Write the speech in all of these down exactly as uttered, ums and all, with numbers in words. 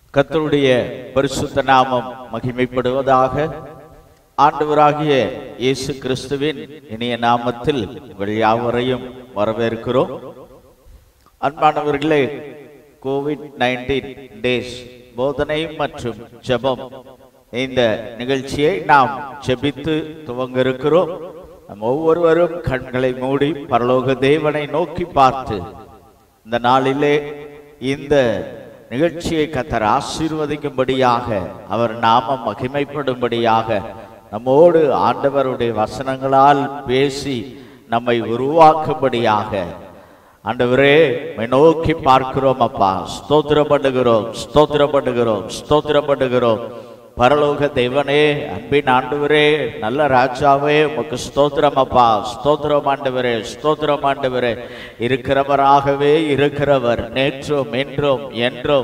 கர்த்தருடைய பரிசுத்த நாமம் மகிமைப்படுவதாக. ஆண்டவராகிய இயேசு கிறிஸ்துவின் இனிய நாமத்தில் உங்கள் யாவரையும் வரவேற்கிறோம். அன்பானவர்களே, கோவிட் நைன்டீன் டேஸ் போதனை மற்றும் ஜெபம் இந்த நிகழ்ச்சியை நாம் ஜெபித்து துவங்க இருக்கிறோம். நம் ஒவ்வொருவரும் கண்களை மூடி பரலோக தேவனை நோக்கி பார்த்து இந்த நாளிலே இந்த நிகழ்ச்சியை கர்த்தர் ஆசீர்வதிக்கும்படியாக, அவர் நாமம் மகிமைப்படும்படியாக நம்மோடு ஆண்டவருடைய வசனங்களால் பேசி நம்மை உருவாக்கும்படியாக ஆண்டவரே நோக்கி பார்க்கிறோம். அப்பா, ஸ்தோத்திரம் பண்ணுகிறோம், ஸ்தோத்திரம் பண்ணுகிறோம், ஸ்தோத்திரம் பண்ணுகிறோம். பரலோக தேவனே, அன்பின் ஆண்டவரே, நல்ல ராஜாவே, உமக்கு ஸ்தோத்திரம் அப்பா, ஸ்தோத்திரம் ஆண்டவரே, ஸ்தோத்திரம் ஆண்டவரே. இருக்கிறவராகவே இருக்கிறவர், நேற்றும் இன்றும் என்றும்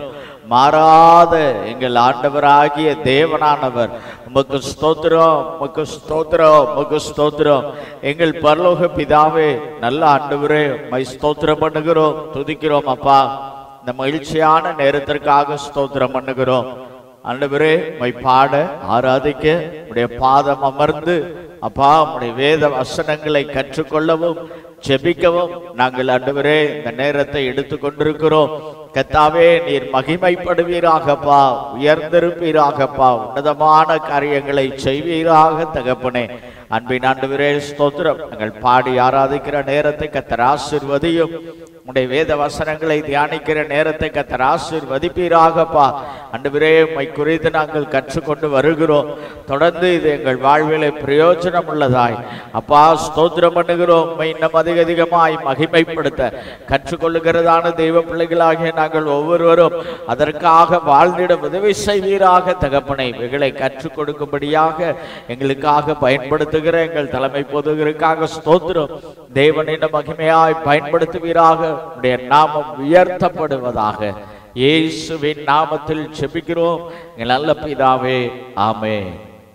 மாறாத எங்கள் ஆண்டவராகிய தேவனானவர், உமக்கு ஸ்தோத்திரம், உமக்கு ஸ்தோத்திரம், உமக்கு ஸ்தோத்திரம். எங்கள் பரலோக பிதாவே, நல்ல ஆண்டவரே, உம்மை ஸ்தோத்திரம் பண்ணுகிறோம், துதிக்கிறோம் அப்பா. இந்த மகிழ்ச்சியான நேரத்திற்காக ஸ்தோத்திரம் பண்ணுகிறோம் ஆண்டவரே. உம்மை பாட ஆராதிக்க உடைய பாதம் அமர்ந்து அப்பா உடைய வேத வசனங்களை கற்றுக்கொள்ளவும் ஜெபிக்கவும் நாங்கள் ஆண்டவரே இந்த நேரத்தை எடுத்து கொண்டிருக்கிறோம். கர்த்தாவே, நீர் மகிமைப்படுவீராகப்பா, உயர்ந்திருப்பீராகப்பா, உன்னதமான காரியங்களை செய்வீராக தகப்பனே. அன்பின் ஆண்டவரே ஸ்தோத்திரம். நாங்கள் பாடி ஆராதிக்கிற நேரத்தை கர்த்தர் ஆசீர்வதியும். உடைய வேத வசனங்களை தியானிக்கிற நேரத்தை கர்த்தர் ஆசீர்வதிப்பீராகப்பா. ஆண்டவரே, உம்மை குறித்து நாங்கள் கற்றுக்கொண்டு வருகிறோம். தொடர்ந்து இது எங்கள் வாழ்விலே பிரயோஜனம் உள்ளதாய் அப்பா ஸ்தோத்திரம் பண்ணுகிறோம். உம்மை இன்னும் அதிக அதிகமாய் மகிமைப்படுத்த கற்றுக்கொள்ளுகிறதான தெய்வ பிள்ளைகளாகிய நாங்கள் ஒவ்வொருவரும் அதற்காக வாழ்ந்திட உதவி செய்வீராக தகப்பனை. இவைகளை கற்றுக் கொடுக்கும்படியாக எங்களுக்காக பயன்படுத்துகிற எங்கள் தலைமை பொதுகிறதுக்காக ஸ்தோத்திரம். தேவனின் மகிமையாய் பயன்படுத்துவீராக, உடைய நாமம் உயர்த்தப்படுவதாக. இயேசுவின் நாமத்தில் ஜெபிக்கிறோம் எங்கள் நல்ல பிதாவே, ஆமென்.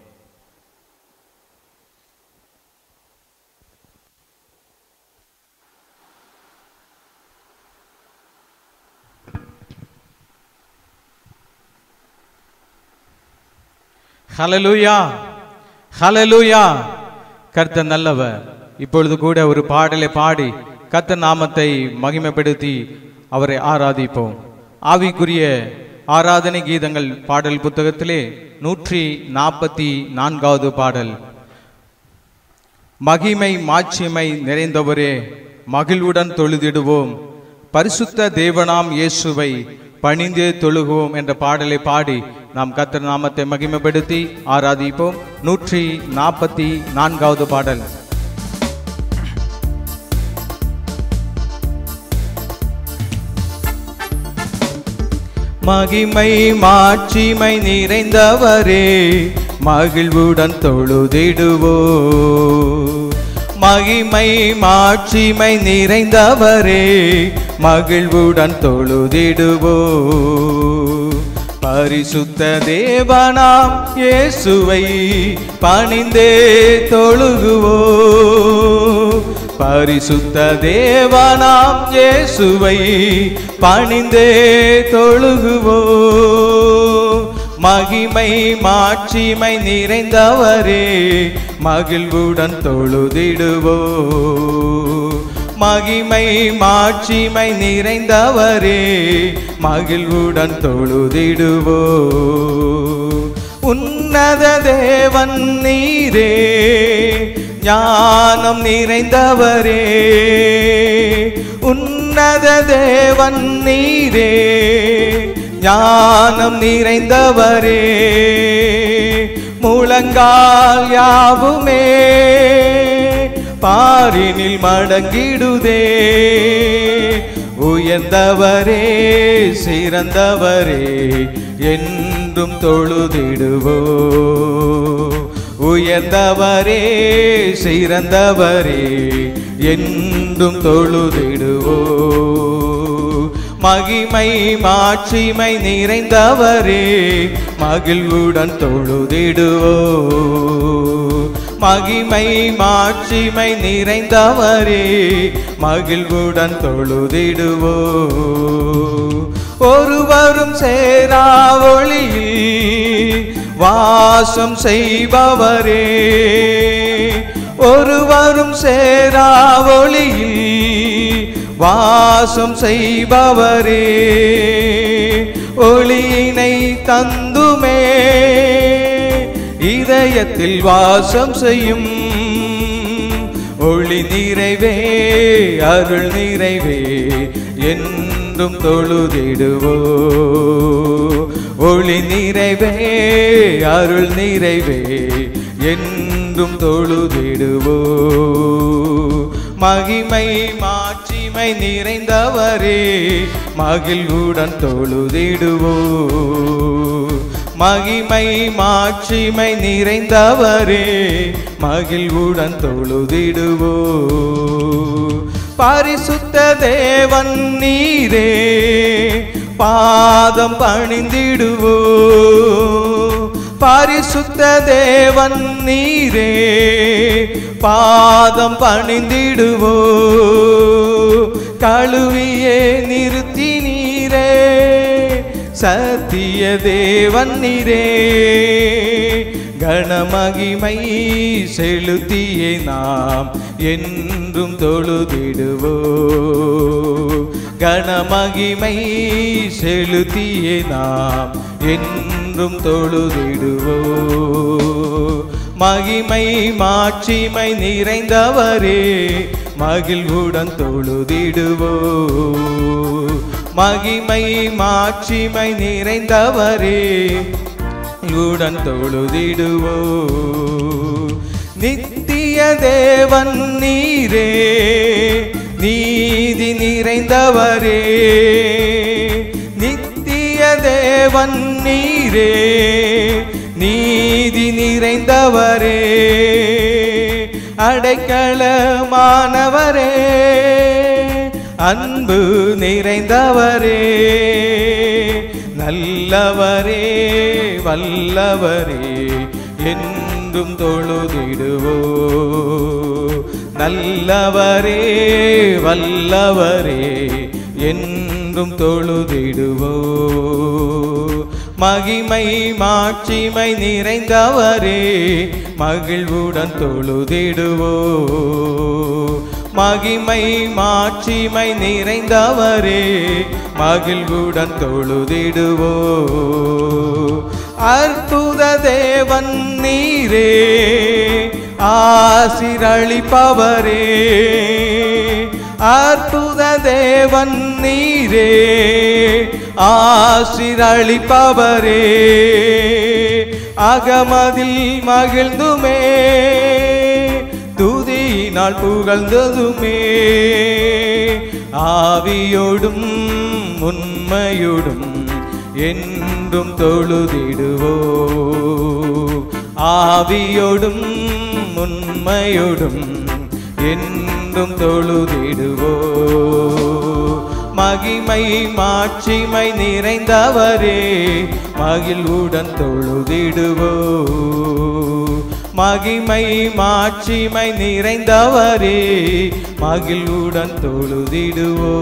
ஹல்லேலூயா, ஹல்லேலூயா. கர்த்தர் நல்லவர். இப்பொழுது கூட ஒரு பாடலை பாடி கர்த்தர் நாமத்தை மகிமைப்படுத்தி அவரை ஆராதிப்போம். ஆவிக்குரிய ஆராதனை கீதங்கள் பாடல் புத்தகத்திலே நூற்றி நாற்பத்தி நான்காவது பாடல். மகிமை மாட்சிமை நிறைந்தவரே, மகிழ்வுடன் தொழுதிடுவோம், பரிசுத்த தேவனாம் இயேசுவை பணிந்து தொழுகுவோம் என்ற பாடலை பாடி நாம் கர்த்தர் நாமத்தை மகிமைப்படுத்தி ஆராதிப்போம். நூற்றி நாற்பத்தி நான்காவது பாடல். மகிமை மாட்சிமை நிறைந்தவரே, மகிழ்வுடன் தொழுதிடுவோ. மகிமை மாட்சிமை நிறைந்தவரே, மகிழ்வுடன் தொழுதிடுவோ. பரிசுத்த தேவனாம் இயேசுவை பணிந்தே தொழுகுவோ. பரிசுத்த தேவனாம் இயேசுவை பணிந்தே தொழுகுவோ. மகிமை மாட்சிமை நிறைந்தவரே, மகிழ்வுடன் தொழுதிடுவோ. மகிமை மாட்சிமை நிறைந்தவரே, மகிழ்வுடன் தொழுதிடுவோ. உன்னத தேவன் நீரே, ஞானம் நிறைந்தவரே. உன்னத தேவன் நீரே, ஞானம் நிறைந்தவரே. முழங்கால் யாவுமே பாரினில் மடங்கிடுதே. உயர்ந்தவரே, சிறந்தவரே, என்றும் தொழுதிடுவோ. உயர்ந்தவரே, சிறந்தவரே, என்றும் தொழுதிடுவோ. மகிமை மாட்சிமை நிறைந்தவரே, மகிழ்வுடன் தொழுதிடுவோ. மகிமை மாட்சிமை நிறைந்தவரே, மகிழ்வுடன் தொழுதிடுவோ. ஒருவரும் சேரா ஒளியில் வாசம் செய்பவரே, ஒருவரும் சேரா ஒளியில் வாசம் செய்பவரே, ஒளியினை தந்துமே இதயத்தில் வாசம் செய்யும் ஒளி நிறைவே அருள் நிறைவே என்றும் தொழுதிடுவோ, ஒளி நிறைவே அருள் நிறைவே என்றும் தொழுதிடுவோ. மகிமை மாட்சிமை நிறைந்தவரே மகிழ்வுடன் தொழுதிடுவோ, மகிமை மாட்சிமை நிறைந்தவரே மகிழ்வுடன் தொழுதிடுவோ. பரிசுத்த தேவன் நீரே பாதம் பணிந்திடுவோ, பரிசுத்த தேவன் நீரே பாதம் பணிந்திடுவோ. கழுவியே நிறுத்தி நீரே சத்திய தேவன் நீரே, கணமகிமை செலுத்தியே நாம் என்றும் தொழுதிடுவோ, கணமகிமை செலுத்தியே நாம் என்றும் தொழுதிடுவோ. மகிமை மாட்சிமை நிறைந்தவரே மகிழ்வுடன் தொழுதிடுவோ, மகிமை மாட்சிமை நிறைந்தவரே உடன் தொழுதிடுவோ. நித்திய தேவன் நீரே நீதி நிறைந்தவரே, நித்திய தேவன் நீரே நீதி நிறைந்தவரே, அடைக்கலமானவரே அன்பு நிறைந்தவரே, நல்லவரே வல்லவரே என்றும் தொழுதிடுவோ, நல்லவரே வல்லவரே என்றும் தொழுதிடுவோ. மகிமை மாட்சிமை நிறைந்தவரே மகிழ்வுடன் தொழுதிடுவோ, மகிமை மாட்சிமை நிறைந்தவரே மகிழ்வுடன் தொழுதிடுவோ. அற்புத தேவன் நீரே ஆசிரளிப்பவரே, அற்புத தேவன் நீரே ஆசிரளிப்பவரே, அகமதில் மகிழ்ந்துமே துதியினால் புகழ்ந்ததுமே, ஆவியோடும் உண்மையோடும் என்றும் தொழுதிடுவோ, ஆவியோடும் உண்மையோடும் என்றும் தொழுதிடுவோ. மகிமை மாட்சிமை நிறைந்தவரே மகிழ்வுடன் தொழுதிடுவோ, மகிமை மாட்சிமை நிறைந்தவரே மகிழ்வுடன் தொழுதிடுவோ.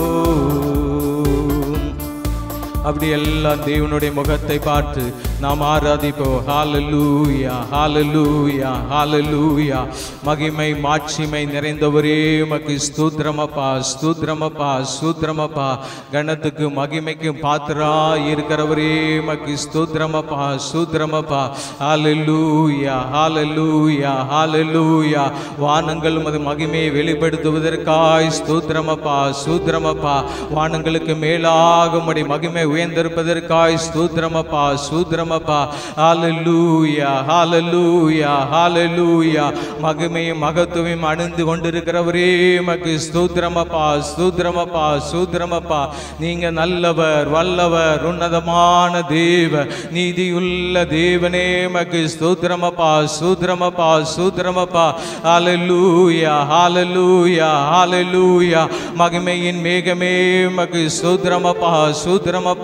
அப்படி எல்லாம் தேவனுடைய முகத்தை பார்த்து நாம் ஆராதிப்போம். ஹalleluya ஹalleluya ஹalleluya. மகிமை மாட்சிமை நிறைந்தவரே உமக்கு ஸ்தோத்திரமப்பா ஸ்தோத்திரமப்பா ஸ்தோத்திரமப்பா. கணத்துக்கு மகிமைக்கு பாத்திரா இருக்கிறவரே உமக்கு ஸ்தோத்திரமப்பா ஸ்தோத்திரமப்பா. ஹalleluya ஹalleluya ஹalleluya. வானங்கள் உமது மகிமையை வெளிப்படுத்துவதற்காய் ஸ்தோத்திரமப்பா ஸ்தோத்திரமப்பா. வானங்களுக்கு மேலாக உம்முடைய மகிமை உயர்ந்திருப்பதற்காய் ஸ்தோத்திரமப்பா ஸ்தோத்திரமப்பா. ஹalleluya ஹalleluya ஹalleluya. மகிமையும் மகத்துவம் அணிந்து கொண்டிருக்கிறவரே உமக்கு ஸ்தோத்திரமப்பா ஸ்தோத்திரமப்பா ஸ்தோத்திரமப்பா. நீங்க நல்லவர் வல்லவர் உன்னதமான தேவ நீதியுள்ள தேவனே உமக்கு ஸ்தோத்திரமப்பா ஸ்தோத்திரமப்பா ஸ்தோத்திரமப்பா. ஹalleluya ஹalleluya ஹalleluya. மகிமையின் மேகமே உமக்கு ஸ்தோத்திரமப்பா ஸ்தோத்திரமப்பா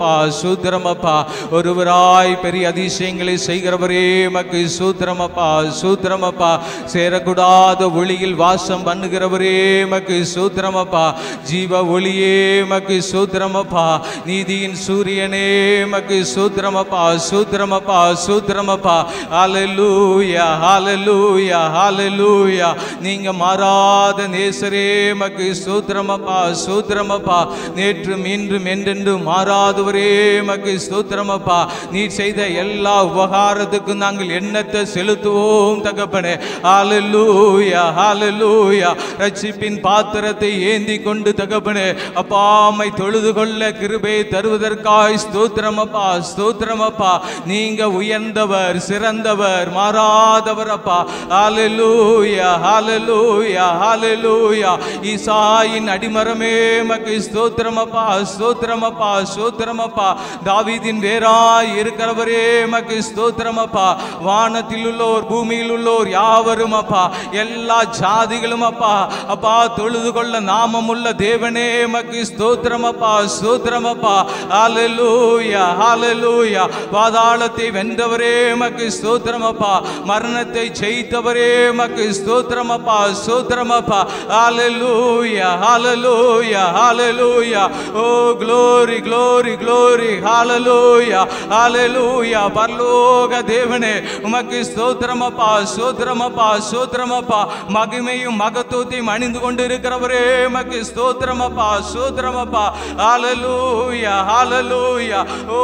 ஸ்தோத்திரமப்பா ஸ்தோத்திரமப்பா. ஒருவராய் பெரிய அதிசயங்களை செய்கிறவரே மக்கு ஸ்தோத்திரமப்பா ஸ்தோத்திரமப்பா. சேரக்கூடாத ஒளியில் வாசம் பண்ணுகிறவரே மக்கு ஸ்தோத்திரமப்பா. ஜீவ ஒளியே மக்கு ஸ்தோத்திரமப்பா. நீதியின் சூரியனே மக்கு ஸ்தோத்திரமப்பா ஸ்தோத்திரமப்பா ஸ்தோத்திரமப்பா. ஹல்லேலூயா ஹல்லேலூயா ஹல்லேலூயா. நீங்க மாறாத நேசரே மக்கு ஸ்தோத்திரமப்பா ஸ்தோத்திரமப்பா. நேற்றும் இன்றும் என்றென்றும் மாறாதவரே மக்கு ஸ்தோத்திரமப்பா. நீ செய்த எல்லா உபகாரத்துக்கும் நாங்கள் எண்ணத்தை செலுத்துவோம் தகப்பனே. ஹல்லேலூயா ஹல்லேலூயா. ரட்சிப்பின் பாத்திரத்தை ஏந்தி கொண்டு தகப்பனே அப்பாமை தொழுது கொள்ள கிருபை தருவதற்காய் ஸ்தோத்திரமப்பா ஸ்தோத்திரமப்பா. நீங்க உயர்ந்தவர் சிறந்தவர் மாறாதவர் அப்பா. ஹல்லேலூயா ஹல்லேலூயா ஹல்லேலூயா. ஈசாயின் அடிமரமே மக்கு ஸ்தோத்திரமப்பா ஸ்தோத்திரமப்பா ஸ்தோத்திரமப்பா. தாவீதின் வேராய் இருக்கிறவரே மக்கு ஸ்தோத்திரமப்பா. வானத்தில் உள்ளோர் பூமியில் உள்ளோர் யாவரும் அப்பா எல்லா ஜாதிகளும் அப்பா அப்பா தொழுது கொள்ள நாமம் உள்ள தேவனே மக்கு ஸ்தோத்திரமப்பா ஸ்தோத்திரமப்பா. ஹல்லேலூயா ஹல்லேலூயா. பாதாளத்தை வென்றவரே மக்கு ஸ்தோத்திரமப்பா. மரணத்தை ஜெயித்தவரே மக்கு ஸ்தோத்திரமப்பா ஸ்தோத்திரமப்பா. ஹல்லேலூயா ஹல்லேலூயா ஹல்லேலூயா. ஓ glory glory glory ஹல்லேலூயா ஹல்லேலூயா. பரலோக தேவனே உமக்கு ஸ்தோத்திரமப்பா ஸ்தோத்திரமப்பா ஸ்தோத்திரமப்பா. மகிமையும் மகத்துவத்தையும் அணிந்து கொண்டு இருக்கிறவரே உமக்கு ஸ்தோத்திரமப்பா ஸ்தோத்திரமப்பா. ஹல்லேலூயா ஹல்லேலூயா. ஓ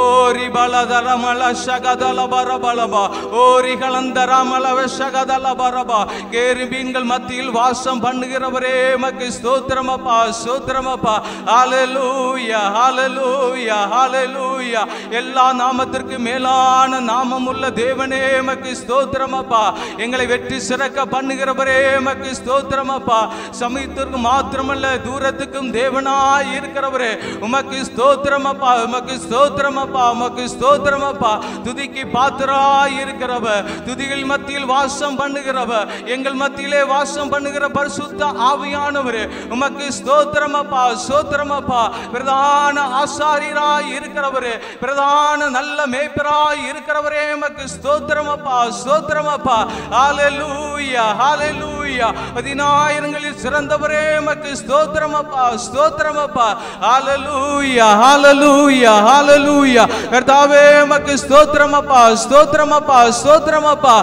ரிபலதரமல ஷகதல பரபலபா. ஓ ரிகலந்தரமல ஷகதல பரபா. கேருபீன்கள் மத்தியில் வாசம் பண்ணுகிறவரே உமக்கு ஸ்தோத்திரமப்பா ஸ்தோத்திரமப்பா. ஹல்லேலூயா ஹல்லேலூயா ஹல்லேலூயா. எல்லா நாமத்திற்கு மேலான நாமம் உள்ள தேவனே உமக்கு ஸ்தோத்திரமப்பா. எங்களை வெற்றி சிறக்க பண்ணுகிறவரே உமக்கு ஸ்தோத்திரமப்பா. சமீபத்திற்கு மாத்திரமல்ல தூரத்துக்கும் தேவனாய் இருக்கிறவரே உமக்கு ஸ்தோத்திரமப்பா உமக்கு ஸ்தோத்திரமப்பா உமக்கு ஸ்தோத்திரமப்பா. துதிக்கு பாத்திராய் இருக்கிறவர் துதிகள் மத்தியில் வாசம் பண்ணுகிறவர் எங்கள் மத்தியிலே வாசம் பண்ணுகிற பரிசுத்த ஆவியானவரே உமக்கு ஸ்தோத்திரமப்பா ஸ்தோத்திரமப்பா. பிரதான ஆசாரியராய் இருக்கிறவரே பிரதான நல்ல மேய்ப்பராய் இருக்கிறவரே உமக்கு ஸ்தோத்திரமப்பா ஸ்தோத்திரமப்பா. ஹல்லேலூயா ஹல்லேலூயா. பதினாயிரங்களில் சிறந்தவரே உமக்கு ஸ்தோத்திரமப்பா ஸ்தோத்திரமப்பா. ஹல்லேலூயா ஹல்லேலூயா ஹல்லேலூயா. கர்த்தாவே உமக்கு ஸ்தோத்திரமப்பா ஸ்தோத்திரமப்பா ஸ்தோத்திரமப்பா.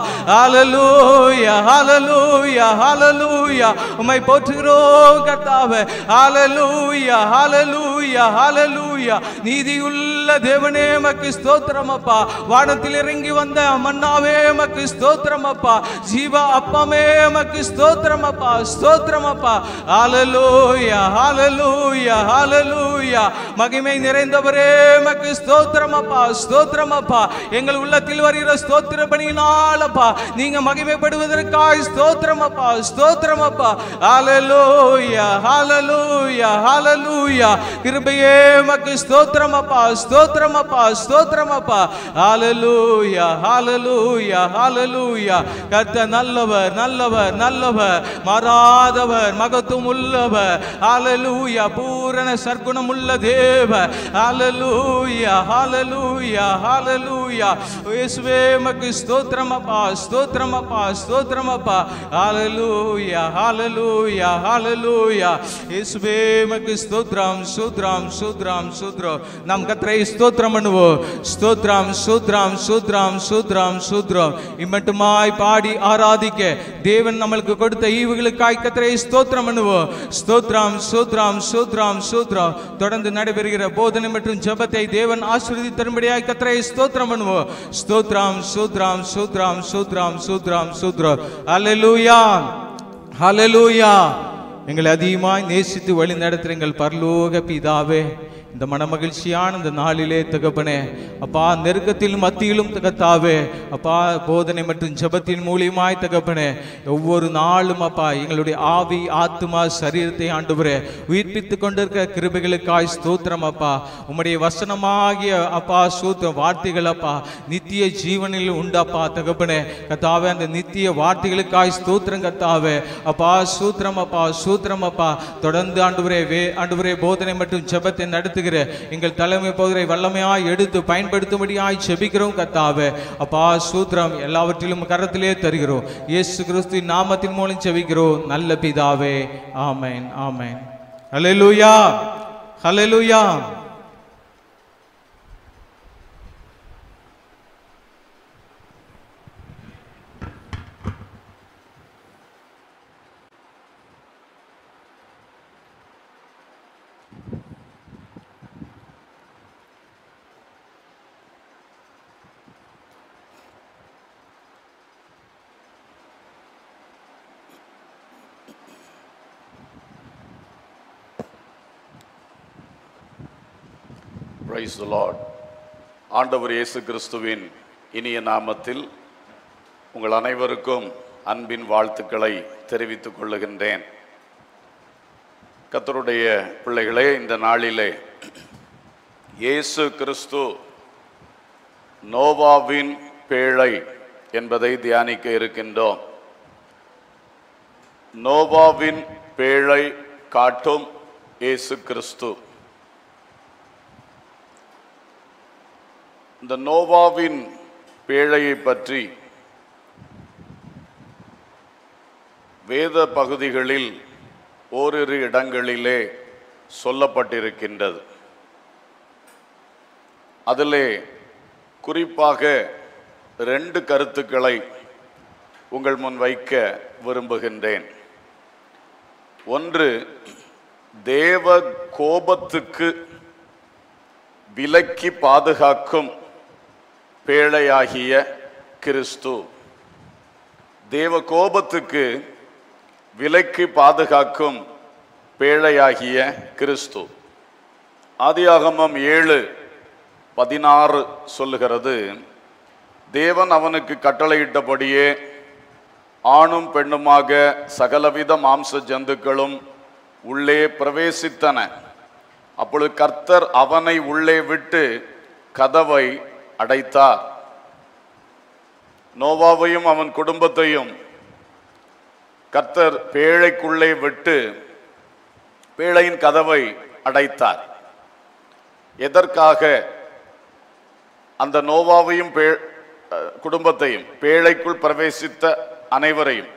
ஹல்லேலூயா ஹல்லேலூயா ஹல்லேலூயா. உம்மை போற்றுகிறோம் கர்த்தாவே. ஹல்லேலூயா ஹல்லேலூயா ஹல்லேலூயா. நீதியுள்ள தேவனே உமக்கு ஸ்தோத்திரமப்பா. வானத்தில் இறங்கி வந்த மன்னாவே உமக்கு ஸ்தோத்திரமப்பா. ஜீவ அப்பமே உமக்கு ஸ்தோத்திரமப்பா ஸ்தோத்திரமப்பா. ஹல்லேலூயா ஹல்லேலூயா ஹல்லேலூயா. மகிமை நிறைந்தவரே உமக்கு ஸ்தோத்திரமப்பா ஸ்தோத்திரமப்பா. எங்கள் உள்ளத்தில் வருகிற ஸ்தோத்திர பணியினாலப்பா நீங்க மகிமைப்படுவதற்காய் ஸ்தோத்திரமப்பா ஸ்தோத்திரமப்பா. ஹல்லேலூயா ஹல்லேலூயா ஹல்லேலூயா. கிருபையே உமக்கு ஸ்தோத்திரமப்பா ஸ்தோத்திரமப்பா ஸ்தோத்திரமப்பா. ஹல்லேலூயா ஹல்லேலூயா ஹல்லேலூயா. கர்த்தர் நல்லவர் நல்லவர் நல்லவர் மாறாதவர் மகத்துவம் உள்ளவர். ஹல்லேலூயா. பூரண சற்குணம் உள்ள தேவ. ஹல்லேலூயா ஹல்லேலூயா ஹல்லேலூயா. இயேசுவே உமக்கு ஸ்தோத்திரமப்பா ஸ்தோத்திரமப்பா ஸ்தோத்திரமப்பா. ஹல்லேலூயா ஹல்லேலூயா ஹல்லேலூயா. இயேசுவே உமக்கு ஸ்தோத்திரம் ஸ்தோத்திரம் ஸ்தோத்திரம் ஸ்தோத்திரம். நாம் கர்த்தரை ஸ்தோத்திரம் பண்ணுவோம். ஸ்தோத்திரம் ஸ்தோத்திரம் ஸ்தோத்திரம் ஸ்தோத்திரம் ஸ்தோத்திரம். இம்மட்டுமாய் பாடி ஆராதிக்க தேவன் நம்மளுக்கு கொடுத்த ஈவுகளுக்காய் கர்த்தரை ஸ்தோத்திரம் பண்ணுவோம். ஸ்தோத்திரம் ஸ்தோத்திரம் ஸ்தோத்திரம் ஸ்தோத்திரம். தொடர்ந்து நடைபெறுகிற போதனை மற்றும் ஜெபத்தை தேவன் ஆசீர்வதித்து தரும்படியாய் கர்த்தரை ஸ்தோத்திரம் பண்ணுவோம். ஸ்தோத்திரம் ஸ்தோத்திரம் ஸ்தோத்திரம் ஸ்தோத்திரம் ஸ்தோத்திரம் ஸ்தோத்திரம். ஹல்லேலூயா ஹல்லேலூயா. எங்களை அதிகமாய் நேசித்து வழி நடத்துகிற எங்கள் பரலோக பிதாவே, இந்த மனமகிழ்ச்சியான இந்த நாளிலே தகப்பனே அப்பா நெருக்கத்திலும் மத்தியிலும் தகத்தாவே அப்பா போதனை மற்றும் ஜெபத்தின் மூலியமாய் தகப்பனே ஒவ்வொரு நாளும் அப்பா எங்களுடைய ஆவி ஆத்துமா சரீரத்தை ஆண்டவரே உயிர்ப்பித்து கொண்டிருக்கிற கிருபைகளுக்காய் ஸ்தோத்திரம் அப்பா. உம்முடைய வசனமாகிய அப்பா ஸ்தோத்திர வார்த்தைகள் அப்பா நித்திய ஜீவனில் உண்டப்பா தகப்பனே கத்தாவே. அந்த நித்திய வார்த்தைகளுக்காய் ஸ்தோத்திரம் கத்தாவே அப்பா ஸ்தோத்திரம் அப்பா ஸ்தோத்திரம் அப்பா. தொடர்ந்து ஆண்டவரே வே ஆண்டவரே போதனை மற்றும் ஜெபத்தை நடத்தி நடத்துகிற எங்கள் தலைமை போதரை வல்லமையாய் எடுத்து பயன்படுத்தும்படியாய் செபிக்கிறோம் கர்த்தாவே. அப்பா சூத்திரம் எல்லாவற்றிலும் கரத்திலே தருகிறோம். இயேசு கிறிஸ்துவின் நாமத்தின் மூலம் செபிக்கிறோம் நல்ல பிதாவே. ஆமென் ஆமென். ஹல்லேலூயா ஹல்லேலூயா. Praise the Lord. ஆண்டவர் இயேசு கிறிஸ்துவின் இனிய நாமத்தில் உங்கள் அனைவருக்கும் அன்பின் வாழ்த்துக்களை தெரிவித்துக் கொள்ளுகின்றேன். கர்த்தருடைய பிள்ளைகளே, இந்த நாளிலே இயேசு கிறிஸ்து நோவாவின் பேழை என்பதை தியானிக்க இருக்கின்றோம். நோவாவின் பேழை காட்டும் இயேசு கிறிஸ்து. இந்த நோவாவின் பேழையை பற்றி வேத பகுதிகளில் ஓரிரு இடங்களிலே சொல்லப்பட்டிருக்கின்றது. அதிலே குறிப்பாக ரெண்டு கருத்துக்களை உங்கள் முன் வைக்க விரும்புகின்றேன். ஒன்று, தேவ கோபத்துக்கு விலக்கி பாதுகாக்கும் பேழையாகிய கிறிஸ்து. தேவ கோபத்துக்கு விலக்கி பாதுகாக்கும் பேழையாகிய கிறிஸ்து. ஆதியாகமம் ஏழு பதினாறு சொல்லுகிறது, தேவன் அவனுக்கு கட்டளையிட்டபடியே ஆணும் பெண்ணுமாக சகலவித மாம்ச ஜந்துக்களும் உள்ளே பிரவேசித்தன. அப்பொழுது கர்த்தர் அவனை உள்ளே விட்டு கதவை அடைத்தார். நோவாவையும் அவன் குடும்பத்தையும் கர்த்தர் பேழைக்குள்ளே விட்டு பேழையின் கதவை அடைத்தார். எதற்காக? அந்த நோவாவையும் குடும்பத்தையும் பேழைக்குள் பிரவேசித்த அனைவரையும்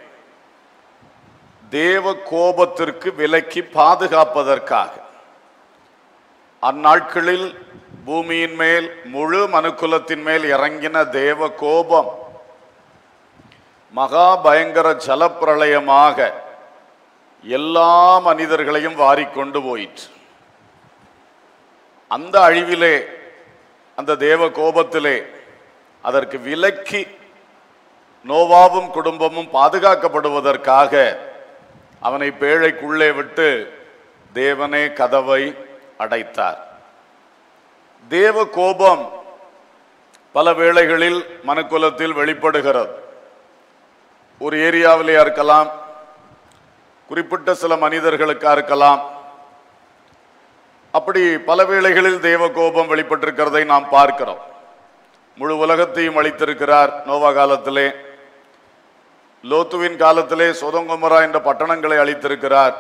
தேவ கோபத்திற்கு விலக்கி பாதுகாப்பதற்காக. அந்நாட்களில் பூமியின் மேல் முழு மனுக்குலத்தின் மேல் இறங்கின தேவ கோபம் மகா பயங்கர ஜலப்பிரளயமாக எல்லா மனிதர்களையும் வாரிக்கொண்டு போயிற்று. அந்த அழிவிலே, அந்த தேவ கோபத்திலே அதற்கு விலக்கி நோவாவும் குடும்பமும் பாதுகாக்கப்படுவதற்காக அவனை பேழைக்குள்ளே விட்டு தேவனே கதவை அடைத்தார். தேவ கோபம் பல வேளைகளில் மனுக்குலத்தில் வெளிப்படுகிறது. ஒரு ஏரியாவிலே இருக்கலாம், குறிப்பிட்ட சில மனிதர்களுக்காக இருக்கலாம். அப்படி பல வேளைகளில் தேவ கோபம் வெளிப்பட்டிருக்கிறதை நாம் பார்க்கிறோம். முழு உலகத்தையும் அழித்திருக்கிறார் நோவா காலத்திலே. லோத்துவின் காலத்திலே சோதோம் கொமோரா என்ற பட்டணங்களை அழித்திருக்கிறார்.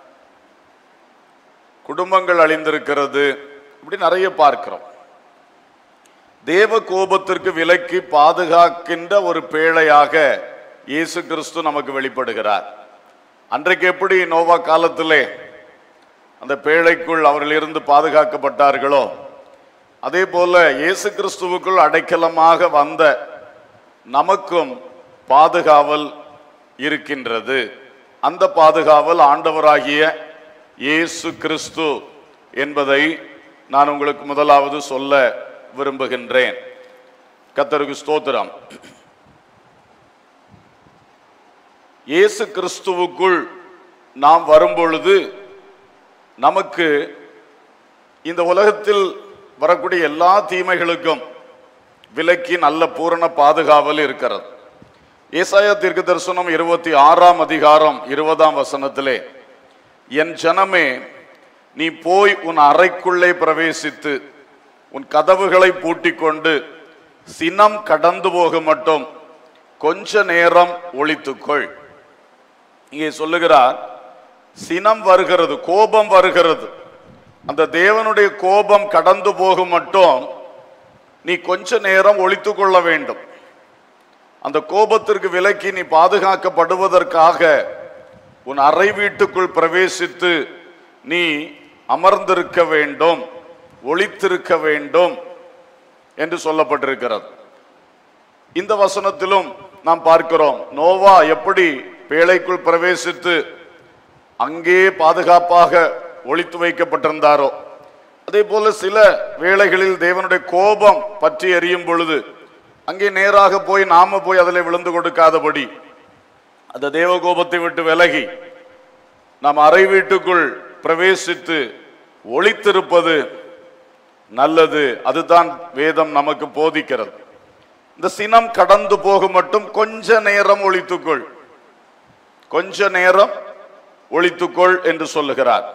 குடும்பங்கள் அழிந்திருக்கிறது. இப்படி நிறைய பார்க்கிறோம். தேவ கோபத்திற்கு விலக்கி பாதுகாக்கின்ற ஒரு பேழையாக இயேசு கிறிஸ்து நமக்கு வெளிப்படுகிறார். அன்றைக்கு எப்படி நோவா காலத்திலே அந்த பேழைக்குள் அவர்கள் இருந்து பாதுகாக்கப்பட்டார்களோ, அதே போல இயேசு கிறிஸ்துவுக்குள் அடைக்கலமாக வந்த நமக்கும் பாதுகாவல் இருக்கின்றது. அந்த பாதுகாவல் ஆண்டவராகிய இயேசு கிறிஸ்து என்பதை நான் உங்களுக்கு முதலாவது சொல்ல விரும்புகின்றேன். கர்த்தருக்கு ஸ்தோத்திரம். இயேசு கிறிஸ்துவுக்குள் நாம் வரும்பொழுது நமக்கு இந்த உலகத்தில் வரக்கூடிய எல்லா தீமைகளுக்கும் விலக்கி நல்ல பூரண பாதுகாவல் இருக்கிறது. ஏசாயா தீர்க்கதரிசனம் இருபத்தி ஆறாம் அதிகாரம் இருபதாம் வசனத்திலே, என் ஜனமே, நீ போய் உன் அறைக்குள்ளே பிரவேசித்து உன் கதவுகளை பூட்டிக் கொண்டு சினம் கடந்து போக மட்டும் கொஞ்ச நேரம் ஒளித்துக்கொள். இங்கே சொல்லுகிறார், சினம் வருகிறது, கோபம் வருகிறது. அந்த தேவனுடைய கோபம் கடந்து போகும் மட்டும் நீ கொஞ்ச நேரம் ஒளித்து கொள்ள வேண்டும். அந்த கோபத்திற்கு விலக்கி நீ பாதுகாக்கப்படுவதற்காக உன் அறை வீட்டுக்குள் பிரவேசித்து நீ அமர்ந்திருக்க வேண்டும், ஒளித்திருக்க வேண்டும் என்று சொல்லப்பட்டிருக்கிறது. இந்த வசனத்திலும் நாம் பார்க்கிறோம், நோவா எப்படி பேழைக்குள் பிரவேசித்து அங்கே பாதுகாப்பாக ஒளித்து வைக்கப்பட்டிருந்தாரோ, அதே போல சில வேளைகளில் தேவனுடைய கோபம் பற்றி எரியும் பொழுது அங்கே நேராக போய் நாம போய் அதில் விழுந்து கொடுக்காதபடி அந்த தேவ கோபத்தை விட்டு விலகி நாம் அறை வீட்டுக்குள் பிரவேசித்து ஒளித்திருப்பது நல்லது. அதுதான் வேதம் நமக்கு போதிக்கிறது. இந்த சினம் கடந்து போக மட்டும் கொஞ்ச நேரம் ஒளித்துக்கொள், கொஞ்ச நேரம் ஒளித்துக்கொள் என்று சொல்லுகிறார்.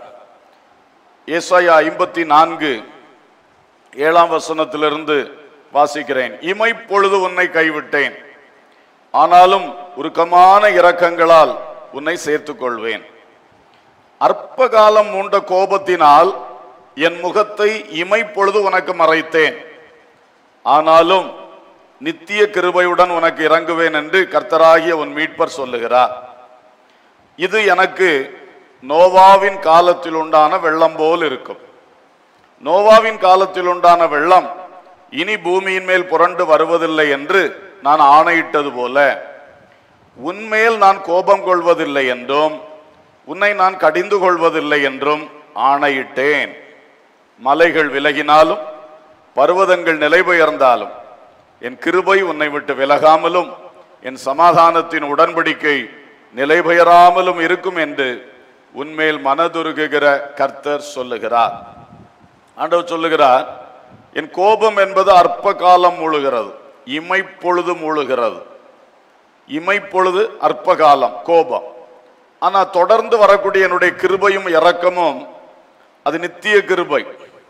ஏசாயா ஐம்பத்தி நான்கு ஏழாம் வசனத்திலிருந்து வாசிக்கிறேன். இமைப்பொழுது உன்னை கைவிட்டேன், ஆனாலும் உருக்கமான இரக்கங்களால் உன்னை சேர்த்துக் கொள்வேன். அற்ப காலம் மூண்ட கோபத்தினால் என் முகத்தை இமைப்பொழுது உனக்கு மறைத்தேன், ஆனாலும் நித்திய கிருபையுடன் உனக்கு இறங்குவேன் என்று கர்த்தராகிய உன் மீட்பர் சொல்லுகிறார். இது எனக்கு நோவாவின் காலத்தில் உண்டான வெள்ளம் போல் இருக்கும். நோவாவின் காலத்தில் உண்டான வெள்ளம் இனி பூமியின் மேல் புரண்டு வருவதில்லை என்று நான் ஆணையிட்டது போல உன்மேல் நான் கோபம் கொள்வதில்லை என்றும் உன்னை நான் கடிந்து கொள்வதில்லை என்றும் ஆணையிட்டேன். மலைகள் விலகினாலும் பர்வதங்கள் நிலை பெயர்ந்தாலும் என் கிருபை உன்னை விட்டு விலகாமலும் என் சமாதானத்தின் உடன்படிக்கை நிலை பெயராமலும் இருக்கும் என்று உன்மேல் மனதுருகுகிற கர்த்தர் சொல்லுகிறார். ஆண்டவர் சொல்லுகிறார், என் கோபம் என்பது அற்ப காலம் மூழ்கிறது, இமைப்பொழுது மூழ்கிறது. இமைப்பொழுது அற்ப காலம் கோபம். ஆனா தொடர்ந்து வரக்கூடிய என்னுடைய கிருபையும் இரக்கமும் அது நித்திய கிருபை,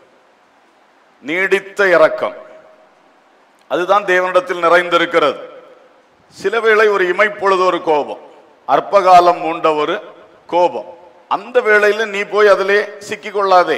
நீடித்த இரக்கம். அதுதான் தேவனிடத்தில் நிறைந்திருக்கிறது. சில வேளை ஒரு இமைப்பொழுது ஒரு கோபம், அற்ப காலம் மூண்ட ஒரு கோபம். அந்த வேளையில நீ போய் அதிலே சிக்கிக்கொள்ளாதே,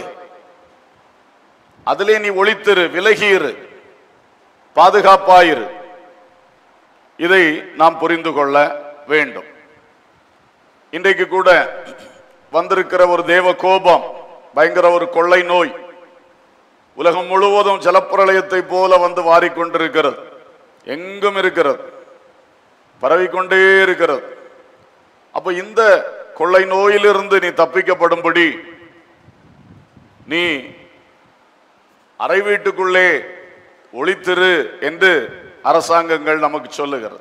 அதிலே நீ ஒளித்திரு, விலகியிரு, பாதுகாப்பாயிரு. இதை நாம் புரிந்து கொள்ள வேண்டும். இன்றைக்கு கூட வந்திருக்கிற ஒரு தேவ கோபம், பயங்கர ஒரு கொள்ளை நோய் உலகம் முழுவதும் ஜலப்பிரளயத்தை போல வந்து வாரிக்கொண்டிருக்கிறது. எங்கும் இருக்கிறது, பரவிக்கொண்டே இருக்கிறது. அப்ப இந்த கொள்ளை நோயிலிருந்து நீ தப்பிக்கப்படும்படி நீ அறை வீட்டுக்குள்ளே ஒளித்திரு என்று அரசாங்கங்கள் நமக்கு சொல்லுகிறது.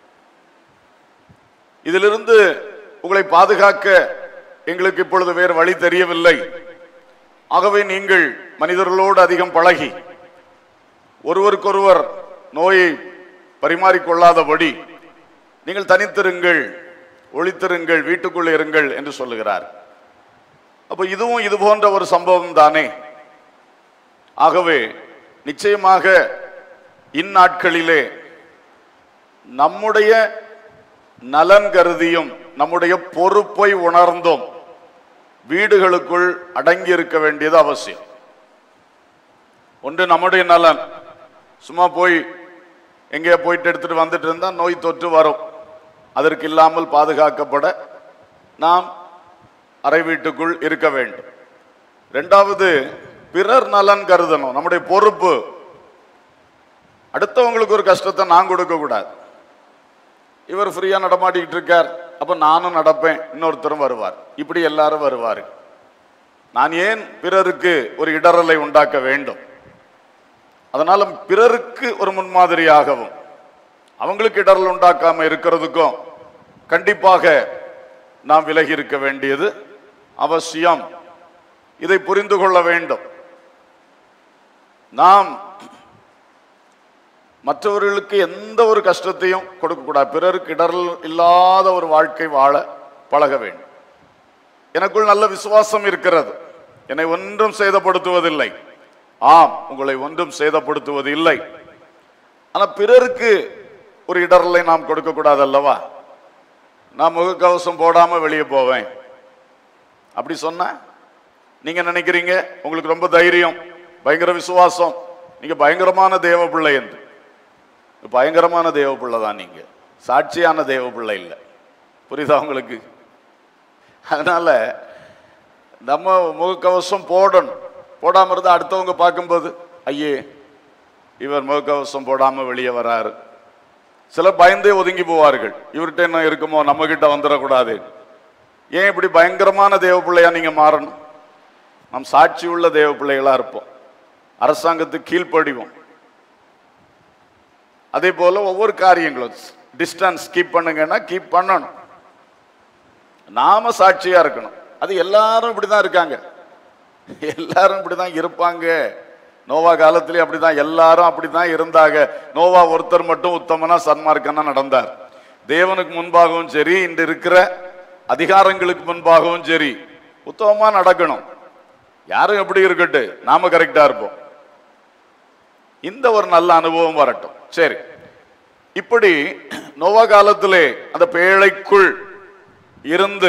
இதிலிருந்து உங்களை பாதுகாக்க எங்களுக்கு இப்பொழுது வேறு வழி தெரியவில்லை. ஆகவே நீங்கள் மனிதர்களோடு அதிகம் பழகி ஒருவருக்கொருவர் நோயை பரிமாறிக்கொள்ளாதபடி நீங்கள் தனித்திருங்கள், ஒளித்திருங்கள், வீட்டுக்குள்ளே இருங்கள் என்று சொல்லுகிறார். அப்ப இதுவும் இது போன்ற ஒரு சம்பவம் தானே. ஆகவே நிச்சயமாக இந்நாட்களிலே நம்முடைய நலன் கருதியும் நம்முடைய பொறுப்பை உணர்ந்தும் வீடுகளுக்குள் அடங்கி இருக்க வேண்டியது அவசியம். ஒன்று நம்முடைய நலன், சும்மா போய் எங்கேயா போயிட்டு எடுத்துட்டு வந்துட்டு இருந்தா நோய் தொற்று வரும். அதற்கு இல்லாமல் பாதுகாக்கப்பட நாம் அறை வீட்டுக்குள் இருக்க வேண்டும். இரண்டாவது, பிறர் நலன் கருதணும். நம்முடைய பொறுப்பு, அடுத்தவங்களுக்கு ஒரு கஷ்டத்தை நான் கொடுக்க கூடாது. இவர் ஃப்ரீயா நடமாட்டிக்கிட்டு இருக்கார், அப்ப நானும் நடப்பேன், இன்னொருத்தரும் வருவார், இப்படி எல்லாரும் வருவார். நான் ஏன் பிறருக்கு ஒரு இடரலை உண்டாக்க வேண்டும்? அதனால பிறருக்கு ஒரு முன்மாதிரியாகவும் அவங்களுக்கு இடரல் உண்டாக்காம இருக்கிறதுக்கும் கண்டிப்பாக நாம் விலகி இருக்க வேண்டியது அவசியம். இதை புரிந்து கொள்ள வேண்டும். நாம் மற்றவர்களுக்கு எந்த ஒரு கஷ்டத்தையும் கொடுக்க கூடாது. பிறருக்கு இடரல் இல்லாத ஒரு வாழ்க்கை வாழ பழக வேண்டும். எனக்குள் நல்ல விசுவாசம் இருக்கிறது, என்னை ஒன்றும் சேதப்படுத்துவதில்லை. ஆம், உங்களை ஒன்றும் சேதப்படுத்துவது இல்லை. ஆனா பிறருக்கு ஒரு இடரலை நாம் கொடுக்க கூடாது அல்லவா? நான் முகக்கவசம் போடாம வெளியே போவேன் அப்படி சொன்ன நீங்க நினைக்கிறீங்க உங்களுக்கு ரொம்ப தைரியம், பயங்கர விசுவாசம், நீங்க பயங்கரமான தேவ பிள்ளை என்று. பயங்கரமான தேவ பிள்ளை தான் நீங்க, சாட்சியான தேவ பிள்ளை இல்லை. புரியுதா உங்களுக்கு? அதனால நம்ம முகக்கவசம் போடணும். போடாம இருந்தா அடுத்தவங்க பார்க்கும்போது ஐயே இவர் முகக்கவசம் போடாம வெளியே வராரு, சில பயந்தே ஒதுங்கி போவார்கள். இவர்கிட்ட என்ன இருக்குமோ, நம்ம கிட்ட வந்துடக்கூடாது. ஏன் இப்படி பயங்கரமான தேவ பிள்ளையா நீங்க மாறணும்? நம் சாட்சி உள்ள தேவ பிள்ளைகளா இருப்போம், அரசாங்கத்துக்கு கீழ்ப்படிவோம். அதே போல ஒவ்வொரு காரியங்களும் டிஸ்டன்ஸ் கீப் பண்ணுங்கன்னா கீப் பண்ணணும். நாம சாட்சியா இருக்கணும். அது எல்லாரும் இப்படிதான் இருக்காங்க, எல்லாரும் இப்படிதான் இருப்பாங்க. நோவா காலத்திலே அப்படிதான், எல்லாரும் அப்படிதான் இருந்தாங்க. நோவா ஒருத்தர் மட்டும் உத்தமனா சன்மார்க்கனா நடந்தார். தேவனுக்கு முன்பாகவும் சரி, இன்று இருக்கிற அதிகாரங்களுக்கு முன்பாகவும் சரி உத்தமமா நடக்கணும். யாரும் எப்படி இருக்கட்டு, நாம கரெக்டா இருப்போம். இந்த ஒரு நல்ல அனுபவம் வரட்டும். சரி, இப்படி நோவா காலத்திலே அந்த பேழைக்குள் இருந்து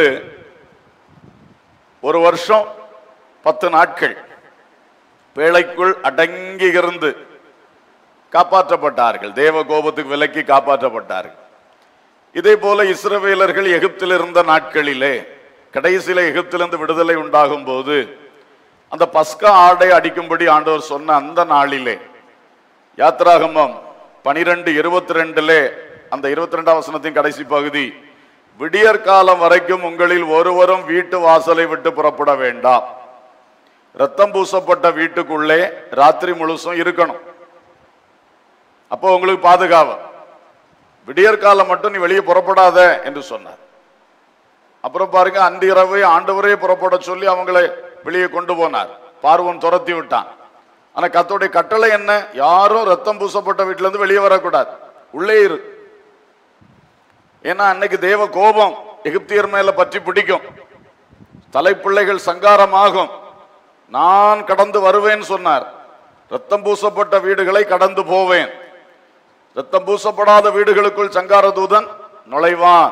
ஒரு வருஷம் பத்து நாட்கள் பேழைக்குள் அடங்கி இருந்து காப்பாற்றப்பட்டார்கள். தேவ கோபத்துக்கு விலக்கி காப்பாற்றப்பட்டார்கள். இதே போல இஸ்ரவேலர்கள் எகிப்தில் இருந்த நாட்களிலே கடைசியில எகிப்திலிருந்து விடுதலை உண்டாகும் போது அந்த பஸ்கா ஆடை அடிக்கும்படி ஆண்டவர் சொன்ன அந்த நாளிலே, யாத்ராகமம் பனிரெண்டு இருபத்தி ரெண்டுலே அந்த இருபத்தி ரெண்டாம் வசனத்தின் கடைசி பகுதி, விடியற் காலம் வரைக்கும் உங்களில் ஒருவரும் வீட்டு வாசலை விட்டு புறப்பட வேண்டாம், ரத்தம் பூசப்பட்ட வீட்டுக்குள்ளே ராத்திரி முழுசும் இருக்கணும். அப்போ உங்களுக்கு பாதுகாவல். விடியற் காலம் மட்டும் நீ வெளியே புறப்படாத என்று சொன்னார். அப்புறம் பாருங்க, அன்று இரவு ஆண்டவரே புறப்பட சொல்லி அவங்களை வெளியே கொண்டு போனார். பார்வோன் துரத்தி விட்டான். ஆனா கர்த்தருடைய கட்டளை என்ன? யாரும் ரத்தம் பூசப்பட்ட வீட்டுல இருந்து வெளியே வரக்கூடாது, உள்ளே இரு. ஏன்னா அன்னைக்கு தேவ கோபம் எகிப்தியர் மேல பற்றி பிடிக்கும், தலைப்பிள்ளைகள் சங்காரமாகும். நான் கடந்து வருவேன் சொன்னார். ரத்தம் பூசப்பட்ட வீடுகளை கடந்து போவேன், ரத்தம் பூசப்படாத வீடுகளுக்குள் சங்கார தூதன் நுழைவான்.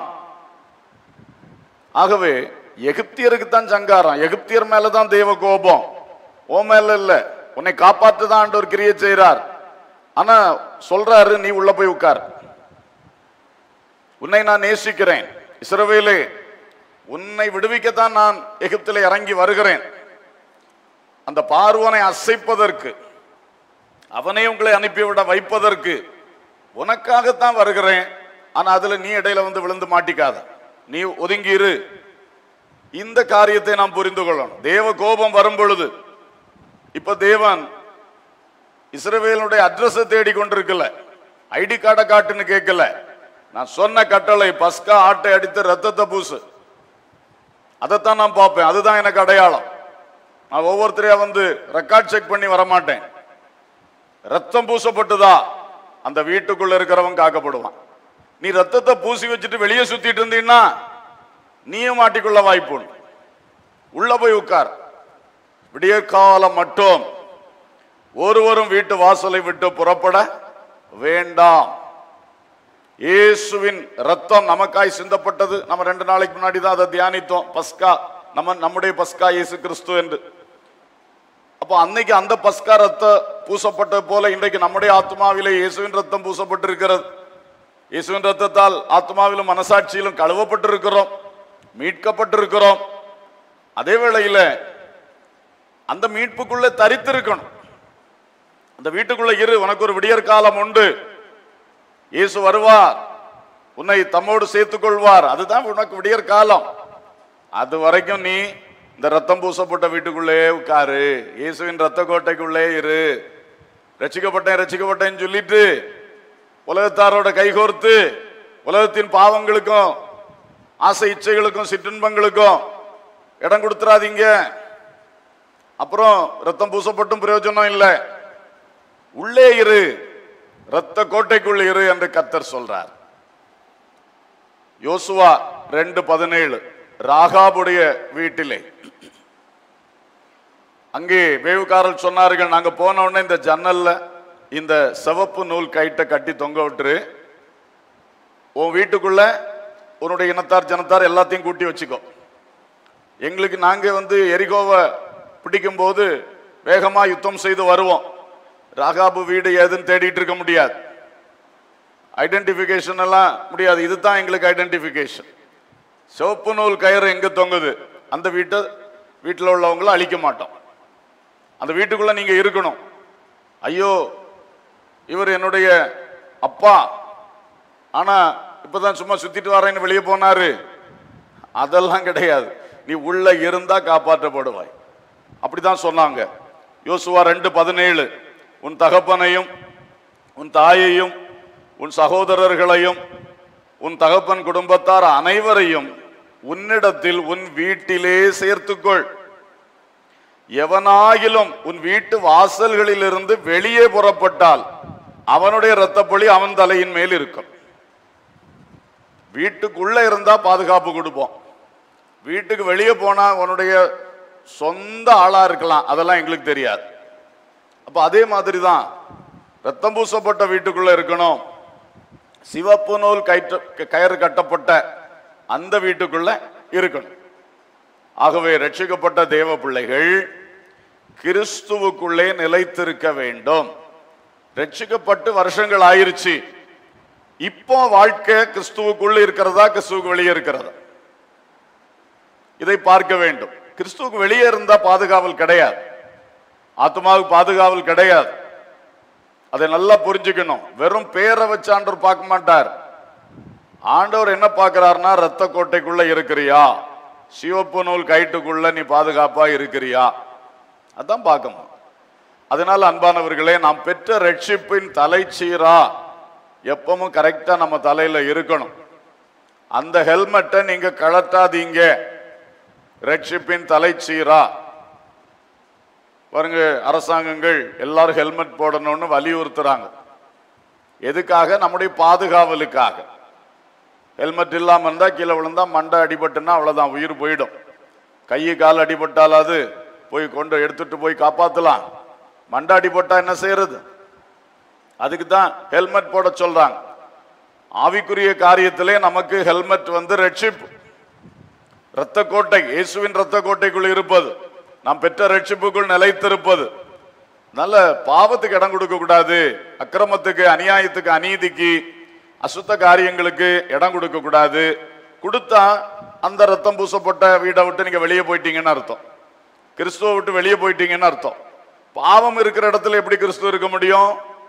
ஆகவே எகிப்தியருக்கு தான் சங்காரம், எகிப்தியர் மேலதான் தேவ கோபம், ஓ மேல இல்ல. உன்னை காப்பாற்றுதான் ஆண்டவர் கிரியை செய்கிறார். ஆனா சொல்றாரு, நீ உள்ள போய் உட்கார், உன்னை நான் நேசிக்கிறேன். இஸ்ரவேலே, உன்னை விடுவிக்கத்தான் நான் எகிப்திலே இறங்கி வருகிறேன். அந்த பார்வோனை அசைப்பதற்கு, அவனை உங்களை அனுப்பிவிட வைப்பதற்கு உனக்காகத்தான் வருகிறேன். ஆனா அதுல நீ இடையில வந்து விழுந்து மாட்டிக்காத, நீ ஒதுங்கிரு. இந்த காரியத்தை நாம் புரிந்து கொள்ளணும். தேவ கோபம் வரும் பொழுது, இப்ப தேவன் இஸ்ரவேலுடைய அட்ரஸை தேடி கொண்டிருக்கல, ஐடி கார்டை காட்டுன்னு கேட்கல. நான் சொன்ன கட்டளை, பஸ்கா ஆட்டை அடித்து ரத்தத்தை பூசு, அதைத்தான் நான் பார்ப்பேன். அதுதான் எனக்கு அடையாளம். நான் ஒவ்வொருத்தரையா வந்து ரெக்கார்ட் செக் பண்ணி வரமாட்டேன். ரத்தம் பூசப்பட்டுதா அந்த வீட்டுக்குள்ள இருக்கிறவன் காக்கப்படுவான். நீ ரத்தத்தை பூசி வச்சுட்டு வெளியே சுத்திட்டு இருந்தீன்னா நீயும் மாட்டிக்கொள்ள வாய்ப்பு உண்டு. உள்ள போய் உட்கார். விடிய காலம் மட்டும் ஒருவரும் வீட்டு வாசலை விட்டு புறப்பட வேண்டாம். இயேசுவின் ரத்தம் நமக்காய் சிந்தப்பட்டது. நம்ம ரெண்டு நாளைக்கு முன்னாடி தான் அதை தியானித்தோம். பஸ்கா, நம்ம நம்முடைய பஸ்கா இயேசு கிறிஸ்து என்று. அப்போ அன்னைக்கு அந்த பஸ்கா ரத்தம் பூசப்பட்டது போல இன்றைக்கு நம்முடைய ஆத்மாவிலே இயேசுவின் ரத்தம் பூசப்பட்டிருக்கிறது. இயேசுவின் ரத்தத்தால் ஆத்மாவிலும் மனசாட்சியிலும் கழுவப்பட்டிருக்கிறோம், மீட்கப்பட்டிருக்கிறோம். அதே வேளையில அந்த மீட்புக்குள்ள தரித்திருக்கணும். அந்த வீட்டுக்குள்ள இரு, உனக்கு ஒரு விடியற் காலம் உண்டு. இயேசு வருவார், உன்னை தம்மோடு சேர்த்துக் கொள்வார். அதுதான் உனக்கு விடியற் காலம். அது வரைக்கும் நீ இந்த ரத்தம் பூசப்பட்ட வீட்டுக்குள்ளே உட்காரு, இயேசுவின் ரத்த கோட்டைக்குள்ளே இரு. ரட்சிக்கப்பட்டேன் ரட்சிக்கப்பட்டேன்னு சொல்லிட்டு உலகத்தாரோட கைகோர்த்து உலகத்தின் பாவங்களுக்கும் ஆசை இச்சைகளுக்கும் சிற்றின்பங்களுக்கும் இடம் கொடுத்துறாதீங்க. அப்புறம் ரத்தம் பூசப்பட்டும் பிரயோஜனம் இல்லை. உள்ளே இரு, ரத்த கோட்டைக்குள் இரு என்று கர்த்தர் சொல்றார். யோசுவா ரெண்டு பதினேழு, ராகாபுடைய வீட்டிலே அங்கே வேவுக்காரல் சொன்னார்கள், நாங்க போன உடனே இந்த ஜன்னல்ல இந்த சிவப்பு நூல் கயிட்டை கட்டி தொங்க விட்டுரு, உன் வீட்டுக்குள்ள உன்னுடைய இனத்தார் ஜனத்தார் எல்லாத்தையும் கூட்டி வச்சுக்கோ. எங்களுக்கு நாங்க வந்து எரிகோவை பிடிக்கும் போது வேகமா யுத்தம் செய்து வருவோம். ராகாபு வீடு ஏதுன்னு தேடிட்டு இருக்க முடியாது. ஐடென்டிபிகேஷன் எல்லாம் முடியாது. இதுதான் எங்களுக்கு ஐடென்டிபிகேஷன். சிவப்பு நூல் கயிறு எங்க தொங்குது அந்த வீட்டை வீட்டில் உள்ளவங்களை அழிக்க மாட்டோம். அந்த வீட்டுக்குள்ள நீங்க இருக்கணும். ஐயோ இவர் என்னுடைய அப்பா, ஆனா இப்பதான் சும்மா சுத்திட்டு வரேன்னு வெளியே போனாரு, அதெல்லாம் கிடையாது. நீ உள்ள இருந்தா காப்பாற்றப்படுவாய். அப்படிதான் சொன்னாங்க. யோசுவா ரெண்டு பதினேழு, உன் தகப்பனையும் உன் தாயையும் உன் சகோதரர்களையும் உன் தகப்பன் குடும்பத்தார் அனைவரையும் உன்னிடத்தில் உன் வீட்டிலே சேர்த்துக்கொள். எவனாகிலும் உன் வீட்டு வாசல்களில் இருந்து வெளியே புறப்பட்டால் அவனுடைய இரத்தப்பொழி அவன் தலையின் மேல் இருக்கும். வீட்டுக்குள்ள இருந்தா பாதுகாப்பு கொடுப்போம். வீட்டுக்கு வெளியே போனா உன்னுடைய சொந்த ஆளா இருக்கலாம், அதெல்லாம் எங்களுக்கு தெரியாது. அப்ப அதே மாதிரி தான் ரத்தம் பூசப்பட்ட வீட்டுக்குள்ள இருக்கணும். சிவப்பு நூல் கயிற்று கயிறு கட்டப்பட்ட அந்த வீட்டுக்குள்ள இருக்கணும். ஆகவே ரட்சிக்கப்பட்ட தேவ பிள்ளைகள் கிறிஸ்துவுக்குள்ளே நிலைத்திருக்க வேண்டும். ரட்சிக்கப்பட்டு வருஷங்கள் ஆயிருச்சு, இப்போ வாழ்க்கை கிறிஸ்துவுக்குள்ள இருக்கிறதா கிறிஸ்துவுக்கு வெளியே இருக்கிறதா இதை பார்க்க வேண்டும். கிறிஸ்துவுக்கு வெளியே இருந்தா பாதுகாவல் கிடையாது, ஆத்மாவுக்கு பாதுகாவல் கிடையாது. அதை நல்லா புரிஞ்சுக்கணும். வெறும் பேரை வச்சு ஆண்டவர் பார்க்க மாட்டார். ஆண்டவர் என்ன பார்க்கிறார்னா, ரத்த கோட்டைக்குள்ள இருக்கிறியா, சிவப்பு நூல் கயிட்டுக்குள்ள நீ பாதுகாப்பா இருக்கிறியா, அதான் பார்க்கணும். அதனால அன்பானவர்களே, நாம் பெற்ற ரட்சிப்பின் தலைச்சீரா எப்பவும் கரெக்டா நம்ம தலையில இருக்கணும். அந்த ஹெல்மெட்டை நீங்க கழட்டாதீங்க. ரட்சிப்பின் தலைச்சீரா பாருங்க, அரசாங்கங்கள் எல்லாரும் ஹெல்மெட் போடணும்னு வலியுறுத்துறாங்க. எதுக்காக? நம்முடைய பாதுகாவலுக்காக. ஹெல்மெட் இல்லாம இருந்தா கீழே விழுந்தா மண்டை அடிபட்டுன்னா அவ்வளவுதான், உயிர் போயிடும். கை கால் அடிபட்டாலாவது போய் கொண்டு எடுத்துட்டு போய் காப்பாத்தலாம். மண்டை அடிபட்டா என்ன செய்யறது? அதுக்கு தான் ஹெல்மெட் போட சொல்றாங்க. ஆவிக்குரிய காரியத்திலே நமக்கு ஹெல்மெட் வந்து ரட்சிப்பு, இரத்த கோட்டை, இயேசுவின் இரத்த கோட்டைக்குள் இருப்பது, நாம் பெற்ற ரட்சிப்புக்குள் நிலைத்திருப்பது. நல்ல பாவத்துக்கு இடம் கொடுக்க கூடாது, அக்கிரமத்துக்கு, அநியாயத்துக்கு, அநீதிக்கு, அசுத்த காரியங்களுக்கு இடம் கொடுக்க கூடாது. கொடுத்தா அந்த ரத்தம் பூசப்பட்ட வீடை விட்டு நீங்க வெளியே போயிட்டீங்கன்னு அர்த்தம். கிறிஸ்துவை விட்டு வெளியே போயிட்டீங்கன்னு அர்த்தம். பாவம் இருக்கிற இடத்துல எப்படி கிறிஸ்துவ இருக்க முடியும்?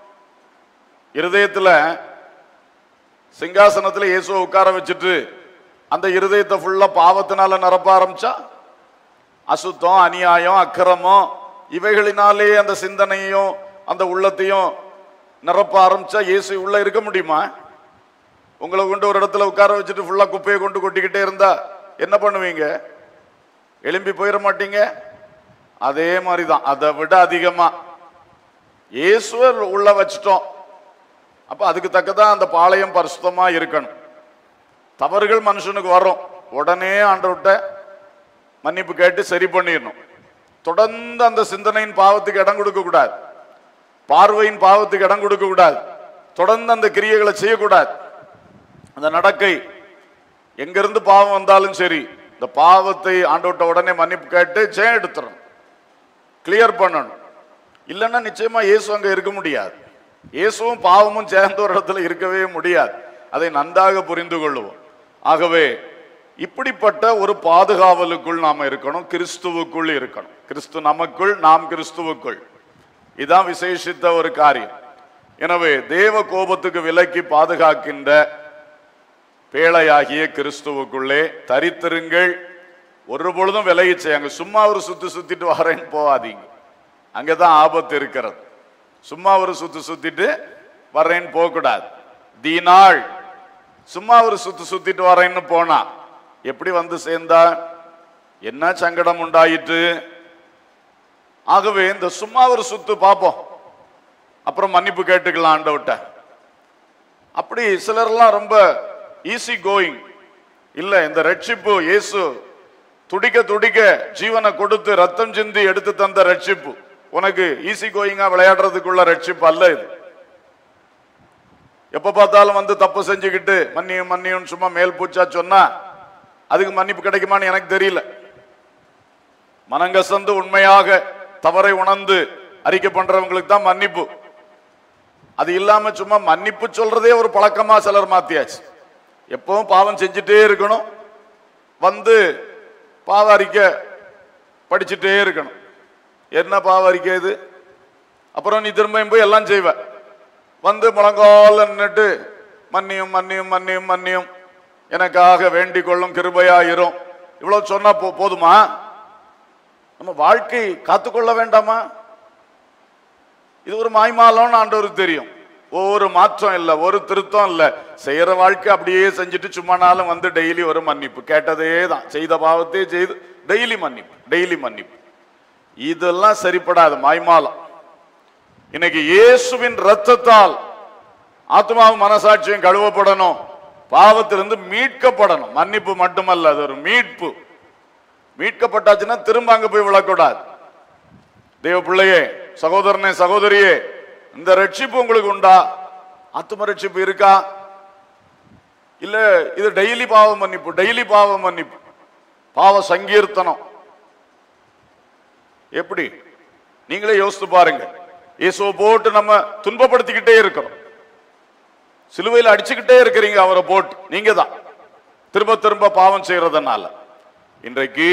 இருதயத்துல சிங்காசனத்துல இயேசுவை உட்கார வச்சுட்டு அந்த இருதயத்தை ஃபுல்லா பாவத்தினால நிரப்ப ஆரம்பிச்சா, அசுத்தம், அநியாயம், அக்கிரமம் இவைகளினாலே அந்த சிந்தனையும் அந்த உள்ளத்தையும் நிரப்ப ஆரம்பிச்சா இயேசு உள்ள இருக்க முடியுமா? உங்களை கொண்டு ஒரு இடத்துல உட்கார வச்சுட்டு ஃபுல்லா குப்பையை கொண்டு கொட்டிக்கிட்டே இருந்தா என்ன பண்ணுவீங்க? எழும்பி போயிட மாட்டீங்க? அதே மாதிரிதான், அதை விட அதிகமா இயேசுவை உள்ள வச்சிட்டோம். அப்ப அதுக்கு தக்கதான் அந்த பாளையம் பரிசுத்தமா இருக்கணும். தவறுகள் மனுஷனுக்கு வரும், உடனே ஆண்டவர்கிட்ட மன்னிப்பு கேட்டு சரி பண்ணிடணும். தொடர்ந்து அந்த சிந்தனையின் பாவத்துக்கு இடம் கொடுக்க கூடாது, பார்வையின் பாவத்துக்கு இடம் கொடுக்க கூடாது, தொடர்ந்து அந்த கிரியைகளை செய்யக்கூடாது. அந்த நடக்கை எங்கிருந்து பாவம் வந்தாலும் சரி, இந்த பாவத்தை ஆண்டவர்கிட்ட உடனே மன்னிப்பு கேட்டு ஜெயம் எடுத்துறணும், கிளியர் பண்ணணும். இல்லைன்னா நிச்சயமா இயேசு அங்க இருக்க முடியாது. இயேசுவும் பாவமும் சேர்ந்த ஒரு இடத்துல இருக்கவே முடியாது. அதை நன்றாக புரிந்து கொள்ளுவோம். ஆகவே இப்படிப்பட்ட ஒரு பாதுகாவலுக்குள் நாம இருக்கணும், கிறிஸ்துவுக்குள் இருக்கணும். கிறிஸ்து நமக்குள், நாம் கிறிஸ்துவுக்குள். இதுதான் விசேஷித்த ஒரு காரியம். எனவே தேவ கோபத்துக்கு விலக்கி பாதுகாக்கின்ற பேழையாகிய கிறிஸ்துவுக்குள்ளே தரித்திருங்கள். ஒரு பொழுதும் விலகி செய்யாங்க. சும்மா ஒரு சுத்தி சுத்திட்டு வரேன்னு போகாதீங்க, அங்கதான் ஆபத்து இருக்கிறது. சும்மா ஒரு சுத்து சுத்திட்டு வரேன்னு போக கூடாது. தீனாள் சும்மா ஒரு சுத்து சுத்திட்டு வரேன்னு போனா எப்படி வந்து சேர்ந்தா? என்ன சங்கடம் உண்டாயிற்று? ஆகவே இந்த சும்மா ஒரு சுத்து பார்ப்போம், அப்புறம் மன்னிப்பு கேட்டுக்கலாம் ஆண்டவர்ட்ட. அப்படி சிலர்லாம் ரொம்ப ஈஸி கோயிங் இல்ல. இந்த ரட்சிப்பு இயேசு துடிக்க துடிக்க ஜீவனை கொடுத்து ரத்தம் சிந்தி எடுத்து தந்த ரட்சிப்பு உனக்கு ஈஸி கோயிங்கா விளையாடுறதுக்குள்ள ரட்சிப்பு அல்ல இது. எப்ப பார்த்தாலும் வந்து தப்பு செஞ்சுக்கிட்டு மன்னியும் மன்னியும் சும்மா மேல் பூச்சா சொன்னா அதுக்கு மன்னிப்பு கிடைக்குமான்னு எனக்கு தெரியல. மனங்கசந்து உண்மையாக தவறை உணர்ந்து அறிக்கை பண்றவங்களுக்கு தான் மன்னிப்பு. அது இல்லாம சும்மா மன்னிப்பு சொல்றதே ஒரு பழக்கமா சிலர் மாத்தியாச்சு. எப்பவும் பாவம் செஞ்சுட்டே இருக்கணும், வந்து பாவ அறிக்கை படிச்சுட்டே இருக்கணும். என்ன பாவ அறிக்கை இது? அப்புறம் நீ திரும்ப போய் எல்லாம் செய்வ, வந்து முழங்கால நின்னுட்டு மன்னியும் மன்னியும் மன்னியும் மன்னியும் எனக்காக வேண்டிக் கொள்ளும் கிருபையாயிரும் இவ்வளவு சொன்னா போதுமா? நம்ம வாழ்க்கை காத்துக்கொள்ள வேண்டாமா? இது ஒரு மாய்மாலம்னு ஆண்டவருக்கு தெரியும். ஒரு மாற்றம் இல்லை, ஒரு திருத்தம் இல்லை. செய்யற வாழ்க்கை அப்படியே செஞ்சுட்டு சும்மானாலும் வந்து டெய்லி ஒரு மன்னிப்பு, கேட்டதே தான், செய்த பாவத்தையே செய்து டெய்லி மன்னிப்பு டெய்லி மன்னிப்பு. இதெல்லாம் சரிப்படாது, மாய்மாலம். இன்னைக்கு இயேசுவின் ரத்தத்தால் ஆத்மாவும் மனசாட்சியும் கழுவப்படணும், பாவத்திலிருந்து மீட்கப்படணும். மன்னிப்பு மட்டுமல்ல, அது ஒரு மீட்பு. மீட்கப்பட்டாச்சுன்னா திரும்ப அங்க போய் விழக்கூடாது. தேவ பிள்ளையே, சகோதரனே, சகோதரியே, இந்த ரட்சிப்பு உங்களுக்கு உண்டா? ஆத்ம ரட்சிப்பு இருக்கா? இல்ல இது டெய்லி பாவ மன்னிப்பு, டெய்லி பாவ மன்னிப்பு, பாவ சங்கீர்த்தனம். எப்படி? நீங்களே யோசித்து பாருங்க. இயேசுவை போட்டு நம்ம துன்பப்படுத்திக்கிட்டே இருக்கிறோம், சிலுவையில் அடிச்சுக்கிட்டே இருக்கிறீங்க அவரை போட்டு, நீங்க தான் திரும்ப திரும்ப பாவம் செய்யறதுனால. இன்றைக்கு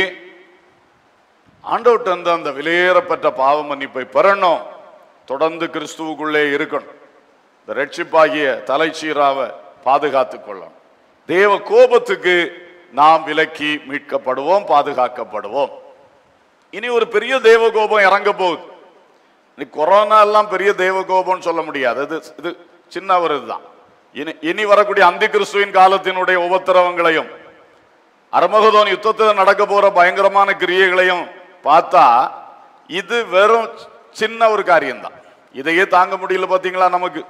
ஆண்டவர்ட்ட இருந்து அந்த விலையேறப்பட்ட பாவ மன்னிப்பை பெறணும், தொடர்ந்து கிறிஸ்துவுக்குள்ளே இருக்கணும், இந்த ரட்சிப்பாகிய தலைச்சீராவை பாதுகாத்துக் கொள்ளணும். தேவ கோபத்துக்கு நாம் விலக்கி மீட்கப்படுவோம், பாதுகாக்கப்படுவோம். இனி ஒரு பெரிய தேவ கோபம் இறங்க போகுது. கொரோனா எல்லாம் பெரிய தேவ கோபம் சொல்ல முடியாது, இது இது சின்ன ஒரு இதுதான். இனி இனி வரக்கூடிய அந்தி கிறிஸ்துவின் காலத்தினுடைய உபத்திரவங்களையும் அர்மகதோன் யுத்தத்தில் நடக்க போற பயங்கரமான கிரியைகளையும் பார்த்தா இது வெறும் சின்ன ஒரு காரியம்தான். இதையே தாங்க முடியல பாத்தீங்களா? நமக்கு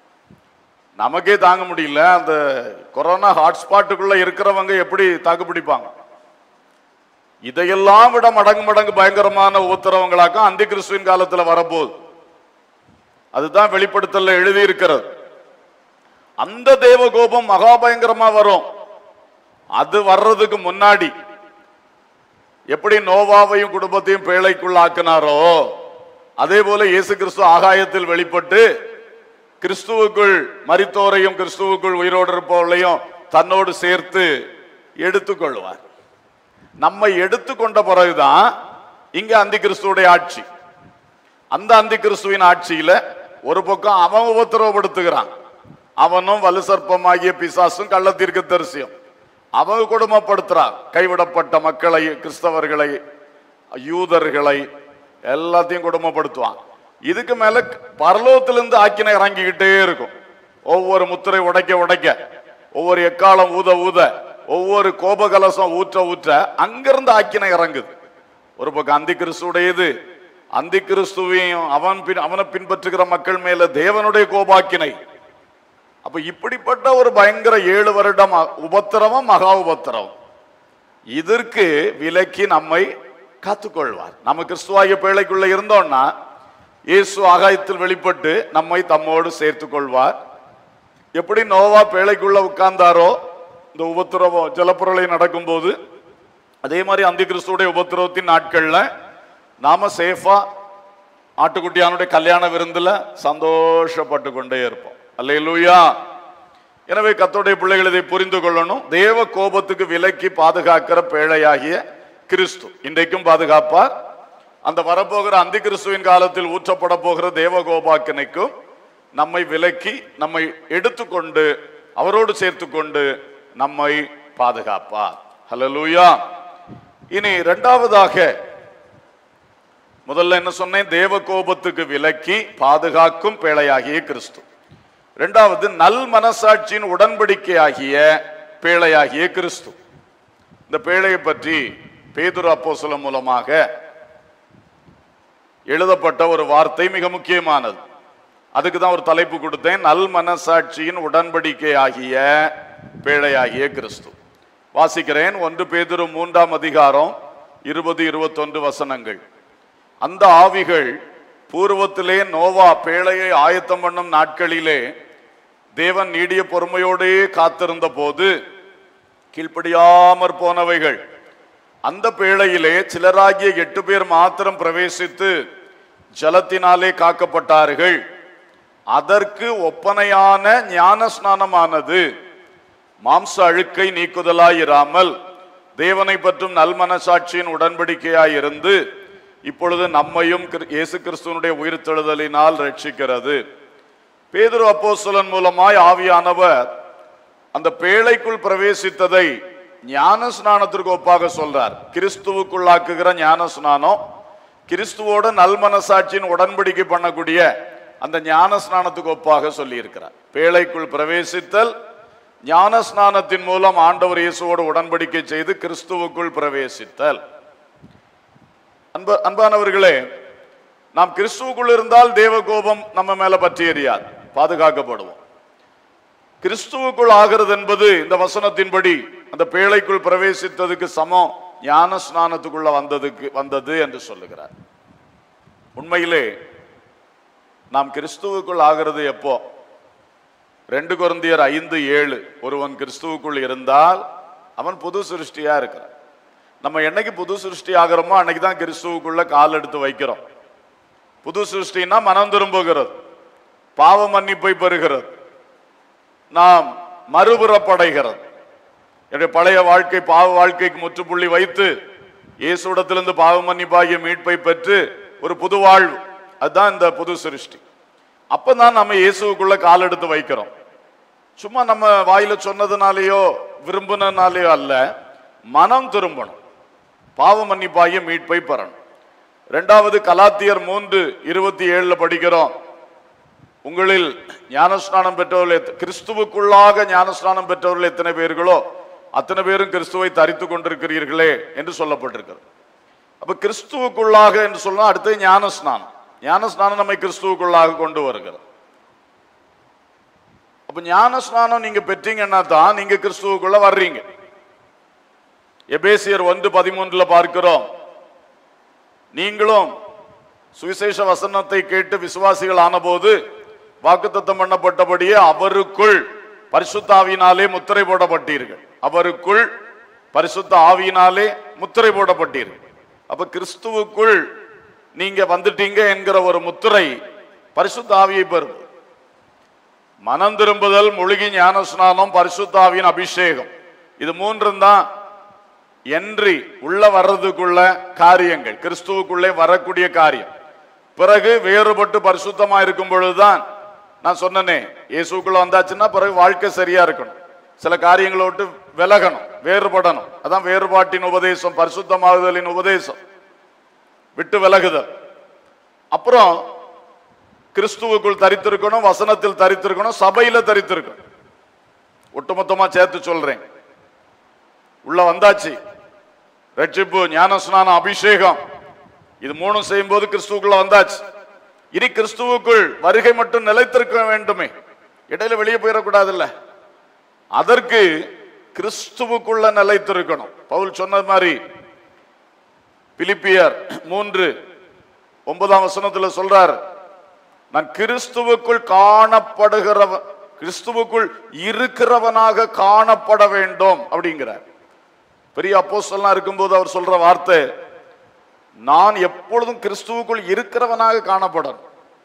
நமக்கே தாங்க முடியல. அந்த கொரோனா ஹாட்ஸ்பாட்டுக்குள்ள இருக்கிறவங்க எப்படி தாக்கு பிடிப்பாங்க? இதையெல்லாம் விட மடங்கு மடங்கு பயங்கரமான உபத்திரவங்களாக்க அந்தி கிறிஸ்துவின் காலத்துல வரப்போகுது. அதுதான் வெளிப்படுத்தல எழுதி இருக்கிறது. அந்த தேவ கோபம் மகா பயங்கரமா வரும். அது வர்றதுக்கு முன்னாடி எப்படி நோவாவையும் குடும்பத்தையும் பேழைக்குள் ஆக்கினாரோ அதே போல இயேசு கிறிஸ்து ஆகாயத்தில் வெளிப்பட்டு கிறிஸ்துவுக்குள் மரித்தோரையும் கிறிஸ்துவுக்குள் உயிரோடு இருப்பவர்களையும் தன்னோடு சேர்த்து எடுத்துக்கொள்வார். நம்மை எடுத்துக்கொண்ட பிறகுதான் இங்க அந்தி கிறிஸ்துவுடைய ஆட்சி. அந்த அந்தி கிறிஸ்துவின் ஆட்சியில ஒரு பக்கம் அவன் உபத்திரவப்படுத்துகிறான், அவனும் வலு சர்ப்பமாகிய பிசாசும் கள்ள தீர்க்கதரிசியும் அவங்க கொடுமைப்படுத்துறான். கைவிடப்பட்ட மக்களை, கிறிஸ்தவர்களை, யூதர்களை எல்லாத்தையும் கொடுமைப்படுத்துவான். இதுக்கு மேல பரலோகத்திலிருந்து ஆக்கினை இறங்கிக்கிட்டே இருக்கும். ஒவ்வொரு முத்திரை உடைக்க உடைக்க, ஒவ்வொரு எக்காலம் ஊத ஊத, ஒவ்வொரு கோபகலசம் ஊற்ற ஊற்ற அங்கிருந்து ஆக்கினை இறங்குது. ஒரு பக்கம் அந்தி கிறிஸ்துடையது, அந்தி கிறிஸ்துவையும் அவன் பின் அவனை பின்பற்றுகிற மக்கள் மேல தேவனுடைய கோபாக்கினை. அப்ப இப்படிப்பட்ட ஒரு பயங்கர ஏழு வருடம் உபத்திரவம், மகா உபத்திரவம். இதற்கு விலக்கி நம்மை காத்துக்கொள்வார். நம்ம கிறிஸ்துவாகிய பேழைக்குள்ள இருந்தோம்னா இயேசு ஆகாயத்தில் வெளிப்பட்டு நம்மை தம்மோடு சேர்த்து கொள்வார். எப்படி நோவா பேழைக்குள்ள உட்கார்ந்தாரோ இந்த உபத்திரவம் ஜலப்புரளை நடக்கும் போது, அதே மாதிரி அந்தி கிறிஸ்துடைய உபத்திரவத்தின் நாட்கள்ல நாம சேஃபா ஆட்டுக்குட்டியானுடைய கல்யாண விருந்துல சந்தோஷப்பட்டு கொண்டே இருப்போம். அல்லேலூயா. எனவே கர்த்தருடைய பிள்ளைகள் இதை புரிந்து கொள்ளணும். தேவ கோபத்துக்கு விலக்கி பாதுகாக்கிற பேழையாகிய கிறிஸ்து இன்றைக்கும் பாதுகாப்பார். அந்த வரப்போகிற அந்தி கிறிஸ்துவின் காலத்தில் ஊற்றப்பட போகிற தேவ கோபாக்கினைக்கும் நம்மை விலக்கி நம்மை எடுத்துக்கொண்டு அவரோடு சேர்த்து கொண்டு நம்மை பாதுகாப்பார். ஹல்லேலூயா. இனி இரண்டாவதாக, முதல்ல என்ன சொன்னேன்? தேவ கோபத்துக்கு விலக்கி பாதுகாக்கும் பேழையாகிய கிறிஸ்து. இரண்டாவது, நல் மனசாட்சியின் உடன்படிக்கை ஆகிய பேழையாகிய கிறிஸ்து. இந்த பேழையை பற்றி பேதுரு அப்போஸ்தலன் மூலமாக எழுதப்பட்ட ஒரு வார்த்தை மிக முக்கியமானது. அதுக்கு தான் ஒரு தலைப்பு கொடுத்தேன், நல் மனசாட்சியின் உடன்படிக்கை ஆகிய பேழையாகிய கிறிஸ்து. வாசிக்கிறேன். ஒன்று பேதுரு மூன்றாம் அதிகாரம் இருபது இருபத்தொன்று வசனங்கள். அந்த ஆவிகள் பூர்வத்திலே நோவா பேழையை ஆயத்தம் பண்ணும் நாட்களிலே தேவன் நீடிய பொறுமையோடே காத்திருந்த போது கீழ்ப்படியாமற் போனவைகள் அந்த பேழையிலே சிலராகிய எட்டு பேர் மாத்திரம் பிரவேசித்து ஜலத்தினாலே காக்கப்பட்டார்கள். அதற்கு ஒப்பனையான ஞான ஸ்நானமானது மாம்ச அழுக்கை நீக்குதலாயிராமல் தேவனை பற்றும் நல்மனசாட்சியின் உடன்படிக்கையாயிருந்து இப்பொழுது நம்மையும் இயேசு கிறிஸ்துவனுடைய உயிர்த்தெழுதலினால் ரட்சிக்கிறது. பேதுரு அப்போஸ்தலன் மூலமாய் ஆவியானவர் அந்த பேழைக்குள் பிரவேசித்ததை ஞான ஸ்நானத்திற்கு ஒப்பாக சொல்றார். கிறிஸ்துவுக்குள்ளாக்குகிற ஞான ஸ்நானம், கிறிஸ்துவோட நல்மனசாட்சியின் உடன்படிக்கை பண்ணக்கூடிய அந்த ஞான ஸ்நானத்துக்கு ஒப்பாக சொல்லி இருக்கிறார். பேழைக்குள் பிரவேசித்தல், ஞான ஸ்நானத்தின் மூலம் ஆண்டவர் இயேசுவோடு உடன்படிக்கை செய்து கிறிஸ்துவுக்குள் பிரவேசித்தல். அன்ப அன்பானவர்களே, நாம் கிறிஸ்துவுக்குள் இருந்தால் தேவ கோபம் நம்ம மேல பற்றி எறியாது, பாதுகாக்கப்படுவோம். கிறிஸ்துவுக்குள் ஆகிறது என்பது இந்த வசனத்தின்படி அந்த பேழைக்குள் பிரவேசித்ததுக்கு சமம் ஞான ஸ்நானத்துக்குள்ள வந்ததுக்கு வந்தது என்று சொல்லுகிறார். உண்மையிலே நாம் கிறிஸ்துவுக்குள் ஆகிறது எப்போ? ரெண்டு கொரிந்தியர் ஐந்து ஏழு, ஒருவன் கிறிஸ்துவுக்குள் இருந்தால் அவன் புது சிருஷ்டியா இருக்கிறான். நம்ம என்னைக்கு புது சிருஷ்டி ஆகிறோமோ அன்னைக்கு தான் கிறிஸ்துவுக்குள்ள கால் எடுத்து வைக்கிறோம். புது சிருஷ்டினா மனம் திரும்புகிறது, பாவ மன்னிப்பை பெறுகிறது, நாம் மறுபுறப்படைகிறது. என்னுடைய பழைய வாழ்க்கை பாவ வாழ்க்கைக்கு முற்றுப்புள்ளி வைத்து இயேசுவிடத்திலிருந்து பாவ மன்னிப்பாகிய மீட்பை பெற்று ஒரு புது வாழ்வு, அதுதான் இந்த புது சிருஷ்டி. அப்பதான் நம்ம இயேசுக்குள்ள கால் எடுத்து வைக்கிறோம். சும்மா நம்ம வாயில சொன்னதுனாலேயோ விரும்பினாலேயோ அல்ல, மனம் திரும்பணும், பாவ மன்னிப்பாகிய மீட்பை பெறணும். இரண்டாவது கலாத்தியர் மூன்று இருபத்தி ஏழுல படிக்கிறோம், உங்களில் ஞானஸ்நானம் பெற்றவர்கள், கிறிஸ்துவுக்குள்ளாக ஞானஸ்நானம் பெற்றவர்கள் எத்தனை பேர்களோ அத்தனை பேரும் கிறிஸ்துவை தரித்து கொண்டிருக்கிறீர்களே என்று சொல்லப்பட்டிருக்கிறது. அப்ப கிறிஸ்துவுக்குள்ளாக என்று சொன்னா அடுத்து ஞானஸ்நானம். ஞானஸ்நானம் நம்மை கிறிஸ்துவுக்குள்ளாக கொண்டு வருகிறது. அப்ப ஞானஸ்நானம் நீங்க பெற்றீங்கன்னா தான் நீங்க கிறிஸ்துவுக்குள்ள வர்றீங்க. எபேசியர் ஒன்று பதிமூன்றுல பார்க்கிறோம், நீங்களும் சுவிசேஷ வசனத்தை கேட்டு விசுவாசிகள் ஆன போது வாக்குத்தத்தம் பண்ணப்பட்டபடியே அவருக்குள் பரிசுத்த ஆவியினாலே முத்திரை போடப்பட்டீர்கள். அவருக்குள் பரிசுத்த ஆவியினாலே முத்திரை போடப்பட்டீர்கள். அப்ப கிறிஸ்துவுக்குள் நீங்க வந்துட்டீங்க என்கிற ஒரு முத்திரை பரிசுத்த ஆவியை பெறும். மனம் திரும்புதல், முழுகி ஞானஸ்நானம், பரிசுத்த ஆவியின் அபிஷேகம், இது மூன்றும் தான் என்றி உள்ள வர்றதுக்குள்ள காரியங்கள், கிறிஸ்துவுக்குள்ளே வரக்கூடிய காரியம். பிறகு வேறுபட்டு பரிசுத்தமா இருக்கும் பொழுதுதான் நான் சொன்னனே, இயேசுக்குள்ள வந்தாச்சுன்னா பிறகு வாழ்க்கை சரியா இருக்கணும், சில காரியங்களை விட்டு விலகணும், வேறுபடணும். அதான் வேறுபாட்டின் உபதேசம், பரிசுத்தமாகுதலின் உபதேசம், விட்டு விலகுதல். அப்புறம் கிறிஸ்துவுக்குள் தரித்திருக்கணும், வசனத்தில் தரித்திருக்கணும், சபையில தரித்திருக்கணும். ஒட்டுமொத்தமா சேர்த்து சொல்றேன். உள்ள வந்தாச்சு, ரட்சிப்பு, ஞானஸ்நானம், அபிஷேகம், இது மூணும் செய்யும் போது கிறிஸ்துவுக்குள்ள வந்தாச்சு. இனி கிறிஸ்துவுக்குள் வருகை மட்டும் நிலைத்திருக்க வேண்டுமே, இடையில வெளியே போயிடக்கூடாது இல்ல. அதற்கு கிறிஸ்துவுக்குள்ள நிலைத்திருக்கணும். பவுல் சொன்னது மாதிரி பிலிப்பியர் மூன்று ஒன்பதாம் வசனத்துல சொல்றார், நான் கிறிஸ்துவுக்குள் காணப்படுகிறவன், கிறிஸ்துவுக்குள் இருக்கிறவனாக காணப்பட வேண்டும் அப்படிங்கிறார். பெரிய அப்போஸ்தலனா இருக்கும்போது அவர் சொல்ற வார்த்தை, நான் எப்பொழுதும் கிறிஸ்துவுக்குள் இருக்கிறவனாக காணப்படும்.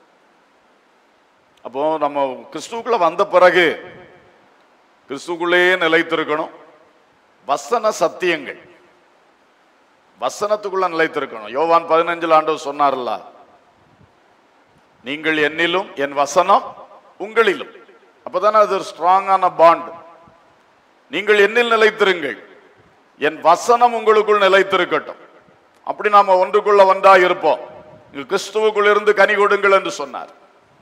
அப்போ நம்ம கிறிஸ்துவுக்குள்ள வந்த பிறகு கிறிஸ்துவுக்குள்ளே நிலைத்திருக்கணும். வசன சத்தியங்கள், வசனத்துக்குள்ள நிலைத்திருக்கணும். யோவான் பதினஞ்சில் ஆண்டவர் சொன்னார்ல, நீங்கள் என்னிலும் என் வசனம் உங்களிலும். அப்பதானே அது ஒரு ஸ்ட்ராங்கான பாண்ட். நீங்கள் என்னில் நிலைத்திருங்கள், என் வசனம் உங்களுக்குள் நிலைத்திருக்கட்டும். அப்படி நாம ஒன்றுக்குள்ள ஒன்றா இருப்போம். கிறிஸ்துவுக்குள் இருந்து கனி கொடுங்கள் என்று சொன்னார்.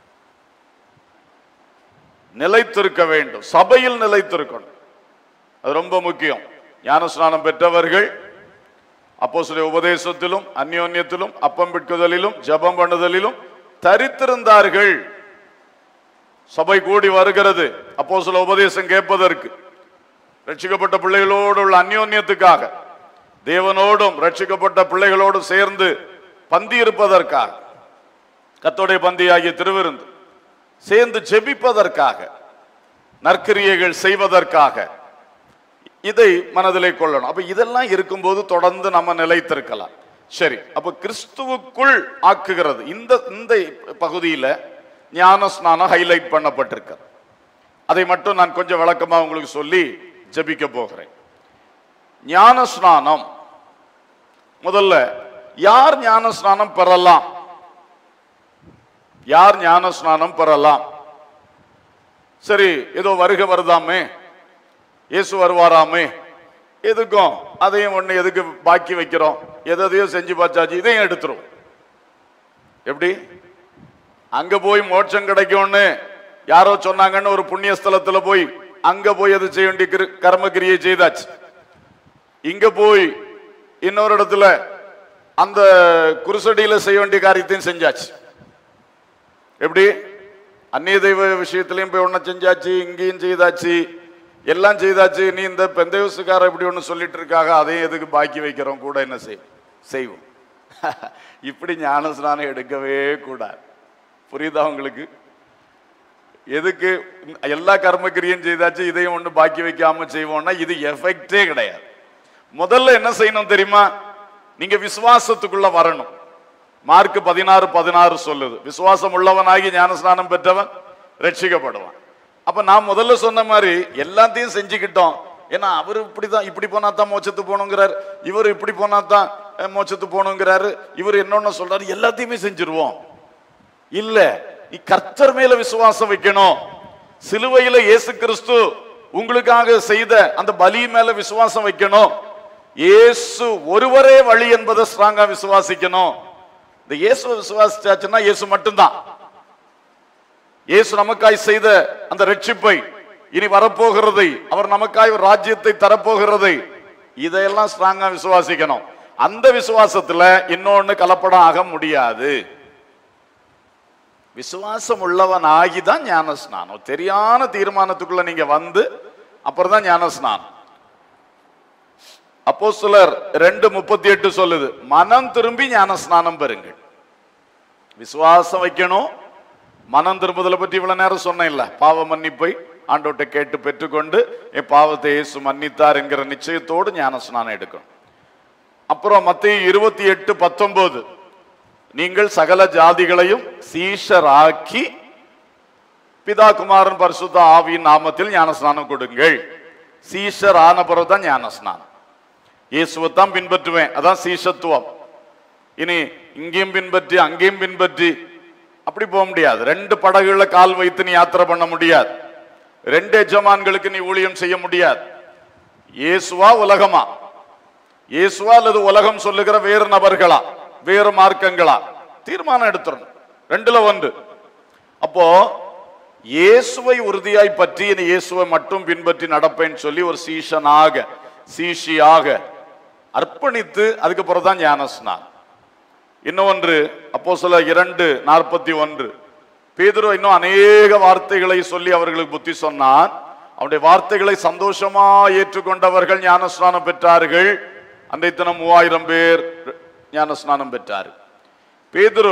நிலைத்திருக்க வேண்டும், சபையில் நிலைத்திருக்கணும், அது ரொம்ப முக்கியம். ஞானஸ்நானம் பெற்றவர்கள் அப்போஸ்தலருடைய உபதேசத்திலும் அந்யோன்யத்திலும் அப்பம் பிட்குதலிலும் ஜெபம் பண்ணுதலிலும் தரித்திருந்தார்கள். சபை கூடி வருகிறது அப்போஸ்தல உபதேசம் கேட்பதற்கு, ரட்சிக்கப்பட்ட பிள்ளைகளோடு உள்ள அந்யோன்யத்துக்காக, தேவனோடும் ரட்சிக்கப்பட்ட பிள்ளைகளோடும் சேர்ந்து பந்தி இருப்பதற்காக, கர்த்தருடைய பந்தியாகிய திருவிருந்து சேர்ந்து ஜெபிப்பதற்காக, நற்கிரியைகள் செய்வதற்காக, இதை மனதிலே கொள்ளணும். அப்ப இதெல்லாம் இருக்கும்போது தொடர்ந்து நம்ம நிலைத்திருக்கலாம். சரி, அப்ப கிறிஸ்துவுக்குள் ஆக்குகிறது இந்த இந்த பகுதியில ஞான ஸ்நானம் ஹைலைட் பண்ணப்பட்டிருக்க. அதை மட்டும் நான் கொஞ்சம் விளக்கமா உங்களுக்கு சொல்லி ஜெபிக்க போகிறேன். ஞான ஸ்நானம் முதல்ல யார் ஞான ஸ்நானம் பெறலாம்? யார் ஞான ஸ்நானம் பெறலாம்? சரி, ஏதோ வருகை வருதாமே, இயேசு வருவாராமே, எதுக்கும் அதையும் ஒண்ணு எதுக்கு பாக்கி வைக்கிறோம்? எதையும் செஞ்சு பார்த்தாச்சு, இதையும் எடுத்துரும். எப்படி அங்க போய் மோட்சம் கிடைக்கும்னு யாரோ சொன்னாங்கன்னு ஒரு புண்ணிய ஸ்தலத்துல போய் அங்க போய் அது செய்ய வேண்டிய கர்மக்கிரியை செய்தாச்சு. இங்க போய் இன்னொரு இடத்துல அந்த குருசடியில செய்ய வேண்டிய காரியத்தையும் செஞ்சாச்சு. எப்படி அந்நிய தெய்வ விஷயத்திலையும் போய் ஒன்ன செஞ்சாச்சு, இங்கேயும் செய்தாச்சு, எல்லாம் செய்தாச்சு. நீ இந்த பெந்தையோசுக்கார இப்படி ஒண்ணு சொல்லிட்டு இருக்காக, அதையும் எதுக்கு பாக்கி வைக்கிறோம்? கூட என்ன செய்வோம் செய்வோம் இப்படி ஞான ஸ்நானம் எடுக்கவே கூடாது. புரியுதா உங்களுக்கு? எதுக்கு எல்லா கர்மக்கிரியும் செய்தாச்சு, இதையும் ஒண்ணு பாக்கி வைக்காம செய்வோம்னா இது எஃபெக்டே கிடையாது. முதல்ல என்ன செய்யணும் தெரியுமா? நீங்க விசுவாசத்துக்குள்ள வரணும். மார்க் பதினாறு பதினாறு சொல்லுது, விசுவாசம் உள்ளவனாகி ஞானஸ்நானம் பெற்றவன் ரட்சிக்கப்படுவான். அப்ப நான் முதல்ல சொன்ன மாதிரி எல்லாத்தையும் செஞ்சுக்கிட்டோம். ஏன்னா அவர் இப்படிதான், இப்படி போனா தான் மோட்சத்து போகணுங்கிறாரு, இவர் இப்படி போனா தான் மோட்சத்து போகணுங்கிறாரு, இவர் என்னன்னு சொல்றாரு, எல்லாத்தையுமே செஞ்சிருவோம். இல்ல, நீ கர்த்தர் மேல விசுவாசம் வைக்கணும். சிலுவையில இயேசு கிறிஸ்து உங்களுக்காக செய்த அந்த பலி மேல விசுவாசம் வைக்கணும். இயேசு ஒருவரே வழி என்பதை ஸ்ட்ராங்கா விசுவாசிக்கணும். இந்த இயேசு விசுவாசிச்சாச்சுன்னா இயேசு மட்டும்தான். இயேசு நமக்காய் செய்த அந்த ரட்சிப்பை, இனி வரப்போகிறதை, அவர் நமக்காய் ஒரு ராஜ்யத்தை தரப்போகிறதை, இதையெல்லாம் ஸ்ட்ராங்கா விசுவாசிக்கணும். அந்த விசுவாசத்துல இன்னொன்னு கலப்படம் ஆக முடியாது. விசுவாசம் உள்ளவன் ஆகிதான் ஞான ஸ்நானம். தெரியான தீர்மானத்துக்குள்ள நீங்க வந்து அப்புறம் தான் ஞான ஸ்நானம். அப்போஸ்தலர் ரெண்டு முப்பத்தி எட்டு சொல்லுது, மனம் திரும்பி ஞான ஸ்நானம் பெறுங்கள். விசுவாசம் வைக்கணும். மனம் திரும்புதலை பற்றி இவ்வளவு நேரம் சொன்னேன் இல்ல, பாவ மன்னிப்பை ஆண்டவர்கிட்ட கேட்டு பெற்றுக்கொண்டு என் பாவத்தை இயேசு மன்னித்தார் என்கிற நிச்சயத்தோடு ஞான ஸ்நானம் எடுக்கணும். அப்புறம் மத்தேயு இருபத்தி எட்டு பத்தொன்பது, நீங்கள் சகல ஜாதிகளையும் சீஷராக்கி பிதா குமாரன் பரிசுத்த ஆவியின் நாமத்தில் ஞான ஸ்நானம் கொடுங்கள். சீஷர் ஆன பிறகுதான் ஞான ஸ்நானம். இயேசுவை தான் பின்பற்றுவேன், அதான் சீஷத்துவம். இனி இங்கேயும் பின்பற்றி அங்கேயும் பின்பற்றி அப்படி போக முடியாது. ரெண்டு படகுல கால் வைத்து நீ யாத்திரை பண்ண முடியாது. ரெண்டு எஜமான்களுக்கு நீ ஊழியம் செய்ய முடியாது. இயேசுவா உலகமா? இயேசுவா அல்லது உலகம் சொல்லுகிற வேறு நபர்களா, வேறு மார்க்கங்களா? தீர்மானம் எடுத்துடணும். ரெண்டுல ஒன்று. அப்போ இயேசுவை உறுதியாய் பற்றி இயேசுவை மட்டும் பின்பற்றி நடப்பேன்னு சொல்லி ஒரு சீஷனாக சீஷியாக அர்ப்பணித்து அதுக்கப்புறம் தான் ஞானஸ்நானம். இன்னொன்று அப்போஸ்தலர் இரண்டு நாற்பத்தி ஒன்று, பேதுரு இன்னும் அநேக வார்த்தைகளை சொல்லி அவர்களுக்கு புத்தி சொன்னான். அவருடைய வார்த்தைகளை சந்தோஷமா ஏற்றுக்கொண்டவர்கள் ஞானஸ்நானம் பெற்றார்கள். அன்றைய தினம் மூவாயிரம் பேர் ஞானஸ்நானம் பெற்றார். பேதுரு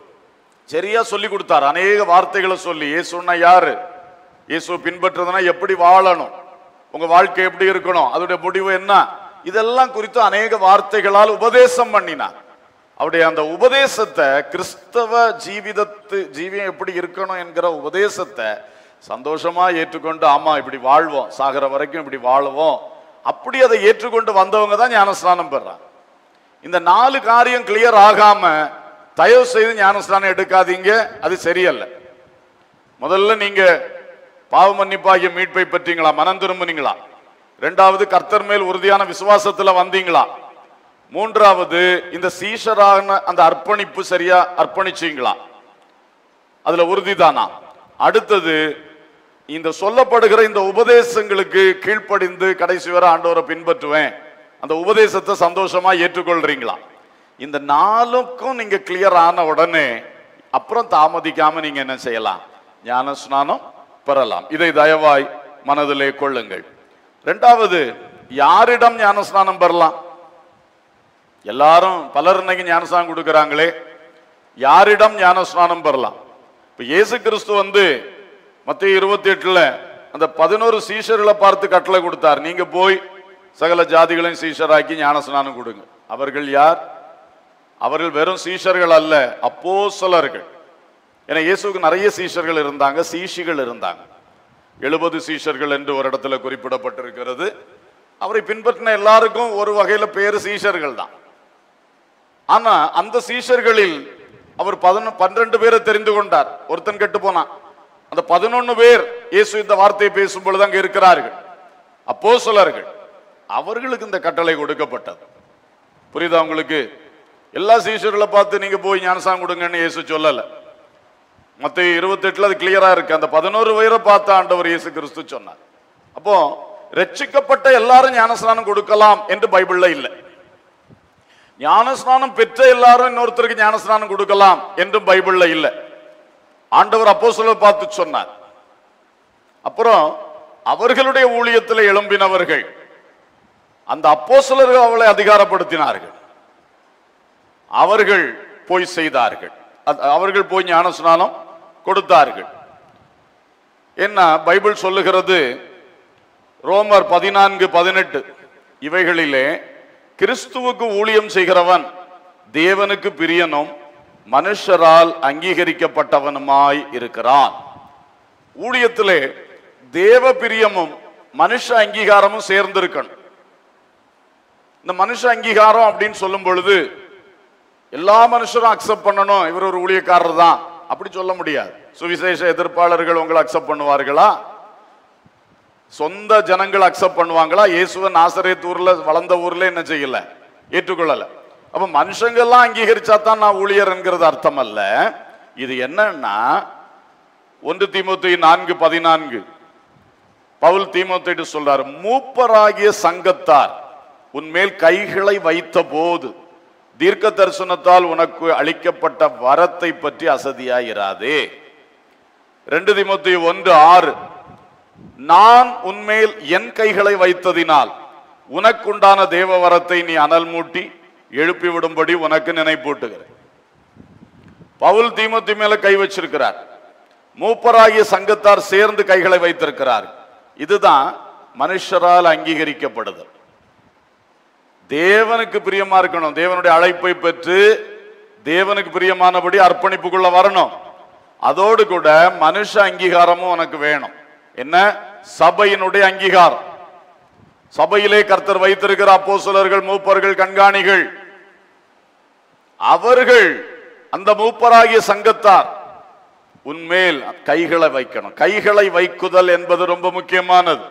சரியா சொல்லி கொடுத்தார், அநேக வார்த்தைகளை சொல்லி. இயேசுன்னா யாரு, இயேசு பின்பற்றுறதுனா எப்படி வாழணும், உங்க வாழ்க்கை எப்படி இருக்கணும், அதோடைய முடிவு என்ன, இதெல்லாம் குறித்து அநேக வார்த்தைகளால் உபதேசம் பண்ணினார். அவருடைய அந்த உபதேசத்தை, கிறிஸ்தவ ஜீவிதத்து ஜீவியம் எப்படி இருக்கணும் என்கிற உபதேசத்தை சந்தோஷமா ஏற்றுக்கொண்டு, ஆமா இப்படி வாழ்வோம், சாகிற வரைக்கும் இப்படி வாழுவோம், அப்படி அதை ஏற்றுக்கொண்டு வந்தவங்க தான் ஞானஸ்நானம் பெறாங்க. இந்த நாலு காரியம் கிளியர் ஆகாம தயவு செய்து ஞானஸ்நானம் எடுக்காதீங்க, அது சரியல்ல. முதல்ல நீங்க பாவ மன்னிப்பாகிய மீட்பை பெற்றீங்களா, மனம் திரும்பினீங்களா? இரண்டாவது கர்த்தர் மேல் உறுதியான விசுவாசத்துல வந்தீங்களா? மூன்றாவது இந்த சீஷரான அந்த அர்ப்பணிப்பு சரியா அர்ப்பணிச்சீங்களா, அதுல உறுதிதானா? அடுத்தது இந்த சொல்லப்படுகிற இந்த உபதேசங்களுக்கு கீழ்ப்படிந்து கடைசி வரை ஆண்டவரை பின்பற்றுவேன், அந்த உபதேசத்தை சந்தோஷமா ஏற்றுக்கொள்றீங்களா? இந்த நாலுக்கும் நீங்க கிளியர் ஆன உடனே அப்புறம் தாமதிக்காம நீங்க என்ன செய்யலாம், ஞானஸ்நானம் பெறலாம். இதை தயவாய் மனதிலே கொள்ளுங்கள். இரண்டாவது, யாரிடம் ஞானஸ்நானம் பெறலாம்? எல்லாரும் பலர் இன்னைக்கு ஞானஸ்நானம் கொடுக்கிறாங்களே, யாரிடம் ஞானஸ்நானம் பெறலாம்? இப்ப இயேசு கிறிஸ்து வந்து மத்தேயு இருபத்தி எட்டுல அந்த பதினோரு சீஷர்களை பார்த்து கட்டளை கொடுத்தார், நீங்க போய் சகல ஜாதிகளையும் சீஷராக்கி ஞானஸ்நானம் கொடுங்க. அவர்கள் யார்? அவர்கள் வெறும் சீஷர்கள் அல்ல, அப்போஸ்தலர்கள். ஏன்னா இயேசுவுக்கு நிறைய சீஷர்கள் இருந்தாங்க, சீஷிகள் இருந்தாங்க. எழுபது சீஷர்கள் என்று ஒரு இடத்துல குறிப்பிடப்பட்டிருக்கிறது. அவரை பின்பற்றின எல்லாருக்கும் ஒரு வகையில பேரு சீஷர்கள் தான். ஆனா அந்த சீஷர்களில் அவர் பதினொன்று பன்னிரண்டு பேரை தெரிந்து கொண்டார். ஒருத்தன் கெட்டு போனான். அந்த பதினொன்னு பேர் இயேசு இந்த வார்த்தையை பேசும் பொழுது அங்க இருக்கிறார்கள், அப்போஸ்தலர்கள். அவர்களுக்கு இந்த கட்டளை கொடுக்கப்பட்டது. புரியுதா உங்களுக்கு? எல்லா சீஷர்களை பார்த்து நீங்க போய் ஞானஸ்நானம் கொடுங்கன்னு இயேசு சொல்லல. மத்தேயு இருபத்தி எட்டுல அது கிளியரா இருக்கு. அந்த பதினோரு பேரை பார்த்த ஆண்டவர் இயேசு கிறிஸ்து சொன்னார். அப்போ ரட்சிக்கப்பட்ட எல்லாரும் ஞானஸ்நானம் கொடுக்கலாம் என்று பைபிள்ல இல்லை. ஞானஸ்நானம் பெற்ற எல்லாரும் இன்னொருத்தருக்கு ஞானஸ்நானம் கொடுக்கலாம் என்று பைபிள்ல இல்லை. ஆண்டவர் அப்போஸ்தலரை பார்த்து சொன்னார். அப்புறம் அவர்களுடைய ஊழியத்தில் எழும்பினவர்கள், அந்த அப்போஸ்தலர்கள் அவளை அதிகாரப்படுத்தினார்கள். அவர்கள் போய் செய்தார்கள், அவர்கள் போய் ஞானஸ்நானம் கொடுத்தார்கள். என்ன பைபிள் சொல்லுகிறது? ரோமர் பதினான்கு பதினெட்டு, இவைகளிலே கிறிஸ்துவுக்கு ஊழியம் செய்கிறவன் தேவனுக்கு பிரியனும் மனுஷரால் அங்கீகரிக்கப்பட்டவனுமாய் இருக்கிறான். ஊழியத்திலே தேவ பிரியமும் மனுஷ அங்கீகாரமும் சேர்ந்திருக்கணும். இந்த மனுஷ அங்கீகாரம் அப்படின்னு சொல்லும் பொழுது எல்லா மனுஷரும் அக்செப்ட் பண்ணணும், இவர் ஒரு ஊழியக்காரர் தான் அப்படி சொல்ல முடியாது. சுவிசேஷ எதிர்ப்பாளர்கள் உங்களை அக்செப்ட் பண்ணுவார்களா? சொந்த ஜனங்கள் அக்செப்ட் பண்ணுவாங்களா? இயேசுவ நாசரேத் ஊர்ல வளர்ந்த ஊர்ல என்ன செய்யல, ஏற்றுக்கொள்ளல. அப்ப மனுஷங்கள்லாம் அங்கீகரிச்சா தான் நான் ஊழியர் என்கிறது அர்த்தம் அல்ல. இது என்னன்னா, ஒன்று தீமோத்தேயு நான்கு பதினான்கு பவுல் தீமோத்தேயுக்கு சொல்றாரு, மூப்பராகிய சங்கத்தார் உன்மேல் கைகளை வைத்த போது தீர்க்க தரிசனத்தால் உனக்கு அளிக்கப்பட்ட வரத்தை பற்றி அசதியாயிராதே. ரெண்டு தீமோத்தேயு ஒன்று ஆறு, நான் உன்மேல் என் கைகளை வைத்ததினால் உனக்குண்டான தேவ வரத்தை நீ அனல் மூட்டி எழுப்பி விடும்படி உனக்கு நினைப்பூட்டுகிறேன். பவுல் தீமோத்தேயு மேல கை வச்சிருக்கிறார். மூப்பராகிய சங்கத்தார் சேர்ந்து கைகளை வைத்திருக்கிறார். இதுதான் மனுஷரால் அங்கீகரிக்கப்படுதல். தேவனுக்கு பிரியமா இருக்கணும். தேவனுடைய அழைப்பை பெற்று தேவனுக்கு பிரியமானபடி அர்ப்பணிப்புக்குள்ள வரணும். அதோடு கூட மனுஷ அங்கீகாரமும் உனக்கு வேணும். என்ன? சபையினுடைய அங்கீகாரம். சபையிலே கர்த்தர் வைத்திருக்கிற அப்போஸ்தலர்கள், மூப்பர்கள், கண்காணிகள், அவர்கள் அந்த மூப்பராகிய சங்கத்தார் உன்மேல் கைகளை வைக்கணும். கைகளை வைக்குதல் என்பது ரொம்ப முக்கியமானது.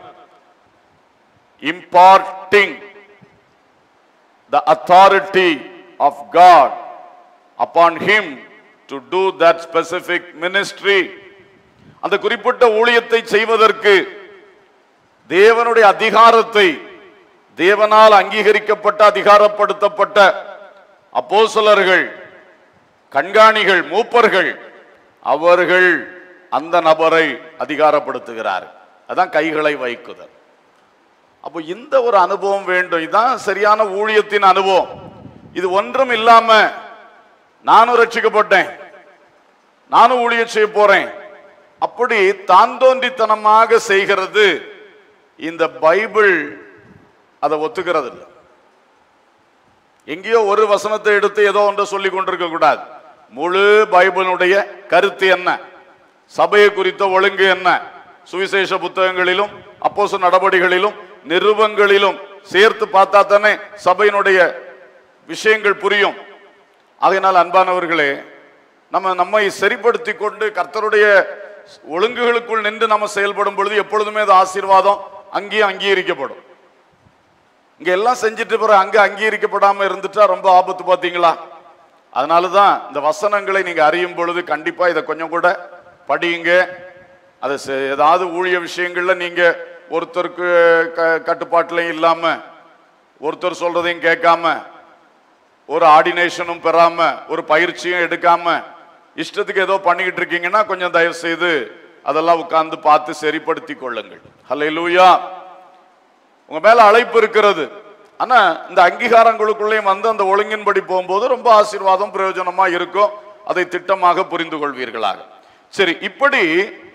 imparting the authority of God upon him to do that specific ministry. அந்த குறிப்பிட்ட ஊழியத்தை செய்வதற்கு தேவனுடைய அதிகாரத்தை, தேவனால் அங்கீகரிக்கப்பட்ட அதிகாரப்படுத்தப்பட்ட அப்போஸ்தலர்கள், கண்காணிகள், மூப்பர்கள், அவர்கள் அந்த நபரை அதிகாரப்படுத்துகிறார். அதான் கைகளை வைக்குதல். அப்போ இந்த ஒரு அனுபவம் வேண்டும். இதுதான் சரியான ஊழியத்தின் அனுபவம். இது ஒன்றும் இல்லாம நானும் ரட்சிக்கப்பட்டேன், நானும் ஊழியம் செய்ய போறேன், அப்படி தான் தோன்றித்தனமாக செய்கிறது இந்த பைபிள் அதை ஒத்துக்கிறது இல்லை. எங்கேயோ ஒரு வசனத்தை எடுத்து ஏதோ ஒன்றை சொல்லி கொண்டிருக்க கூடாது. முழு பைபிளுடைய கருத்து என்ன, சபையை குறித்த ஒழுங்கு என்ன, சுவிசேஷ புத்தகங்களிலும் அப்போஸ்தலர் நடபடிகளிலும் நிருபங்களிலும் சேர்த்து பார்த்தா தானே சபையினுடைய விஷயங்கள் புரியும். அதனால் அன்பானவர்களே, நம்ம நம்மை சரிப்படுத்தி கொண்டு கர்த்தருடைய ஒழுங்குகளுக்குள் நின்று நம்ம செயல்படும் பொழுது எப்பொழுதுமே அது ஆசீர்வாதம் அங்கேயும் அங்கீகரிக்கப்படும். இங்க எல்லாம் செஞ்சுட்டு பிற அங்க அங்கீகரிக்கப்படாம இருந்துட்டா ரொம்ப ஆபத்து. பார்த்தீங்களா? அதனாலதான் இந்த வசனங்களை நீங்க அறியும் பொழுது கண்டிப்பா இதை கொஞ்சம் கூட படியுங்க. அது ஏதாவது ஊழிய விஷயங்கள்ல நீங்க ஒருத்தருக்கு கட்டுப்பாட்டுலையும் இல்லாம, ஒருத்தர் சொல்றதையும் கேட்காம, ஒரு ஆர்டினேஷனும் பெறாம, ஒரு பயிற்சியும் எடுக்காம இஷ்டத்துக்கு ஏதோ பண்ணிக்கிட்டு இருக்கீங்கன்னா கொஞ்சம் தயவு செய்து அதெல்லாம் உட்கார்ந்து பார்த்து சரிப்படுத்தி கொள்ளுங்கள். ஹல்லேலூயா. உங்க மேல அழைப்பு இருக்கிறது. ஆனா இந்த அங்கீகாரங்களுக்குள்ளேயும் வந்து அந்த ஒழுங்கின்படி போகும்போது ரொம்ப ஆசீர்வாதம் பிரயோஜனமா இருக்கும். அதை திட்டமாக புரிந்து கொள்வீர்களாக. சரி, இப்படி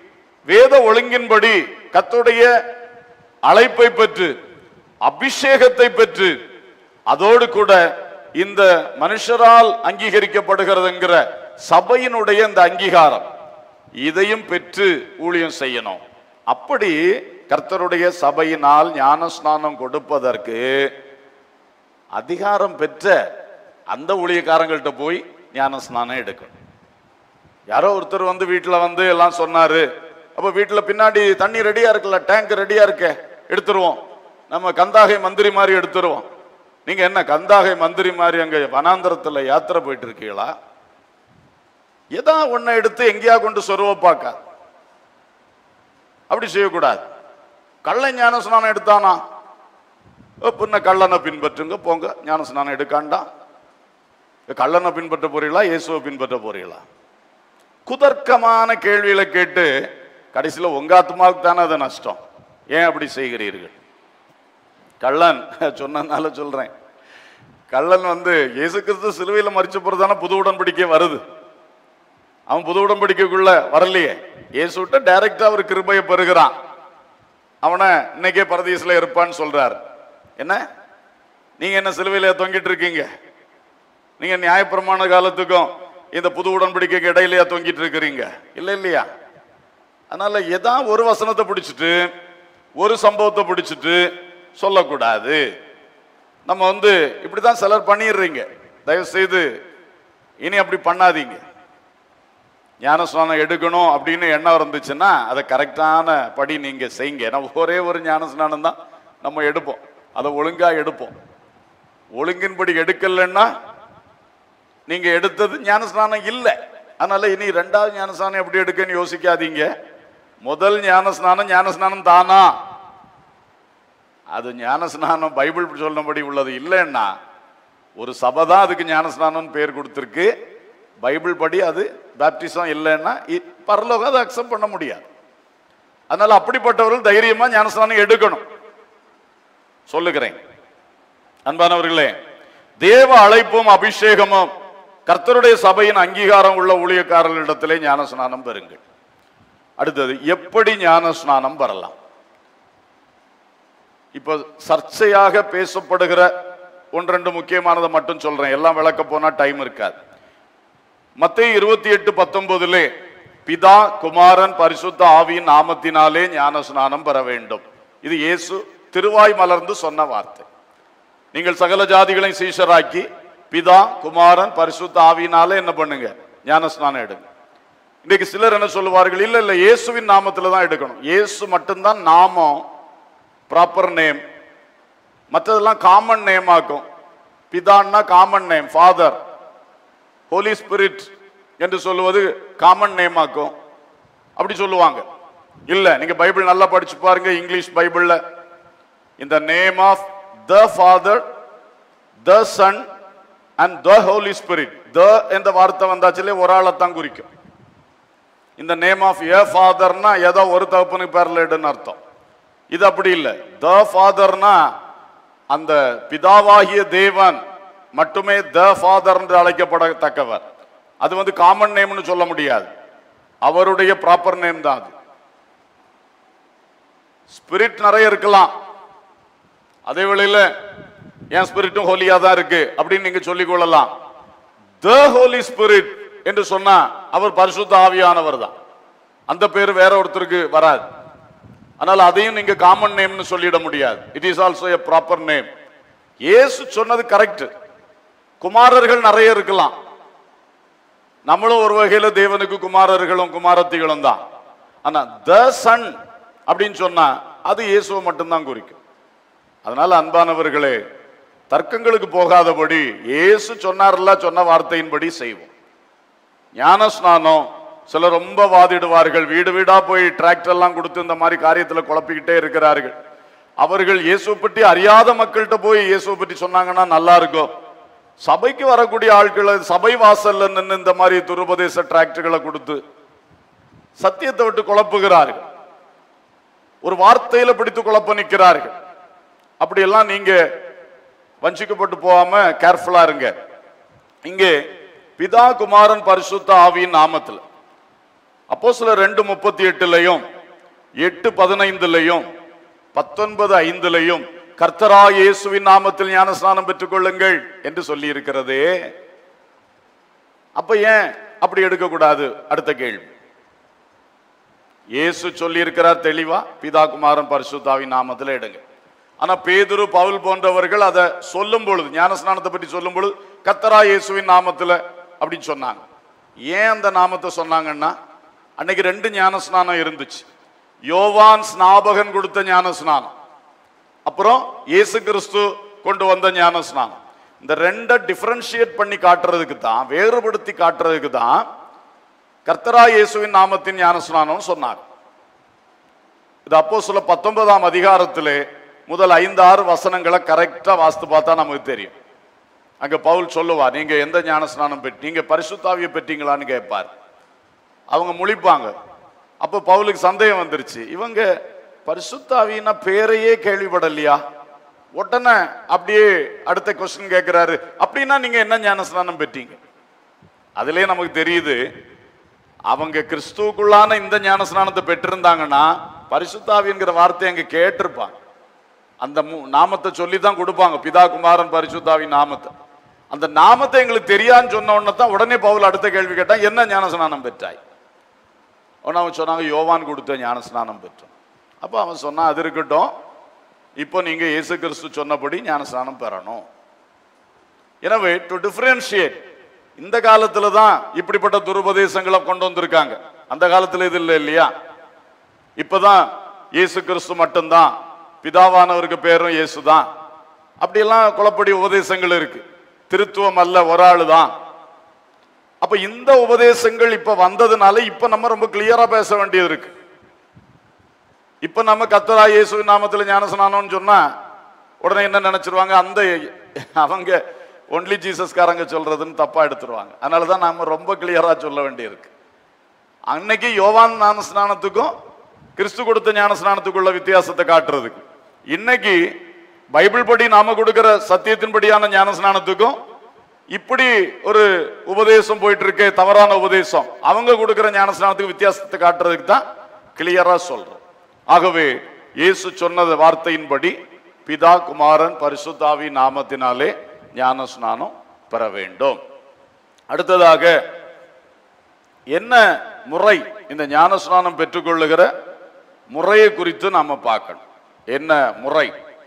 வேத ஒழுங்கின்படி கர்த்தருடைய அழைப்பை பெற்று அபிஷேகத்தை பெற்று அதோடு கூட இந்த மனுஷரால் அங்கீகரிக்கப்படுகிறதுங்கிற சபையினுடைய இந்த அங்கீகாரம் இதையும் பெற்று ஊழியம் செய்யணும். அப்படி கர்த்தருடைய சபையினால் ஞான ஸ்நானம் கொடுப்பதற்கு அதிகாரம் பெற்ற அந்த ஊழியக்காரங்கள்ட்ட போய் ஞான ஸ்நானம் எடுக்கணும். யாரோ ஒருத்தர் வந்து வீட்டில் வந்து எல்லாம் சொன்னாரு, அப்ப வீட்டில் பின்னாடி தண்ணி ரெடியா இருக்குல்ல, டேங்க் ரெடியா இருக்க, எடுத்துருவோம், நம்ம கந்தாகை மந்திரி மாதிரி எடுத்துருவோம். நீங்க என்ன கந்தாகை மந்திரி மாதிரி அங்க வனாந்தரத்துல யாத்திரை போயிட்டு இருக்கீங்களா? ஏதா ஒன்ன எடுத்து எங்கேயா கொண்டு சொருவ பார்க்க, அப்படி செய்யக்கூடாது. கள்ள ஞான ஸ்நானம் எடுத்தானா பின்ன கள்ளனை பின்பற்றுங்க போங்க, ஞான ஸ்நானம் எடுக்காண்டா. கள்ளனை பின்பற்ற போறீங்களா இயேசுவை பின்பற்ற போறீங்களா? குதர்க்கமான கேள்விகளை கேட்டு கடைசியில உங்க ஆத்மாவுக்கு தானே அது நஷ்டம். ஏன் அப்படி செய்கிறீர்கள்? கள்ளன் சொன்னதுனால சொல்றேன், கள்ளன் வந்து இயேசு கிறிஸ்து சிலுவையில மரிச்ச போறதான புது உடன்படிக்கை வருது. அவன் புது உடன்படிக்கைக்குள்ள வரலையே, இயேசு விட்ட டைரக்டா அவர் கிருபையை பெறுகிறான். அவனை இன்னைக்கே பரதீசில இருப்பான்னு சொல்றாரு. என்ன நீங்க என்ன சிலுவையில தொங்கிட்டு இருக்கீங்க? நீங்க நியாயப்பிரமாண காலத்துக்கும் இந்த புது உடன்படிக்கைக்கு இடையிலேயே தொங்கிட்டு இருக்கிறீங்க இல்ல இல்லையா? அதனால ஏதா ஒரு வசனத்தை பிடிச்சிட்டு ஒரு சம்பவத்தை பிடிச்சிட்டு சொல்லக்கூடாது. நம்ம வந்து இப்படிதான் சிலர் பண்ணிடுறீங்க. தயவு செய்து இனி அப்படி பண்ணாதீங்க. ஞானஸ்நானம் எடுக்கணும் அப்படின்னு எண்ணம் இருந்துச்சுன்னா அதை கரெக்டான படி நீங்க செய்யுங்க. நம்ம ஒரே ஒரு ஞானஸ்நானம் தான் நம்ம எடுப்போம், அதை ஒழுங்கா எடுப்போம். ஒழுங்கின்படி எடுக்கலன்னா நீங்க எடுத்தது ஞானஸ்நானம் இல்லை. அதனால இனி ரெண்டாவது ஞானஸ்நானம் எப்படி எடுக்கன்னு யோசிக்காதீங்க. முதல் ஞானஸ்நானம் ஞானஸ்நானம் தானா? அது ஞானஸ்நானம் பைபிள் சொன்னபடி உள்ளது இல்லைன்னா ஒரு சபை தான் அதுக்கு ஞானஸ்நானம் பேர் கொடுத்திருக்கு. பைபிள் படி அது பேப்டிசம் இல்லைன்னா பரலோகம் அதை அக்செப்ட் பண்ண முடியாது. அதனால அப்படிப்பட்டவர்கள் தைரியமா ஞானஸ்நானம் எடுக்கணும் சொல்லுகிறேன். அன்பானவர்களே, தேவ அழைப்பும் அபிஷேகமும் கர்த்தருடைய சபையின் அங்கீகாரம் உள்ள ஊழியக்காரர்களிடத்திலே ஞானஸ்நானம் பெறுங்கள். அடுத்தது, எப்படி ஞானஸ்நானம் பெறலாம்? இப்ப சர்ச்சையாக பேசப்படுகிற ஒன்றெண்டு முக்கியமானதை மட்டும் சொல்றேன், எல்லாம் விளக்க போனா டைம் இருக்காது. மத்தேயு இருபத்தி எட்டு பத்தொன்பதிலே பிதா குமாரன் பரிசுத்த ஆவியின் நாமத்தினாலே ஞானஸ்நானம் பெற வேண்டும். இது இயேசு திருவாய் மலர்ந்து சொன்ன வார்த்தை. நீங்கள் சகல ஜாதிகளையும் சீஷராக்கி பிதா குமாரன் பரிசுத்த ஆவியினாலே என்ன பண்ணுங்க? ஞானஸ்நானம் எடுங்க. இன்னைக்கு சிலர் என்ன சொல்லுவார்கள், இல்ல இல்ல இயேசுவின் நாமத்துல தான் எடுக்கணும். இயேசு மட்டும்தான் நாமம், ப்ராப்பர் நேம். மற்றதெல்லாம் காமன் நேம் ஆக்கும். பிதான்னா common name, father. Holy spirit என்று சொல்லுவது காமன் நேம் ஆக்கும். அப்படி சொல்லுவாங்க. இல்ல, நீங்க பைபிள் நல்லா படிச்சு பாருங்க. இங்கிலீஷ் பைபிள்ல இந்த name of the father, the son and the holy spirit, the என்ற வார்த்தை வந்தாச்சுலே ஒரு ஆளை தான் குறிக்கும். இந்த நேம் ஆஃப் ஏ ஃபாதர்னா ஏதோ ஒரு தகப்பனுக்கு பேர்ல எடுன்னு அர்த்தம். இது அப்படி இல்லை. த ஃபாதர்னா அந்த பிதாவாகிய தேவன் மட்டுமே த ஃபாதர் என்று அழைக்கப்படத்தக்கவர். அது வந்து காமன் நேம்னு சொல்ல முடியாது, அவருடைய ப்ராப்பர் நேம் தான் அது. ஸ்பிரிட் நிறைய இருக்கலாம், அதே வேளையில என் ஸ்பிரிட்டும் ஹோலியா தான் இருக்கு அப்படின்னு நீங்க சொல்லிக் கொள்ளலாம். த ஹோலி ஸ்பிரிட் என்று சொன்னா அவர் பரிசுத்த ஆவியானவர் தான். அந்த பேர் வேற ஒருத்தருக்கு வராது. அதனால அதையும் நீங்க காமன் நேம்னு சொல்லிட முடியாது. It is also a proper name. இயேசு சொன்னது கரெக்ட். குமாரர்கள் நிறைய இருக்கலாம். நம்மளும் ஒரு வகையில தேவனுக்கு குமாரர்களும் குமாரத்திகளும் தான். ஆனா த சன் அப்படின்னு சொன்னா அது இயேசுவை மட்டும்தான் குறிக்கும். அதனால அன்பானவர்களே, தர்க்கங்களுக்கு போகாதபடி இயேசு சொன்னார்ல, சொன்ன வார்த்தையின்படி செய்வோம். ஞானஸ்நானம் சிலர் ரொம்ப வாதிடுவார்கள். வீடு வீடா போய் டிராக்டர் எல்லாம் கொடுத்து இந்த மாதிரி காரியத்துல குழப்பிக்கிட்டே இருக்கிறார்கள். அவர்கள் இயேசுவை பற்றி அறியாத மக்கள்கிட்ட போய் இயேசுவை பற்றி சொன்னாங்கன்னா நல்லா இருக்கும். சபைக்கு வரக்கூடிய ஆட்களை சபை வாசல்ல நின்று இந்த மாதிரி துருபதேச டிராக்டர்களை கொடுத்து சத்தியத்தை விட்டு குழப்புகிறார்கள். ஒரு வார்த்தையில பிடித்து குழப்ப நிற்கிறார்கள். அப்படியெல்லாம் நீங்க வஞ்சிக்கப்பட்டு போகாம கேர்ஃபுல்லா இருங்க. இங்கே பிதா குமாரன் பரிசுத்த ஆவியின் நாமத்தில் அப்போஸ்தலர் ரெண்டு முப்பத்தி எட்டுலையும் எட்டு பதினைந்துலையும் பத்தொன்பது ஐந்துலையும் கர்த்தராகிய இயேசுவின் நாமத்தில் ஞானஸ்நானம் பெற்றுக் கொள்ளுங்கள் என்று சொல்லி இருக்கிறதே. அப்ப ஏன் அப்படி எடுக்க கூடாது? அடுத்த கேள்வி. இயேசு சொல்லி இருக்கிறார் தெளிவா, பிதா குமாரன் பரிசுத்தாவின் நாமத்தில் எடுங்க. ஆனா பேதுரு பவுல் போன்றவர்கள் அதை சொல்லும் பொழுது, ஞானஸ்நானத்தை பற்றி சொல்லும் பொழுது கர்த்தராகிய இயேசுவின் நாமத்தில் அப்படின்னு சொன்னாங்க. ஏன் அந்த நாமத்தை சொன்னாங்கன்னா, அன்னைக்கு ரெண்டு ஞானஸ்நானம் இருந்துச்சு. யோவான் ஸ்நாபகன் கொடுத்த ஞானஸ்நானம், அப்புறம் இயேசு கிறிஸ்து கொண்டு வந்த ஞானஸ்நானம். இந்த ரெண்டை டிஃபரன்ஷியேட் பண்ணி காட்டுறதுக்கு தான், வேறுபடுத்தி காட்டுறதுக்கு தான் கர்த்தராகிய இயேசுவின் நாமத்தின் ஞானஸ்நானம் சொன்னார். இது அப்போஸ்தலர் பத்தொன்பதாம் அதிகாரத்திலே முதல் ஐந்து ஆறு வசனங்களை கரெக்டா வாசித்து பார்த்தா நமக்கு தெரியும். அங்க பவுல் சொல்லுவார், நீங்க எந்த ஞானஸ்நானம் பெற்று, நீங்க பரிசுத்தாவியை பெற்றீங்களான்னு கேட்பார். அவங்க முழிப்பாங்க. அப்ப பவுலுக்கு சந்தேகம் வந்துருச்சு, இவங்க பரிசுத்தாவின்னா பேரையே கேள்விப்படலையா? உடனே அப்படியே அடுத்த கொஸ்டின் கேட்கிறாரு, அப்படின்னா நீங்க என்ன ஞானஸ்நானம் பெற்றீங்க? அதுலயே நமக்கு தெரியுது, அவங்க கிறிஸ்துவுக்குள்ளான இந்த ஞானஸ்நானத்தை பெற்றிருந்தாங்கன்னா பரிசுத்தாவிங்கிற வார்த்தை அங்க கேட்டிருப்பாங்க. அந்த நாமத்தை சொல்லி தான் கொடுப்பாங்க, பிதா குமாரன் பரிசுத்தாவின் நாமத்தை. அந்த நாமத்தை எங்களுக்கு தெரியான்னு சொன்ன உடனே தான் உடனே பவுல் அடுத்த கேள்வி கேட்டான், என்ன ஞானஸ்நானம் பெற்றாய்? உடனே அவன் சொன்னாங்க, யோவான் கொடுத்த ஞானஸ்நானம் பெற்றோம். அப்போ அவன் சொன்னான், அது இருக்கட்டும், இப்போ நீங்க இயேசு கிறிஸ்து சொன்னபடி ஞானஸ்நானம் பெறணும். எனவே டு டிஃபரன்ஷியேட், இந்த காலத்துல தான் இப்படிப்பட்ட துருபதேசங்களை கொண்டு வந்திருக்காங்க. அந்த காலத்துல இது இல்லை இல்லையா? இப்பதான் இயேசு கிறிஸ்து மட்டும்தான், பிதாவானவருக்கு பேரும் இயேசு தான், அப்படியெல்லாம் குழப்படி உபதேசங்கள் இருக்கு. திருத்துவம் அல்ல, ஒரு ஆளு தான். அப்ப இந்த உபதேசங்கள் இப்ப வந்ததுனால இப்ப நம்ம ரொம்ப கிளியரா பேச வேண்டியது இருக்கு. இப்ப நம்ம கர்த்தராகிய இயேசுவின் நாமத்தில் ஞானஸ்நானம்னு சொன்னா உடனே என்ன நினைச்சிருவாங்க, அந்த அவங்க ஒன்லி ஜீசஸ்காரங்க சொல்றதுன்னு தப்பா எடுத்துருவாங்க. அதனாலதான் நாம ரொம்ப கிளியரா சொல்ல வேண்டியிருக்கு. அன்னைக்கு யோவான் ஞானஸ்நானத்துக்கும் கிறிஸ்து கொடுத்த ஞானஸ்நானத்துக்குள்ள வித்தியாசத்தை காட்டுறதுக்கு, இன்னைக்கு பைபிள் படி நாம கொடுக்கிற சத்தியத்தின்படியான ஞானஸ்நானத்துக்கும் இப்படி ஒரு உபதேசம் போயிட்டு இருக்க தவறான உபதேசம், அவங்க கொடுக்கிற ஞானஸ்நானத்துக்கு வித்தியாசத்தை காட்டுறதுக்கு தான் கிளியரா சொல்றோம். ஆகவே இயேசு சொன்னது வார்த்தையின்படி பிதா குமாரன் பரிசுத்தாவி நாமத்தினாலே ஞானஸ்நானம் பெற வேண்டும். அடுத்ததாக என்ன முறை, இந்த ஞானஸ்நானம் பெற்றுக்கொள்ளுகிற முறையை குறித்து நாம பார்க்கணும். என்ன முறை?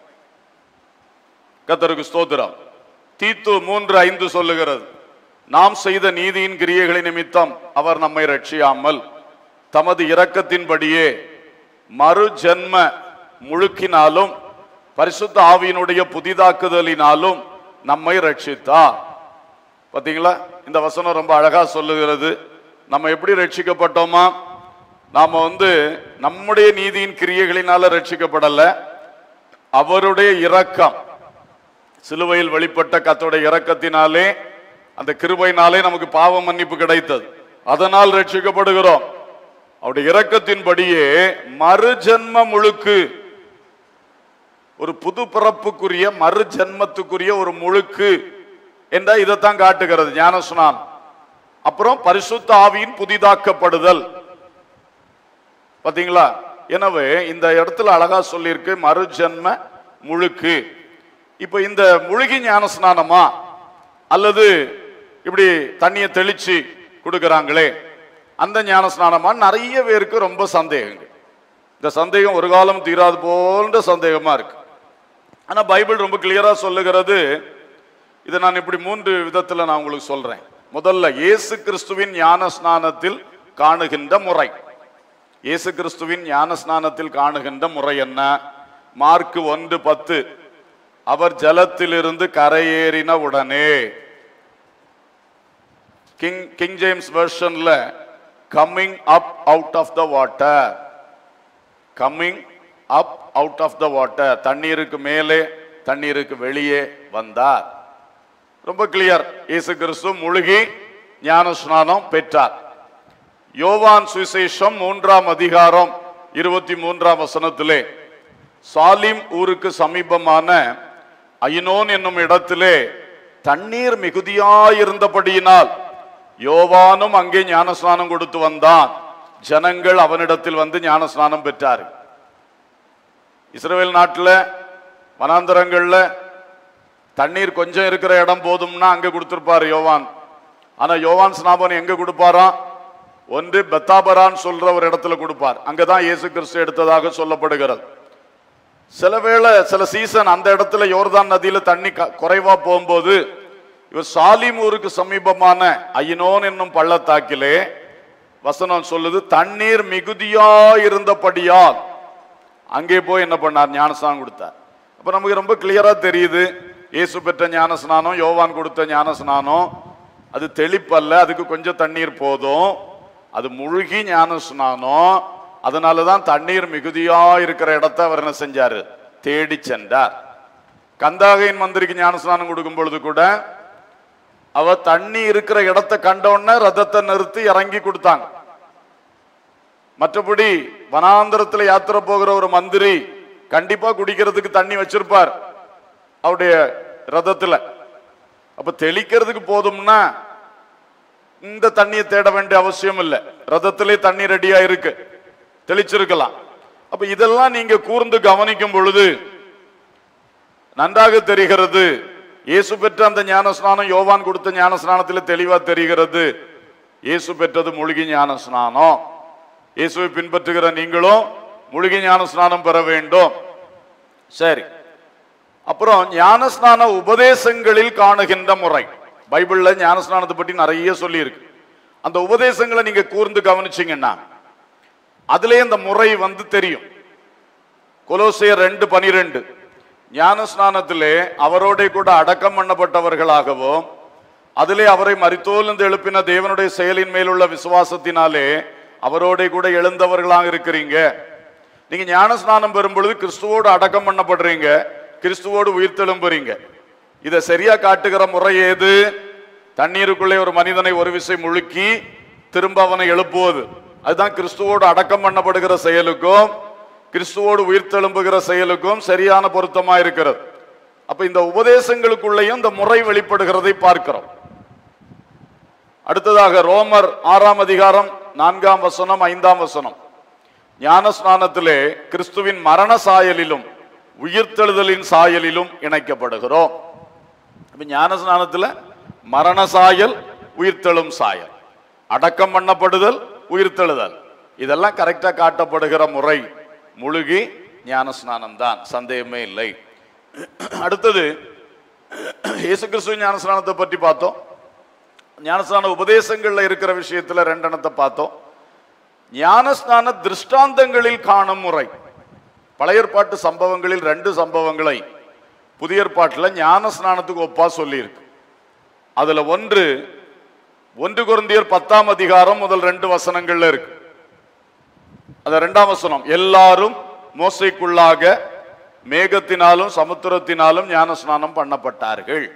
கர்த்தருக்கு ஸ்தோத்திரம். தீத்து மூன்று ஐந்து சொல்லுகிறது, நாம் செய்த நீதியின் கிரியைகளை நிமித்தம் அவர் நம்மை ரட்சியாமல் தமது இரக்கத்தின்படியே மறு ஜென்ம முழுக்கினாலும் பரிசுத்த ஆவியினுடைய புதிதாக்குதலினாலும் நம்மை ரட்சித்தார். பாத்தீங்களா, இந்த வசனம் ரொம்ப அழகா சொல்லுகிறது. நம்ம எப்படி ரட்சிக்கப்பட்டோமா? நாம வந்து நம்முடைய நீதியின் கிரியைகளினால ரட்சிக்கப்படல, அவருடைய இரக்கம், சிலுவையில் வெளிப்பட்ட கர்த்தருடைய இரக்கத்தினாலே, அந்த கிருபையினாலே நமக்கு பாவ மன்னிப்பு கிடைத்தது. அதனால் ரட்சிக்கப்படுகிறோம். அவருடைய இரக்கத்தின்படியே மறு ஜென்ம முழுக்கு, ஒரு புது பிறப்புக்குரிய மறு ஜென்மத்துக்குரிய ஒரு முழுக்கு என்ற இதைத்தான் காட்டுகிறது ஞானஸ்நானம். அப்புறம் பரிசுத்த ஆவியின் புதிதாக்கப்படுதல். பாத்தீங்களா? எனவே இந்த இடத்துல அழகா சொல்லியிருக்கு, மறு ஜென்ம முழுக்கு. இப்ப இந்த முழுகி ஞானஸ்நானமா அல்லது இப்படி தண்ணியை தெளிச்சு கொடுக்கறாங்களே அந்த ஞானஸ்நானமா? நிறைய பேருக்கு ரொம்ப சந்தேகங்கள். இந்த சந்தேகம் ஒரு காலம் தீராது போன்ற சந்தேகமா இருக்கு. ஆனா பைபிள் ரொம்ப கிளியரா சொல்லுகிறது. இதை நான் இப்படி மூன்று விதத்துல நான் உங்களுக்கு சொல்றேன். முதல்ல இயேசு கிறிஸ்துவின் ஞானஸ்நானத்தில் காணுகின்ற முறை. இயேசு கிறிஸ்துவின் ஞானஸ்நானத்தில் காணுகின்ற முறை என்ன? மார்க் ஒன்று பத்து, அவர் ஜலத்திலிருந்து கரையேறின உடனே, கிங் கிங் ஜேம்ஸ் வெர்ஷன்ல coming up out of the water, coming up out of the water, தண்ணீருக்கு மேலே தண்ணீருக்கு வெளியே வந்தார். ரொம்ப கிளியர், இயேசு கிறிஸ்து முழுகி ஞானஸ்நானம் பெற்றார். யோவான் சுவிசேஷம் மூன்றாம் அதிகாரம் இருபத்தி மூன்றாம் வசனத்திலே, சாலிம் ஊருக்கு சமீபமான ஐனோன் என்னும் இடத்திலே தண்ணீர் மிகுதியாயிருந்தபடியினால் யோவானும் அங்கே ஞானஸ்நானம் கொடுத்து வந்தான். ஜனங்கள் அவனிடத்தில் வந்து ஞான ஸ்நானம் பெற்றார்கள். இஸ்ரவேல் நாட்டில் வனாந்தரங்கள்ல தண்ணீர் கொஞ்சம் இருக்கிற இடம் போதும்னா அங்க கொடுத்திருப்பாரு யோவான். ஆனா யோவான் ஸ்நாபனம் எங்க கொடுப்பாராம்? ஒன்று பெத்தாபரான் சொல்ற ஒரு இடத்துல கொடுப்பார். அங்கதான் இயேசு கிறிஸ்து எடுத்ததாக சொல்லப்படுகிறது. சில வேளை சில சீசன் அந்த இடத்துல யோர்தான் நதியில தண்ணி குறைவா போகும்போது இவர் சாலிம் ஊருக்கு சமீபமான ஐயனோன் என்னும் பள்ளத்தாக்கிலே வசனம் சொல்லுது, தண்ணீர் மிகுதியா இருந்தபடியால் அங்கே போய் என்ன பண்ணார்? ஞானஸ்நானம் கொடுத்தார். அப்ப நமக்கு ரொம்ப கிளியரா தெரியுது, இயேசு பெற்ற ஞானஸ்நானம், யோவான் கொடுத்த ஞானஸ்நானம் அது தெளிப்பல்ல, அதுக்கு கொஞ்சம் தண்ணீர் போதும். அது முழுகி ஞானஸ்நானம். அதனாலதான் தண்ணீர் மிகுதியா இருக்கிற இடத்தை அவர் என்ன செஞ்சாரு? தேடி சென்றார். கந்தாகையின் மந்திரிக்கு ஞானஸ்நானம் கொடுக்கும் பொழுது கூட அவர் தண்ணி இருக்கிற இடத்தை கண்டோன்ன ரதத்தை நிறுத்தி இறங்கி கொடுத்தாங்க. மற்றபடி வனாந்திரத்தில் யாத்திரை போகிற ஒரு மந்திரி கண்டிப்பா குடிக்கிறதுக்கு தண்ணி வச்சிருப்பார் அவருடைய ரதத்துல. அப்ப தெளிக்கிறதுக்கு போதும்னா இந்த தண்ணியை தேட வேண்டிய அவசியம் இல்லை, ரதத்திலே தண்ணி ரெடியா இருக்கு, தெளிச்சிருக்கலாம். அப்ப இதெல்லாம் நீங்க கூர்ந்து கவனிக்கும் பொழுது நன்றாக தெரிகிறது, இயேசு பெற்ற அந்த ஞானஸ்நானம் யோவான் கொடுத்த ஞானஸ்நானத்தில் தெளிவா தெரிகிறது. இயேசு பெற்றது மூழ்கி ஞானஸ்நானம். இயேசுவை பின்பற்றுகிற நீங்களும் மூழ்கி ஞானஸ்நானம் பெற வேண்டும். சரி, அப்புறம் ஞானஸ்நான உபதேசங்களில் காணுகின்ற முறை. பைபிள்ல ஞானஸ்நானத்தை பற்றி நிறைய சொல்லி இருக்கு. அந்த உபதேசங்களை நீங்க கூர்ந்து கவனிச்சீங்கன்னா அதுல இந்த முறை வந்து தெரியும். கொலோசியர் ரெண்டு பனிரெண்டு, ஞானஸ்நானத்திலே அவரோட கூட அடக்கம் பண்ணப்பட்டவர்களாகவும் அதிலே அவரை மரித்தோலிருந்து எழுப்பின தேவனுடைய செயலின் மேலுள்ள விசுவாசத்தினாலே அவரோட கூட எழுந்தவர்களாக இருக்கிறீங்க. நீங்க ஞானஸ்நானம் பெறும் பொழுது கிறிஸ்துவோடு அடக்கம் பண்ணப்படுறீங்க, கிறிஸ்துவோடு உயிர்த்தெழும்புறீங்க. இதை சரியா காட்டுகிற முறை ஏது? தண்ணீருக்குள்ளே ஒரு மனிதனை ஒரு விசை முழுக்கி திரும்ப அவனை எழுப்புவது. அதுதான் கிறிஸ்துவோடு அடக்கம் பண்ணப்படுகிற செயலுக்கும் கிறிஸ்துவோடு உயிர்த்தெழும்புகிற செயலுக்கும் சரியான பொருத்தமா இருக்கிறது. அப்ப இந்த உபதேசங்களுக்குள்ளேயும் இந்த முறை வெளிப்படுகிறதை பார்க்கிறோம். அடுத்ததாக ரோமர் ஆறாம் அதிகாரம் நான்காம் வசனம் ஐந்தாம் வசனம், ஞானஸ்நானத்திலே கிறிஸ்துவின் மரண சாயலிலும் உயிர்த்தெழுதலின் சாயலிலும் இணைக்கப்படுகிறோம். ஞானஸ்நானத்தில் மரண சாயல், உயிர்த்தெழும் சாயல், அடக்கம் பண்ணப்படுதல், உயிர்த்தெழுதல், இதெல்லாம் கரெக்டா காட்டப்படுகிற முறை முழுகி ஞானஸ்நானம் தான், சந்தேகமே இல்லை. அடுத்தது இயேசு கிறிஸ்துவின் ஞானஸ்நானத்தை பற்றி பார்த்தோம். ஞானஸ்நான உபதேசங்கள்ல இருக்கிற விஷயத்துல ரெண்டெண்ணத்தை பார்த்தோம். ஞானஸ்நான திருஷ்டாந்தங்களில் காணும் முறை. பழைய ஏற்பாட்டு சம்பவங்களில் ரெண்டு சம்பவங்களை புதிய ஏற்பாட்டில் ஞானஸ்நானத்துக்கு ஒப்பா சொல்லி இருக்கு. அதுல ஒன்று ஒன்று கொரிந்தியர் பத்தாம் அதிகாரம் முதல் ரெண்டு வசனங்கள்ல இருக்கு. அந்த ரெண்டாம் வசனம், எல்லாரும் மோசைக்குள்ளாக மேகத்தினாலும் சமுத்திரத்தினாலும் ஞானஸ்நானம் பண்ணப்பட்டார்கள்.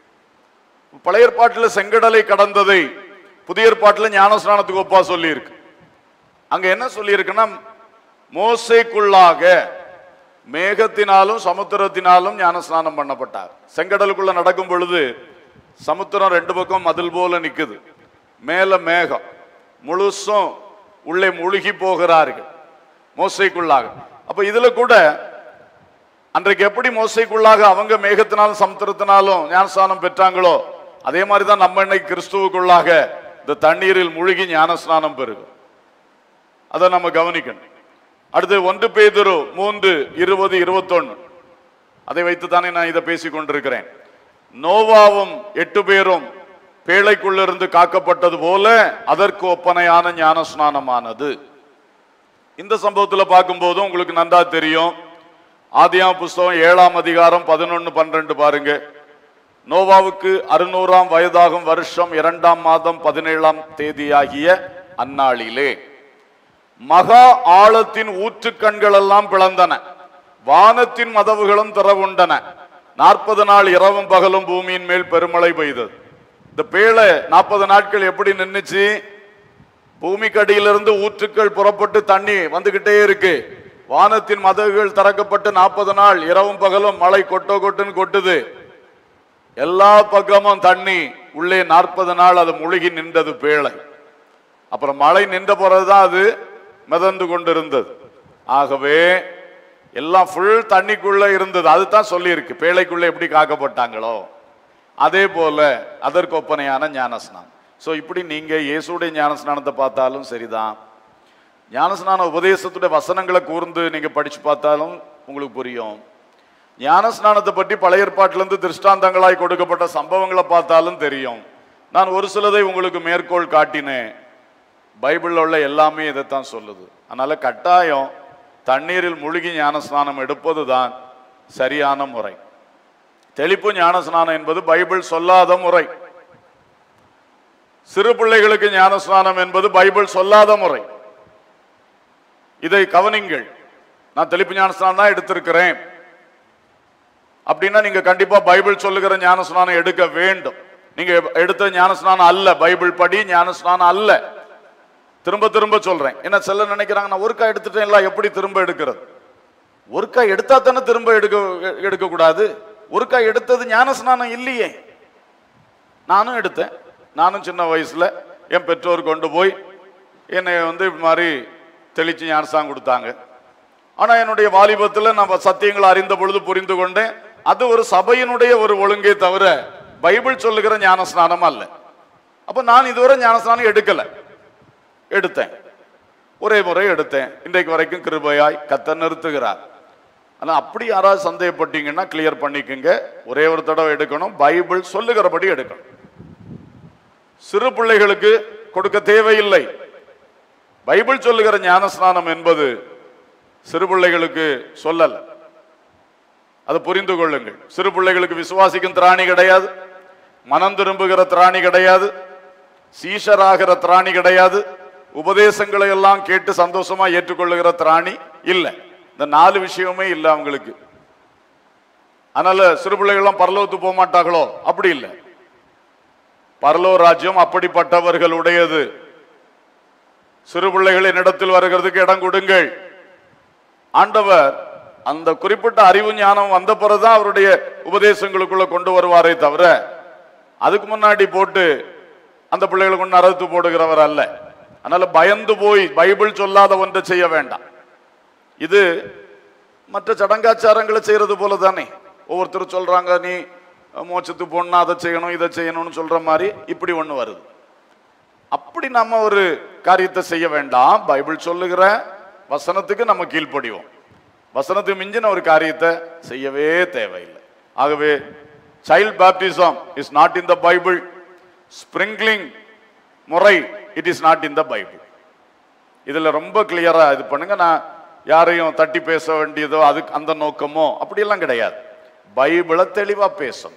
பழைய ஏற்பாட்டில் செங்கடலை கடந்ததை புதிய ஏற்பாட்டில் ஞானஸ்நானத்துக்கு ஒப்பா சொல்லி இருக்கு. அங்க என்ன சொல்லி இருக்குன்னா, மோசைக்குள்ளாக மேகத்தினாலும் சமுத்திரத்தினாலும் ஞானஸ்நானம் பண்ணப்பட்டார். செங்கடலுக்குள்ள நடக்கும் பொழுது சமுத்திரம் ரெண்டு பக்கம் மதில் போல நிக்குது, மேல மேகம், முழுசும் உள்ளே முழுகி போகிறார்கள் மோசைக்குள்ளாக. அப்ப இதுல கூட அன்றைக்கு எப்படி மோசைக்குள்ளாக அவங்க மேகத்தினாலும் சமுத்திரத்தினாலும் ஞானஸ்நானம் பெற்றாங்களோ அதே மாதிரிதான் நம்ம இன்னைக்கு கிறிஸ்துவுக்குள்ளாக இந்த தண்ணீரில் முழுகி ஞானஸ்நானம் பெறுகிறோம். அதை நம்ம கவனிக்கணும். அடுத்து ஒன்று பேதுரு மூன்று இருபது இருபத்தொன்னு, அதை வைத்து தானே நான் இதை பேசிக் கொண்டிருக்கிறேன். நோவாவும் எட்டு பேரும் பேழைக்குள்ளிருந்து காக்கப்பட்டது போல அதற்கு ஒப்பனையான ஞானஸ்நானமானது. இந்த சம்பவத்தில் பார்க்கும்போது உங்களுக்கு நன்றா தெரியும். ஆதியாகம புஸ்தகம் ஏழாம் அதிகாரம் பதினொன்னு பன்னிரண்டு பாருங்க. நோவாவுக்கு அறுநூறாம் வயதாகும் வருஷம் இரண்டாம் மாதம் பதினேழாம் தேதியாகிய அந்நாளிலே மகா ஆழத்தின் ஊற்று கண்கள் எல்லாம் பிளந்தன, வானத்தின் மதவுகளும் திறவுண்டன, நாற்பது நாள் இரவும் பகலும் பூமியின் மேல் பெருமழை பெய்தது. இந்த பேழை நாற்பது நாட்கள் எப்படி நின்னுச்சு? பூமிக்கு அடியிலிருந்து ஊற்றுக்கள் புறப்பட்டு தண்ணி வந்துகிட்டே இருக்கு. வானத்தின் மதகுகள் திறக்கப்பட்டு நாற்பது நாள் இரவும் பகலும் மழை கொட்டோ கொட்டுன்னு கொட்டுது. எல்லா பக்கமும் தண்ணி உள்ளே நாற்பது நாள் அது முழுகி நின்றது பேழை. அப்புறம் மழை நின்ற பிறகுதான் அது மிதந்து கொண்டிருந்தது. ஆகவே எல்லாம் ஃபுல் தண்ணிக்குள்ள இருந்தது. அதுதான் சொல்லி இருக்கு, பேழைக்குள்ள எப்படி காக்கப்பட்டாங்களோ அதே போல அதற்கு ஒப்பனையான ஞானஸ்நானம். ஸோ இப்படி நீங்க இயேசுடைய ஞானஸ்நானத்தை பார்த்தாலும் சரிதான், ஞானஸ்நான உபதேசத்துடைய வசனங்களை கூர்ந்து நீங்க படிச்சு பார்த்தாலும் உங்களுக்கு புரியும். ஞானஸ்நானத்தை பற்றி பழைய ஏற்பாட்டிலிருந்து திருஷ்டாந்தங்களாய் கொடுக்கப்பட்ட சம்பவங்களை பார்த்தாலும் தெரியும். நான் ஒரு சிலதை உங்களுக்கு மேற்கோள் காட்டினேன். பைபிளில் உள்ள எல்லாமே இதைத்தான் சொல்லுது. அதனால கட்டாயம் தண்ணீரில் மூழ்கி ஞானஸ்நானம் எடுப்பது தான் சரியான முறை. தெளிப்பு ஞானஸ்நானம் என்பது பைபிள் சொல்லாத முறை. சிறு பிள்ளைகளுக்கு ஞானஸ்நானம் என்பது பைபிள் சொல்லாத முறை. இதை கவனிங்கள். நான் தெளிப்பு ஞானஸ்நானம் தான் எடுத்திருக்கிறேன் அப்படின்னா நீங்க கண்டிப்பா பைபிள் சொல்லுகிற ஞானஸ்நானம் எடுக்க வேண்டும். நீங்க எடுத்த ஞானஸ்நானம் அல்ல, பைபிள் படி ஞானஸ்நானம் அல்ல. திரும்ப திரும்ப சொல்றேன். என்ன சில நினைக்கிறாங்க, நான் ஒருக்கா எடுத்துட்டேன் இல்ல, எப்படி திரும்ப எடுக்கிறது? ஒருக்கா எடுத்தா தானே திரும்ப எடுக்க எடுக்க கூடாது. ஒருக்கா எடுத்தது ஞானஸ்நானம் இல்லையே. நானும் எடுத்தேன். நானும் சின்ன வயசுல என் பெற்றோர் கொண்டு போய் என்னை வந்து இது மாதிரி தெளிச்சு ஞானஸ்நானம் கொடுத்தாங்க. ஆனா என்னுடைய வாலிபத்தில் நம்ம சத்தியங்களை அறிந்த பொழுது புரிந்து கொண்டேன், அது ஒரு சபையினுடைய ஒரு ஒழுங்கை தவிர பைபிள் சொல்லுகிற ஞானஸ்நானம் அல்ல. அப்ப நான் இதுவரை ஞானஸ்நானம் எடுக்கல. எடுத்தேன், ஒரே முறை எடுத்தேன். இன்றைக்கு வரைக்கும் கிருபையாய் கர்த்தர் நிறுத்துகிறார். ஆனா அப்படி யாராவது சந்தேகப்பட்டீங்கன்னா கிளியர் பண்ணிக்கங்க. ஒரே ஒரு தடவை எடுக்கணும், பைபிள் சொல்லுகிறபடி எடுக்கணும். சிறு பிள்ளைகளுக்கு கொடுக்க தேவையில்லை. பைபிள் சொல்லுகிற ஞானஸ்நானம் என்பது சிறு பிள்ளைகளுக்கு சொல்லல. அதை புரிந்து கொள்ளுங்கள். சிறு பிள்ளைகளுக்கு விசுவாசிக்கும் திராணி கிடையாது, மனம் திரும்புகிற திராணி கிடையாது, சீஷராகிற திராணி கிடையாது, உபதேசங்களை எல்லாம் கேட்டு சந்தோஷமா ஏற்றுக்கொள்ளுகிற திராணி இல்லை. இந்த நாலு விஷயமே இல்லை அவங்களுக்கு. அதனால சிறு பிள்ளைகள்லாம் பரலோகத்துக்கு போக மாட்டாங்களோ? அப்படி இல்லை. பரலோக ராஜ்யம் அப்படிப்பட்டவர்களுடையது. சிறு பிள்ளைகள் என்னிடத்தில் வருகிறதுக்கு இடம் கொடுங்கள். ஆண்டவர் அந்த குறிப்பிட்ட அறிவு ஞானம் வந்த பிறகுதான் அவருடைய உபதேசங்களுக்குள்ள கொண்டு வருவாரே தவிர அதுக்கு முன்னாடி போட்டு அந்த பிள்ளைகளை கொண்டு அறுத்து போடுகிறவர் அல்ல. அதனால பயந்து போய் பைபிள் சொல்லாத ஒன்றை செய்ய வேண்டாம். இது மற்ற சடங்காச்சாரங்களை செய்யறது போல தானே. ஒவ்வொருத்தரும் சொல்றாங்க, நீ மோட்சத்து போனா அதை செய்யணும் இதை செய்யணும்னு சொல்ற மாதிரி இப்படி ஒண்ணு வருது. அப்படி நம்ம ஒரு காரியத்தை செய்ய வேண்டாம். பைபிள் சொல்லுகிற வசனத்துக்கு நம்ம கீழ்ப்படிவோம். வசனத்துக்கு மிஞ்சின ஒரு காரியத்தை செய்யவே தேவையில்லை. ஆகவே child baptism is not in the Bible. Sprinkling முறை it is not in the Bible. இதுல ரொம்ப கிளியரா இது பண்ணுங்க. நான் யாரையும் தட்டி பேச வேண்டியதோ அதுக்கு அந்த நோக்கமோ அப்படியெல்லாம் கிடையாது. பைபிளை தெளிவா பேசணும்,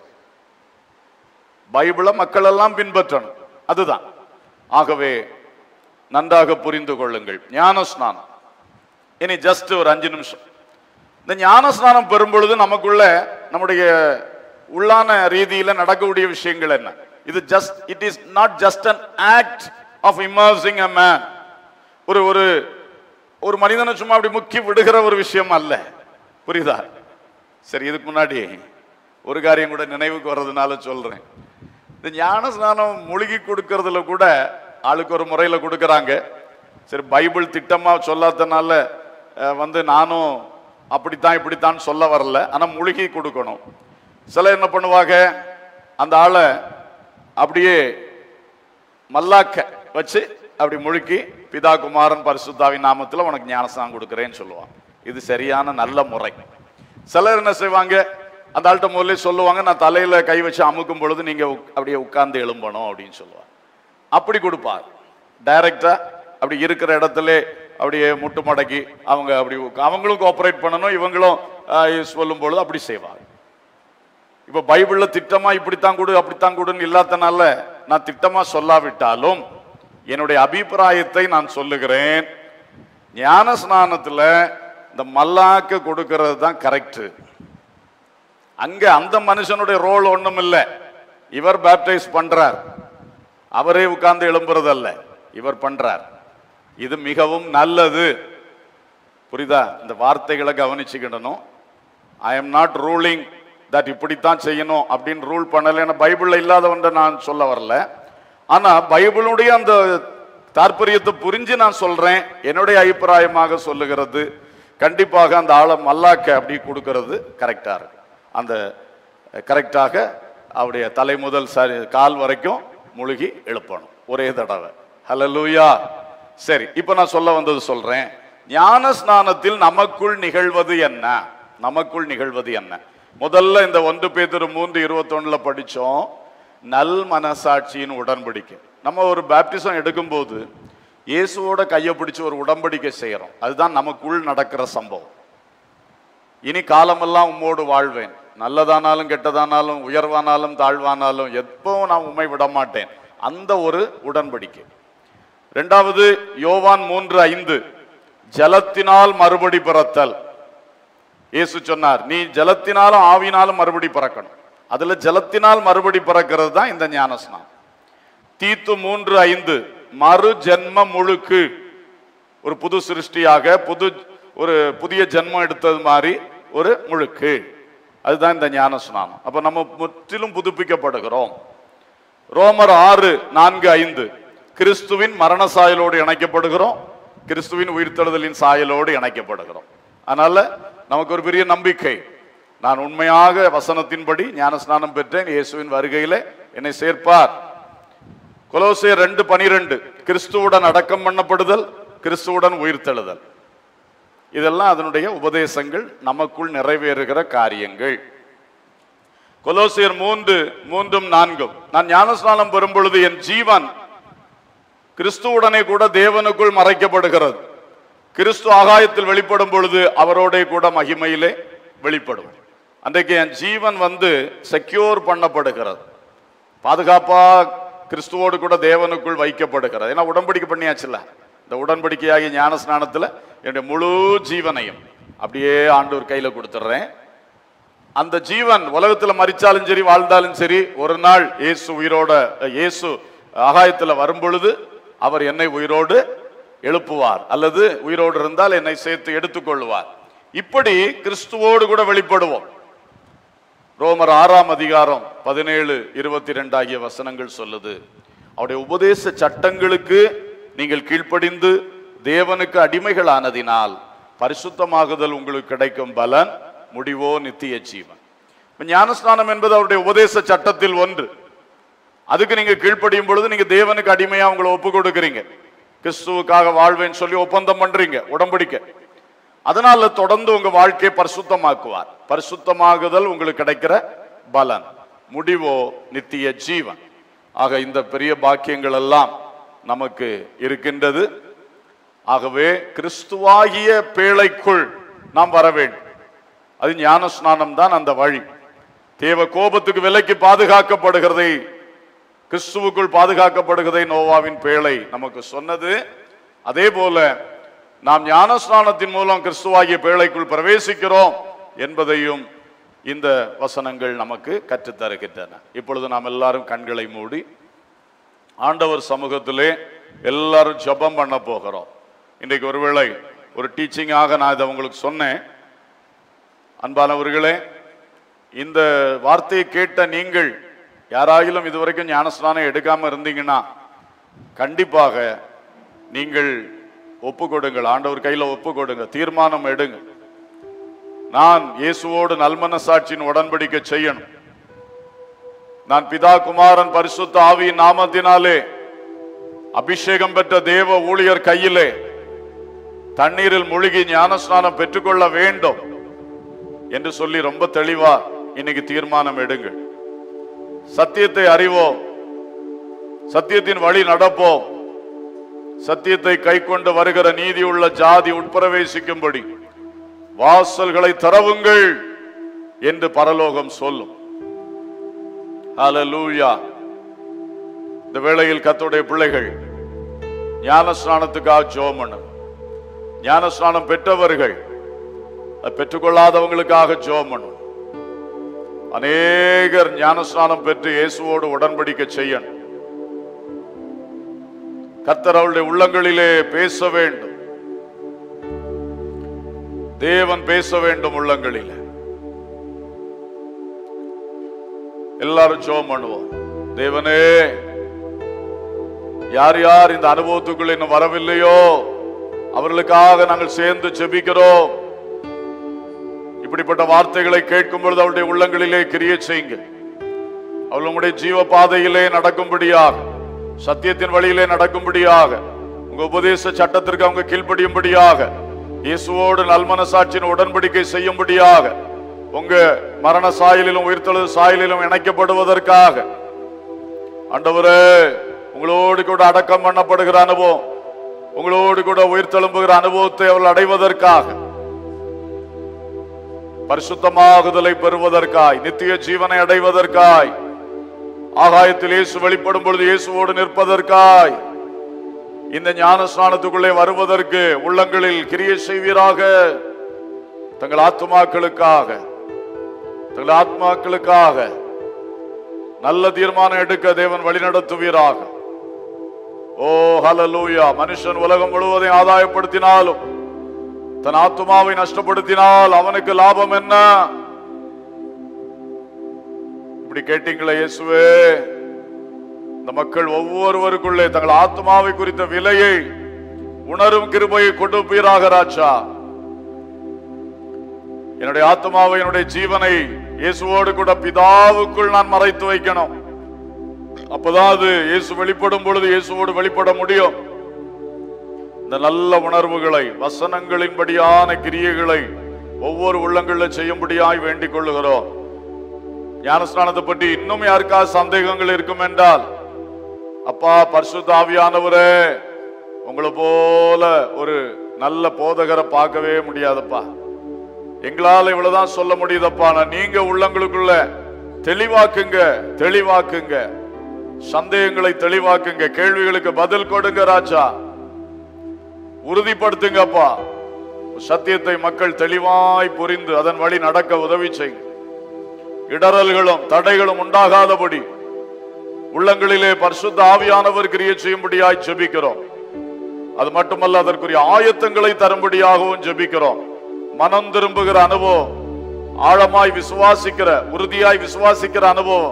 பைபிளை மக்கள் எல்லாம் பின்பற்றணும், அதுதான். ஆகவே நன்றாக புரிந்து கொள்ளுங்கள். ஞானஸ்நானம் இனி ஜஸ்ட் ஒரு அஞ்சு நிமிஷம். இந்த ஞானஸ்நானம் பெறும் பொழுது நமக்குள்ள நம்முடைய உள்ளான ரீதியில நடக்கக்கூடிய விஷயங்கள் என்ன? இது just it is not just an act of immersing a man. ஒரு ஒரு ஒரு மனிதனை சும்மா அப்படி முக்கி விடுகிற ஒரு விஷயம் அல்ல. புரியுதா? சரி, இதுக்கு முன்னாடி ஒரு காரியம் கூட நினைவுக்கு வர்றதுனால சொல்றேன். இந்த ஞானஸ்நானம் மூழ்கி கொடுக்கறதுல கூட ஆளுக்கு ஒரு முறையில கொடுக்கறாங்க. சரி, பைபிள் திட்டமா சொல்லாதனால வந்து நானும் அப்படித்தான் இப்படித்தான் சொல்ல வரல. ஆனா மூழ்கி கொடுக்கணும். சில என்ன பண்ணுவாங்க, அந்த ஆளை அப்படியே மல்லாக்க வச்சு அப்படி முழுக்கி பிதா குமாரன் பரிசுத்தாவின் நாமத்துல உனக்கு ஞானஸ்நானம் கொடுக்கிறேன்னு சொல்லுவாங்க. இது சரியான நல்ல முறை. சிலர் என்ன செய்வாங்க, அந்த ஆள்கிட்ட முதல்ல சொல்லுவாங்க, நான் தலையில கை வச்சு அமுக்கும் பொழுது நீங்க அப்படியே உட்கார்ந்து எழும்பணும் அப்படின்னு சொல்லுவாங்க. அப்படி கொடுப்பார் டைரக்டா. அப்படி இருக்கிற இடத்துல அப்படியே முட்டு மடக்கி அவங்க அப்படி அவங்களும் கோஆபரேட் பண்ணணும், இவங்களும் சொல்லும் பொழுது அப்படி செய்வாங்க. இப்ப பைபிள்ல திட்டமா இப்படித்தான் கொடு அப்படித்தான் கொடுன்னு இல்லாதனால நான் திட்டமா சொல்லாவிட்டாலும் என்னுடைய அபிப்பிராயத்தை நான் சொல்லுகிறேன். ஞான ஸ்நானத்துல இந்த மல்லாக்க கொடுக்கிறது தான் கரெக்ட். அங்க அந்த மனுஷனுடைய ரோல் ஒண்ணும் இல்லை. இவர் பேப்டைஸ் பண்றார், அவரே உட்கார்ந்து எழும்புறது அல்ல, இவர் பண்றார். இது மிகவும் நல்லது. புரியுதா? இந்த வார்த்தைகளை கவனிச்சுக்கிடணும். I am not ruling that இப்படித்தான் செய்யணும் அப்படின்னு ரூல் பண்ணல. பைபிள்ல இல்லாதவன் நான் சொல்ல வரல. ஆனா பைபிளுடைய அந்த தாற்பயத்தை புரிஞ்சு நான் சொல்றேன். என்னுடைய அபிப்பிராயமாக சொல்லுகிறது கண்டிப்பாக அந்த ஆளை மல்லாக்க அப்படி கொடுக்கிறது கரெக்டா இருக்கு. அந்த கரெக்டாக அவருடைய தலை முதல் கால் வரைக்கும் முழுகி எழுப்பணும் ஒரே தடவை. ஹல்லேலூயா. சரி, இப்ப நான் சொல்ல வந்தது சொல்றேன். ஞான ஸ்நானத்தில் நமக்குள் நிகழ்வது என்ன? நமக்குள் நிகழ்வது என்ன? முதல்ல இந்த ஒன்று பேதுரு மூன்று இருபத்தி ஒண்ணுல படிச்சோம், நல் மனசாட்சியின் உடன்படிக்கை. நம்ம ஒரு பேப்டிசம் எடுக்கும் போது இயேசுவோட கையை பிடிச்சு ஒரு உடன்படிக்கை செய்யறோம். அதுதான் நமக்குள் நடக்கிற சம்பவம். இனி காலமெல்லாம் உம்மோடு வாழ்வேன், நல்லதானாலும் கெட்டதானாலும் உயர்வானாலும் தாழ்வானாலும் எப்பவும் நான் உம்மை விட மாட்டேன், அந்த ஒரு உடன்படிக்கை. இரண்டாவது யோவான் மூன்று ஐந்து, ஜலத்தினால் மறுபடி பிறத்தல். இயேசு சொன்னார், நீ ஜலத்தினாலும் ஆவினாலும் மறுபடி பிறக்கணும். அதுல ஜலத்தினால் மறுபடி பிறக்கிறது தான் இந்த ஞானஸ்நானம். தீத்து மூன்று ஐந்து, மறு ஜென்ம முழுக்கு. ஒரு புது சிருஷ்டியாக புது ஒரு புதிய ஜென்மம் எடுத்தது மாதிரி ஒரு முழுக்கு, அதுதான் இந்த ஞானஸ்நானம். அப்ப நம்ம முற்றிலும் புதுப்பிக்கப்படுகிறோம். ரோமர் ஆறு நான்கு ஐந்து, கிறிஸ்துவின் மரண சாயலோடு இணைக்கப்படுகிறோம், கிறிஸ்துவின் உயிர்த்தெழுதலின் சாயலோடு இணைக்கப்படுகிறோம். அதனால நமக்கு ஒரு பெரிய நம்பிக்கை, நான் உண்மையாக வசனத்தின்படி ஞானஸ்நானம் பெற்றேன், இயேசுவின் வருகையிலே என்னை சேர்ப்பார். கொலோசியர் ரெண்டு பனிரெண்டு, கிறிஸ்துவுடன் அடக்கம் பண்ணப்படுதல், கிறிஸ்துவுடன் உயிர்த்தெழுதல். இதெல்லாம் அதனுடைய உபதேசங்கள், நமக்குள் நிறைவேறுகிற காரியங்கள். கொலோசியர் மூன்று மூன்றும் நான்கும், நான் ஞானஸ்நானம் பெறும் பொழுது என் ஜீவன் கிறிஸ்துவுடனே கூட தேவனுக்குள் மறைக்கப்படுகிறது, கிறிஸ்து ஆகாயத்தில் வெளிப்படும் பொழுது அவரோட கூட மகிமையிலே வெளிப்படும். அன்றைக்கு என் ஜீவன் வந்து செக்யூர் பண்ணப்படுகிறது, பாதுகாப்பா கிறிஸ்துவோடு கூட தேவனுக்குள் வைக்கப்படுகிறது. ஏன்னா உடன்படிக்கை பண்ணியாச்சுல, இந்த உடன்படிக்கையாகிய ஞான ஸ்நானத்துல என்னுடைய முழு ஜீவனையும் அப்படியே ஆண்டவர் கையில கொடுத்துடுறேன். அந்த ஜீவன் உலகத்துல மரிச்சாலும் சரி வாழ்ந்தாலும் சரி, ஒரு நாள் இயேசு உயிரோட இயேசு ஆகாயத்துல வரும் பொழுது அவர் என்னை உயிரோடு எழுப்புவார், அல்லது உயிரோடு இருந்தால் என்னை சேர்த்து எடுத்துக்கொள்வார். இப்படி கிறிஸ்துவோடு கூட வெளிப்படுவோம். ரோமர் ஆறாம் அதிகாரம் பதினேழு இருபத்தி ரெண்டு ஆகிய வசனங்கள் சொல்லுது, அவருடைய உபதேச சட்டங்களுக்கு நீங்கள் கீழ்ப்படிந்து தேவனுக்கு அடிமைகளானதினால் பரிசுத்தமாகுதல் உங்களுக்கு கிடைக்கும் பலன், முடிவோ நித்திய ஜீவன். ஞானஸ்நானம் என்பது அவருடைய உபதேச சட்டத்தில் ஒன்று. அதுக்கு நீங்க கீழ்ப்படியும் பொழுது நீங்க தேவனுக்கு அடிமையா உங்களை ஒப்பு கொடுக்கிறீங்க, கிறிஸ்துவுக்காக வாழ்வேன்னு சொல்லி ஒப்பந்தம் பண்றீங்க, உடன்படிக்கை. அதனால தொடர்ந்து உங்க வாழ்க்கையை பரிசுத்தமாக்குவார். பரிசுத்தமாகுதல் உங்களுக்கு கிடைக்கிற பலன், முடிவோ நித்திய ஜீவன். ஆக இந்த பெரிய பாக்கியங்கள் எல்லாம் நமக்கு இருக்கின்றது. ஆகவே கிறிஸ்துவாகிய பேழைக்குள் நாம் வர வேண்டும். அது ஞான ஸ்நானம் தான் அந்த வழி. தேவ கோபத்துக்கு விலைக்கு பாதுகாக்கப்படுகிறதை, கிறிஸ்துவுக்குள் பாதுகாக்கப்படுகிறதை நோவாவின் பேழை நமக்கு சொன்னது. அதே போல நாம் ஞான ஸ்நானத்தின் மூலம் கிறிஸ்துவாகிய பேழைக்குள் பிரவேசிக்கிறோம் என்பதையும் இந்த வசனங்கள் நமக்கு கற்றுத்தருகின்றன. இப்பொழுது நாம் எல்லாரும் கண்களை மூடி ஆண்டவர் சமூகத்திலே எல்லாரும் ஜெபம் பண்ண போகிறோம். இன்றைக்கு ஒருவேளை ஒரு டீச்சிங்காக நான் இதை உங்களுக்கு சொன்னேன். அன்பானவர்களே, இந்த வார்த்தையை கேட்ட நீங்கள் யாராயிலும் இதுவரைக்கும் ஞானஸ்நானம் எடுக்காம இருந்தீங்கன்னா கண்டிப்பாக நீங்கள் ஒப்பு கொடுங்கள், ஆண்டவர் கையில ஒப்பு கொடுங்க, தீர்மானம் எடுங்க. நான் இயேசுவோடு நல்மனசாட்சியின் உடன்படிக்கை செய்யணும். நான் பிதா குமாரன் பரிசுத்த ஆவியின் நாமத்தினாலே அபிஷேகம் பெற்ற தேவ ஊழியர் கையிலே தண்ணீரில் மூழ்கி ஞானஸ்நானம் பெற்றுக்கொள்ள வேண்டும் என்று சொல்லி ரொம்ப தெளிவா இன்னைக்கு தீர்மானம் எடுங்கள். சத்தியத்தை அறிவோம், சத்தியத்தின் வழி நடப்போம், சத்தியத்தை கை கொண்டு வருகிற நீதி உள்ள ஜாதி உட்பிரவேசிக்கும்படி வாசல்களை திறவுங்கள் என்று பரலோகம் சொல்லும். ஹல்லேலூயா. இந்த வேளையில் கர்த்தருடைய பிள்ளைகள் ஞானஸ்நானத்துக்காக ஜெபம் பண்ணணும். ஞானஸ்நானம் பெற்றவர்கள் பெற்றுக்கொள்ளாதவங்களுக்காக ஜெபம் பண்ணணும். அநேகர் ஞானஸ்நானம் பெற்று இயேசுவோடு உடன்படிக்கை செய்யணும். கர்த்தர் அவருடைய உள்ளங்களிலே பேச வேண்டும், தேவன் பேச வேண்டும் உள்ளங்களிலே. எல்லாரும் ஜெபம் பண்ணுவோம். தேவனே, யார் யார் இந்த அனுபவத்துக்குள் இன்னும் வரவில்லையோ அவர்களுக்காக நாங்கள் சேர்ந்து ஜெபிக்கிறோம். இப்படிப்பட்ட வார்த்தைகளை கேட்கும் பொழுது அவருடைய உள்ளங்களிலே கிரியை செய்யுங்க. அவர்களுடைய ஜீவ பாதையிலே நடக்கும்படியாக, சத்தியத்தின் வழியிலே நடக்கும்படியாக, உங்க உபதேச சட்டத்திற்கு அவங்க கீழ்ப்படியும்படியாக, இயேசுவோடு நல்மனசாட்சியின் உடன்படிக்கை செய்யும்படியாக, உங்க மரண சாயலிலும் உயிர்த்தெழுதல் சாயலிலும் இணைக்கப்படுவதற்காக ஆண்டவரே, உங்களோடு கூட அடக்கம் பண்ணப்படுகிற அனுபவம், உங்களோடு கூட உயிர்த்தெழும்புகிற அனுபவத்தை அவர்கள் அடைவதற்காக, பரிசுத்தமாகுதலை பெறுவதற்காய், நித்திய ஜீவனை அடைவதற்காய், ஆகாயத்தில் இயேசு வெளிப்படும் பொழுது இயேசுவோடு நிற்பதற்காய், இந்த ஞான ஸ்நானத்துக்குள்ளே வருவதற்கு உள்ளங்களில் கிரியை செய்வீராக. தங்கள் ஆத்மாக்களுக்காக தங்கள் ஆத்மாக்களுக்காக நல்ல தீர்மானம் எடுக்க தேவன் வழிநடத்துவீராக. ஓ ஹல்லேலூயா. மனுஷன் உலகம் முழுவதையும் ஆதாயப்படுத்தினாலும் தன் ஆத்மாவை நஷ்டப்படுத்தினால் அவனுக்கு லாபம் என்ன? இப்படி கேட்டீங்களே இயேசுவே, இந்த மக்கள் ஒவ்வொருவருக்குள்ளே தங்கள் ஆத்மாவை குறித்த விலையை உணரும் கிருபையை கொடுப்பீராக ராஜா. என்னுடைய ஆத்மாவை, என்னுடைய ஜீவனை இயேசுவோடு கூட பிதாவுக்குள் நான் மறைத்து வைக்கணும். அப்பதான் அது இயேசு வெளிப்படும் பொழுது இயேசுவோடு வெளிப்பட முடியும். இந்த நல்ல உணர்வுகளை, வசனங்களின்படியான கிரியைகளை ஒவ்வொரு உள்ளங்களில் செய்யும்படியாய் வேண்டிக் கொள்ளுகிறோம். ஞானஸ்நானத்தை பற்றி இன்னும் யாருக்காவது சந்தேகங்கள் இருக்கும் என்றால், அப்பா பரிசுத்த ஆவியானவரே, உங்களை போல ஒரு நல்ல போதகரை பார்க்கவே முடியாதப்பா, எங்களால் இவ்வளவுதான் சொல்ல முடியுதப்பா, நீங்க உள்ளங்களுக்குள்ள தெளிவாக்குங்க, தெளிவாக்குங்க, சந்தேகங்களை தெளிவாக்குங்க, கேள்விகளுக்கு பதில் கொடுங்க ராஜா, உறுதிப்படுத்துங்கப்பா. சத்தியத்தை மக்கள் தெளிவாய் புரிந்து அதன் வழி நடக்க உதவி செய்யுங்க. இடரல்களும் தடைகளும் உண்டாகாதபடி உள்ளங்களிலே பரிசுத்த ஆவியானவர் கிரியை செய்யும்படியாய் ஜெபிக்கிறோம். அது மட்டுமல்ல, அதற்குரிய ஆயத்தங்களை தரும்படியாகவும் ஜெபிக்கிறோம். மனம் திரும்புகிற அனுபவம், ஆழமாய் விசுவாசிக்கிற, உறுதியாய் விசுவாசிக்கிற அனுபவம்,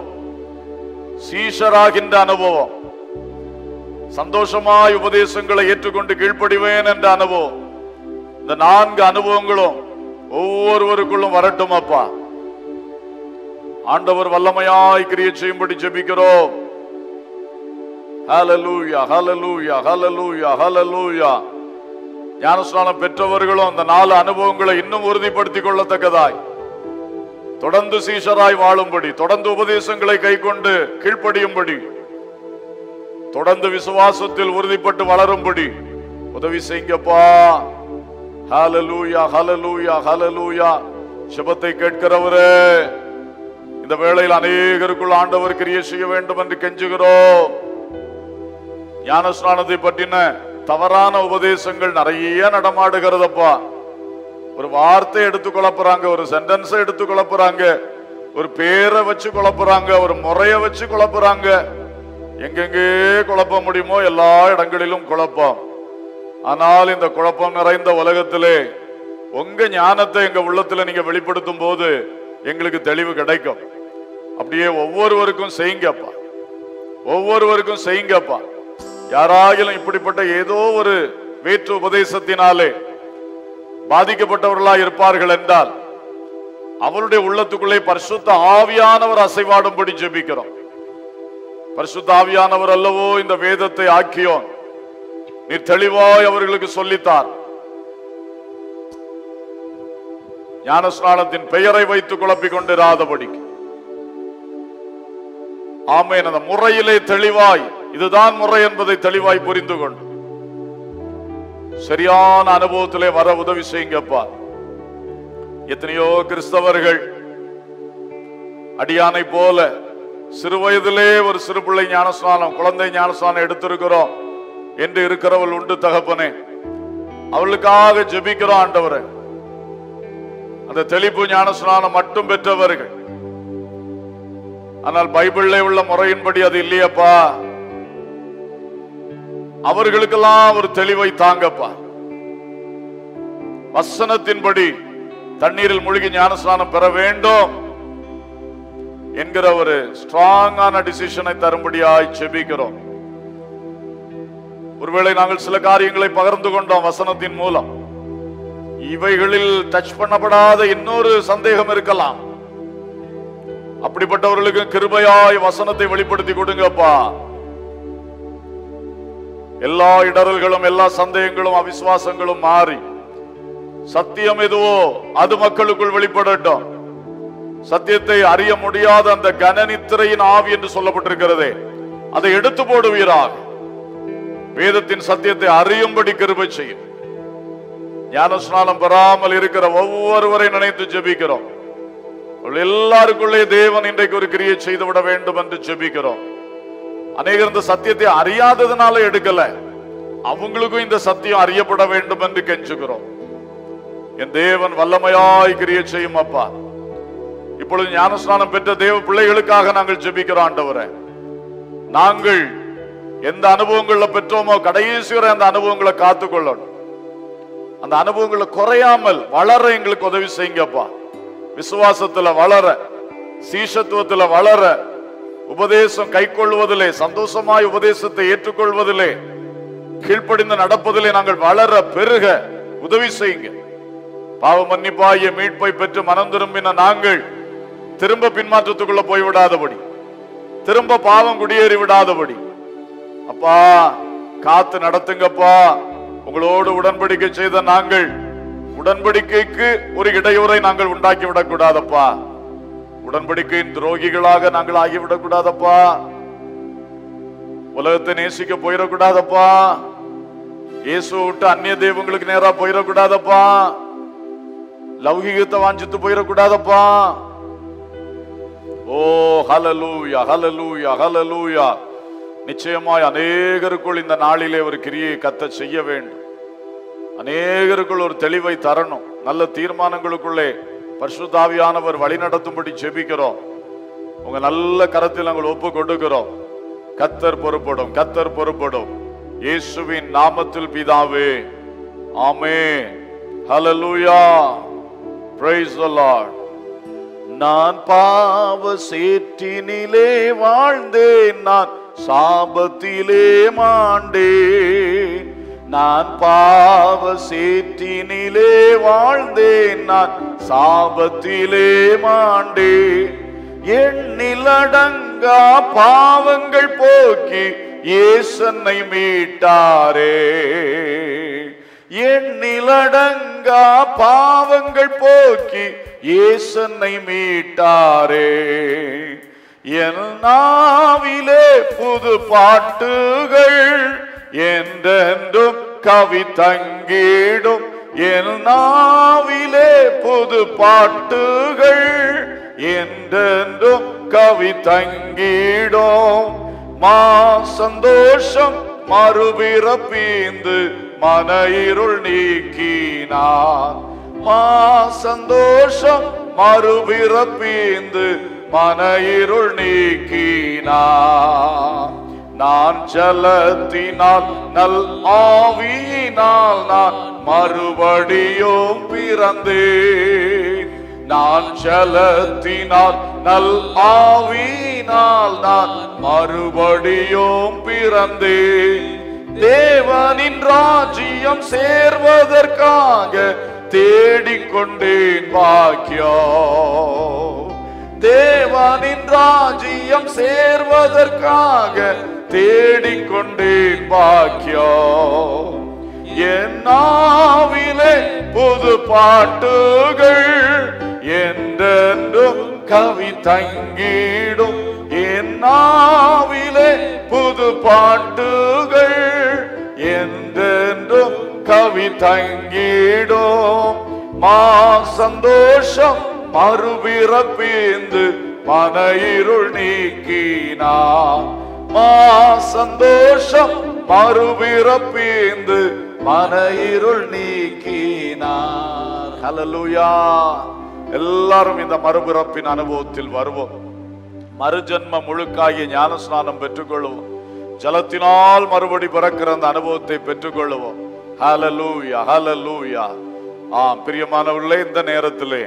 சீஷராகின்ற அனுபவம், சந்தோஷமாய் உபதேசங்களை ஏற்றுக்கொண்டு கீழ்ப்படிவேன் என்ற அனுபவம், இந்த நான்கு அனுபவங்களும் ஒவ்வொருவருக்குள்ளும் வரட்டும் அப்பா. ஆண்டவர் வல்லமையாய் கிரியை செய்யும்படி ஜெபிக்கிறோம். ஹல்லேலூயா, ஹல்லேலூயா, ஹல்லேலூயா, ஹல்லேலூயா. ஞானஸ்நானம் பெற்றவர்களும் அந்த நாலு அனுபவங்களை இன்னும் உறுதிப்படுத்திக் கொள்ளத்தக்கதாய், தொடர்ந்து சீஷராய் வாழும்படி, தொடர்ந்து உபதேசங்களை கைக்கொண்டு கீழ்ப்படியும்படி, தொடர்ந்து விசுவாசத்தில் உறுதிப்பட்டு வளரும்படி உதவி செய்யுங்கப்பா. ஹல்லேலூயா, ஹல்லேலூயா, ஹல்லேலூயா. ஜெபத்தை கேட்கிறவரே, இந்த வேளையில் அநேகருக்குள் ஆண்டவர் கிரியை செய்ய வேண்டும் என்று கெஞ்சுகிறோம். ஞானஸ்நானத்தை பற்றின தவறான உபதேசங்கள் நிறைய நடமாடுகிறதப்பா. ஒரு வார்த்தை எடுத்து குழப்புறாங்க, ஒரு சென்டென்ஸை எடுத்து குழப்புறாங்க, ஒரு பேரை வச்சு குழப்புறாங்க, ஒரு முறையை வச்சு குழப்புறாங்க. எங்கெங்கே குழப்ப முடியுமோ எல்லா இடங்களிலும் குழப்பம். ஆனால் இந்த குழப்பம் நிறைந்த உலகத்திலே உங்க ஞானத்தை எங்க உள்ளத்துல நீங்க வெளிப்படுத்தும் போது எங்களுக்கு தெளிவு கிடைக்கும். அப்படியே ஒவ்வொருவருக்கும் செய்யுங்கப்பா, ஒவ்வொருவருக்கும் செய்யுங்கப்பா. யாராகிலும் இப்படிப்பட்ட ஏதோ ஒரு வேற்று உபதேசத்தினாலே பாதிக்கப்பட்டவர்களா இருப்பார்கள் என்றால் அவருடைய உள்ளத்துக்குள்ளே பரிசுத்த ஆவியானவர் அசைவாடும்படி ஜெபிக்கிறோம். பரிசுத்த ஆவியானவர் அல்லவோ இந்த வேதத்தை ஆக்கியோன், நீ தெளிவாய் அவர்களுக்கு சொல்லித்தார். ஞானஸ்நானத்தின் பெயரை வைத்து குழப்பிக் கொண்டிராதபடிக்கு ஆமென். அந்த முறையிலே தெளிவாய், இதுதான் முறை என்பதை தெளிவாய் புரிந்து கொண்டு சரியான அனுபவத்திலே வர உதவி செய்யுங்கப்பா. எத்தனையோ கிறிஸ்தவர்கள் அடியானை போல சிறு வயதிலே ஒரு சிறு பிள்ளை ஞானஸ்நானம், குழந்தை ஞானஸ்நானம் எடுத்திருக்கிறோம் என்று இருக்கிறவள் உண்டு தகப்பனே. அவளுக்காக ஜெபிக்கிறோம் ஆண்டவரே. அந்த தெளிப்பு ஞானஸ்நானம் மட்டும் பெற்றவர்கள், ஆனால் பைபிள்ல உள்ள முறையின்படி அது இல்லையப்பா. அவர்களுக்கெல்லாம் ஒரு தெளிவை தாங்கப்பா. வசனத்தின்படி தண்ணீரில் மூழ்கி ஞானஸ்நானம் பெற வேண்டும் என்கிற ஒரு ஸ்ட்ராங்கான டிசிஷனை தரும்படியாய் ஜெபிக்கிறோம். ஒருவேளை நாங்கள் சில காரியங்களை பகிர்ந்து கொண்டோம் வசனத்தின் மூலம். இவைகளில் டச் பண்ணப்படாத இன்னொரு சந்தேகம் இருக்கலாம். அப்படிப்பட்டவர்களுக்கு கிருபையாய் வசனத்தை வெளிப்படுத்தி கொடுங்கப்பா. எல்லா இடரல்களும் எல்லா சந்தேகங்களும் அவிசுவாசங்களும் மாறி சத்தியம் எதுவோ அது மக்களுக்குள் வெளிப்படட்டும். சத்தியத்தை அறிய முடியாத அந்த கனநித்திரையின் ஆவி என்று சொல்லப்பட்டிருக்கிறதே, அதை எடுத்து போடுவீராக. வேதத்தின் சத்தியத்தை அறியும்படி கிருபை செய்யும். ஞானஸ்நானம் பெறாமல் இருக்கிற ஒவ்வொருவரை நினைத்து ஜெபிக்கிறோம். எல்லாருக்குள்ளே தேவன் இன்றைக்கு ஒரு கிரியை செய்து விட வேண்டும் என்று ஜெபிக்கிறோம். அநேகர் இந்த சத்தியத்தை அறியாததுனால எடுக்கல, அவங்களுக்கும் இந்த சத்தியம் அறியப்பட வேண்டும் என்று கெஞ்சுகிறோம். என் தேவன் வல்லமையாய் கிரியை செய்யும் அப்பா. இப்பொழுது ஞானஸ்நானம் பெற்ற தேவ பிள்ளைகளுக்காக நாங்கள் ஜெபிக்கிறோம் ஆண்டவரே. நாங்கள் எந்த அனுபவங்களை பெற்றோமோ கடைசி வரை அந்த அனுபவங்களை காத்துக்கொள்ளணும். அந்த அனுபவங்களை குறையாமல் வளர எங்களுக்கு உதவி செய்யுங்கப்பா. விசுவாசத்துல வளர, சீஷத்துவத்துல வளர, உபதேசம் கை கொள்வதிலே, சந்தோஷமாய் உபதேசத்தை ஏற்றுக்கொள்வதிலே, கீழ்ப்படிந்து நடப்பதிலே நாங்கள் வளர பெருக உதவி செய்யுங்க. பாவ மன்னிப்பாய மீட்பை பெற்று மனம் திரும்பின நாங்கள் திரும்ப பின்மாற்றத்துக்குள்ள போய்விடாதபடி, திரும்ப பாவம் குடியேறி விடாதபடி அப்பா காத்து நடத்துங்கப்பா. உங்களோடு உடன்படிக்கை செய்த நாங்கள் உடன்படிக்கைக்கு ஒரு இடையூறை நாங்கள் உண்டாக்கி விடக்கூடாதப்பா. உடன்படிக்கையின் துரோகிகளாக நாங்கள் ஆகிவிடக் கூடாதப்பா. உலகத்தை நேசிக்க போயிடக்கூடாதப்பா. இயேசு விட்டு அந்நிய தெய்வங்களுக்கு நேரா போயிடக்கூடாதப்பா. லௌகிகத்தை வாஞ்சித்து போயிடக்கூடாதப்பா. ஓ ஹல்லேலூயா, ஹல்லேலூயா, ஹல்லேலூயா. நிச்சயமாய் அநேகருக்குள் இந்த நாளிலே ஒரு கிரியை கத்த செய்ய வேண்டும். அநேகருக்குள் ஒரு தெளிவை தரணும். நல்ல தீர்மானங்களுக்குள்ளே பரிசுத்த ஆவியானவர் வழி நடத்தும்படி ஜெபிக்கிறோம். உங்க நல்ல கரத்தில் நாங்கள் ஒப்பு கொடுக்கிறோம். கத்தர் பொறுப்படும், கத்தர் பொறுப்படும். இயேசுவின் நாமத்தில் பிதாவே, ஆமென். ஹல்லேலூயா, பிரைஸ் தி லார்ட். நான் பாவ சேற்றினிலே வாழ்ந்தேன், நான் சாபத்திலே மாண்டேன். நான் பாவ சேற்றினிலே வாழ்ந்தேன், நான் சாபத்திலே மாண்டேன். எண்ணிலடங்கா பாவங்கள் போக்கி இயேசுவை மீட்டாரே. எண்ணிலடங்கா பாவங்கள் போக்கி இயேசுவை மீட்டாரே. என் நாவிலே புது பாட்டுகள் என்றென்றும் கவி தங்கிடும். என் நாவிலே புது பாட்டுகள் என்றென்றும் கவி தங்கிடும். மா சந்தோஷம் மறுபிறப்பீந்து மன இருள் நீக்கினார். மா சந்தோஷம் மறுபிறப்பீந்து மன இருள் நீக்கினார். நான் ஜலத்தினால் நல் ஆவியினால் நான் மறுபடியும் பிறந்தேன். நான் ஜலத்தினால் நல் ஆவியினால் நான் மறுபடியும் பிறந்தேன். தேவனின் ராஜ்யம் சேர்வதற்காக தேடிக்கொண்டேன் பாக்கியம். தேவனின் ராஜ்யம் சேர்வதற்காக தேடிக்கொண்டேன் பாக்கியம். என் நாவிலே புது பாட்டுகள் என்றென்றும் கவி தங்கிடும். என் நாவிலே புது பாட்டுகள் என்றென்றும் கவி தங்கிடும். மா சந்தோஷம் மறுபிறப்பீந்து மன இருள் நீக்கினார். மா சந்தோஷம் மறுபிறப்பீந்து மன இருள் நீக்கினார். ஹல்லேலூயா. எல்லாரும் இந்த மறுபிறப்பின் அனுபவத்தில் வருவோம். மறுஜன்ம முழுக்காகிய ஞானஸ்நானம் பெற்றுக்கொள்வோம். ஜலத்தினால் மறுபடி பிறக்கிற அந்த அனுபவத்தை பெற்றுக்கொள்வோம். ஹல்லேலூயா, ஹல்லேலூயா. ஆம் பிரியமானவர்களே, இந்த நேரத்திலே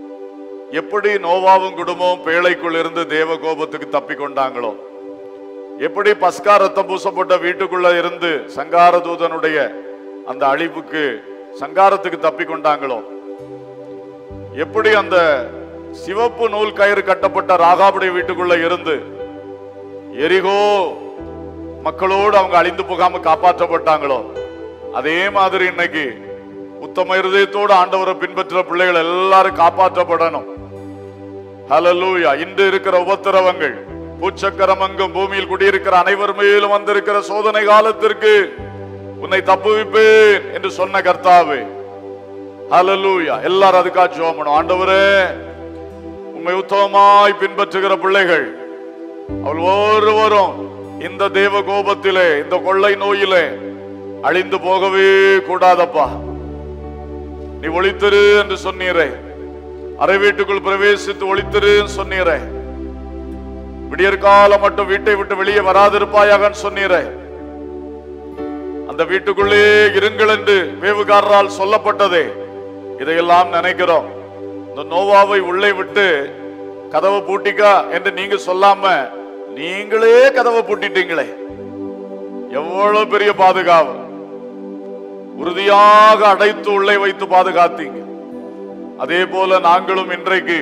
எப்படி நோவாவும் குடும்பமும் பேழைக்குள் இருந்து தேவ கோபத்துக்கு தப்பி கொண்டாங்களோ, எப்படி பஸ்கா ரத்தம் பூசப்பட்ட வீட்டுக்குள்ள இருந்து சங்கார தூதனுடைய அந்த அழிவுக்கு சங்காரத்துக்கு தப்பி கொண்டாங்களோ, எப்படி அந்த சிவப்பு நூல் கயிறு கட்டப்பட்ட ராகாபுடைய வீட்டுக்குள்ள இருந்து எரிகோ மக்களோடு அவங்க அழிந்து போகாம காப்பாற்றப்பட்டாங்களோ, அதே மாதிரி இன்னைக்கு உத்தம இருதயத்தோடு ஆண்டவரை பின்பற்ற பிள்ளைகள் எல்லாரும் காப்பாற்றப்படணும். ஹல்லேலூயா. இன்று இருக்கிற உபத்திரவங்கள், பூச்சக்கரம் அங்கும் பூமியில் குடியிருக்கிற அனைவர் மேலும் வந்திருக்கிற சோதனை காலத்திற்கு உன்னை தப்புவிப்பேன் என்று சொன்ன கர்த்தாவே, ஹல்லேலூயா. எல்லாரும் அதுக்காக ஜெபம் பண்ணணும். ஆண்டவரே, உம்மை உத்தமமாய் பின்பற்றுகிற பிள்ளைகள் அவள் ஒருவரும் இந்த தேவ கோபத்திலே, இந்த கொள்ளை நோயிலே அழிந்து போகவே கூடாதப்பா. நீ ஒளித்திரு என்று சொன்னீரே, அறை வீட்டுக்குள் பிரவேசித்து ஒளித்திரு சொன்னீரே, விடியற்காலம் மட்டும் வீட்டை விட்டு வெளியே வராதிருப்பாயாக சொன்னீரே, அந்த வீட்டுக்குள்ளே இருங்கள் என்று வேவுகாரரால் சொல்லப்பட்டதே, இதையெல்லாம் நினைக்கிறோம். இந்த நோவாவை உள்ளே விட்டு கதவை பூட்டிக்கா என்று நீங்க சொல்லாம நீங்களே கதவை பூட்டிட்டீங்களே, எவ்வளவு பெரிய பாதுகாப்பு! உறுதியாக அடைத்து உள்ளே வைத்து பாதுகாத்தீங்க. அதே போல நாங்களும் இன்றைக்கு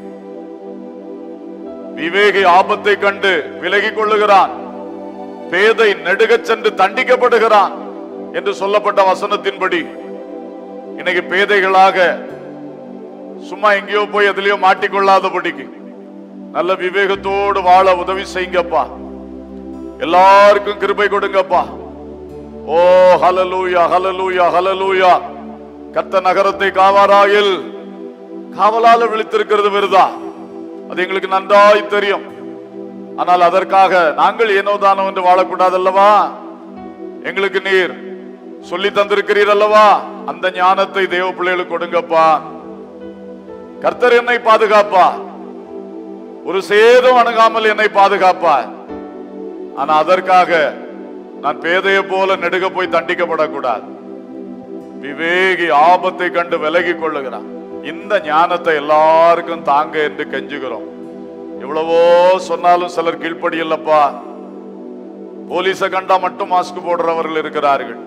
விவேகி ஆபத்தை கண்டு விலகிக் கொள்ளுகிறான், பேதை நெடுக சென்று தண்டிக்கப்படுகிறான் என்று சொல்லப்பட்ட வசனத்தின்படி இன்னைக்கு பேதைகளாக சும்மா எங்கேயோ போய் எதிலையோ மாட்டிக்கொள்ளாதபடிக்கு நல்ல விவேகத்தோடு வாழ உதவி செய்யுங்கப்பா. எல்லாருக்கும் கிருபை கொடுங்கப்பா. ஓ ஹல்லேலூயா, ஹல்லேலூயா, ஹல்லேலூயா. கர்த்தர் நகரத்தை காவாராயில் காவலால விழித்திருக்கிறது விருதா, அது எங்களுக்கு நன்றாய் தெரியும். ஆனால் அதற்காக நாங்கள் ஏனோ தானோ என்று வாழக்கூடாது அல்லவா? எங்களுக்கு நீர் சொல்லி தந்திருக்கிறீர் அல்லவா? அந்த ஞானத்தை தேவ பிள்ளைகளுக்கு கொடுங்கப்பா. கர்த்தர் என்னை பாதுகாப்பா, ஒரு சேதம் அணுகாமல் என்னை பாதுகாப்பா. ஆனா அதற்காக நான் பேதையை போல நெடுக போய் தண்டிக்கப்படக்கூடாது. விவேகி ஆபத்தை கண்டு விலகி கொள்ளுகிறான். இந்த ஞானத்தை எல்லாருக்கும் தாங்க என்று கெஞ்சுகிறோம். எவ்வளவோ சொன்னாலும் சிலர் கீழ்ப்படி இல்லப்பா. போலீஸ கண்டா மட்டும் மாஸ்க் போடுறவர்கள் இருக்கிறார்கள்,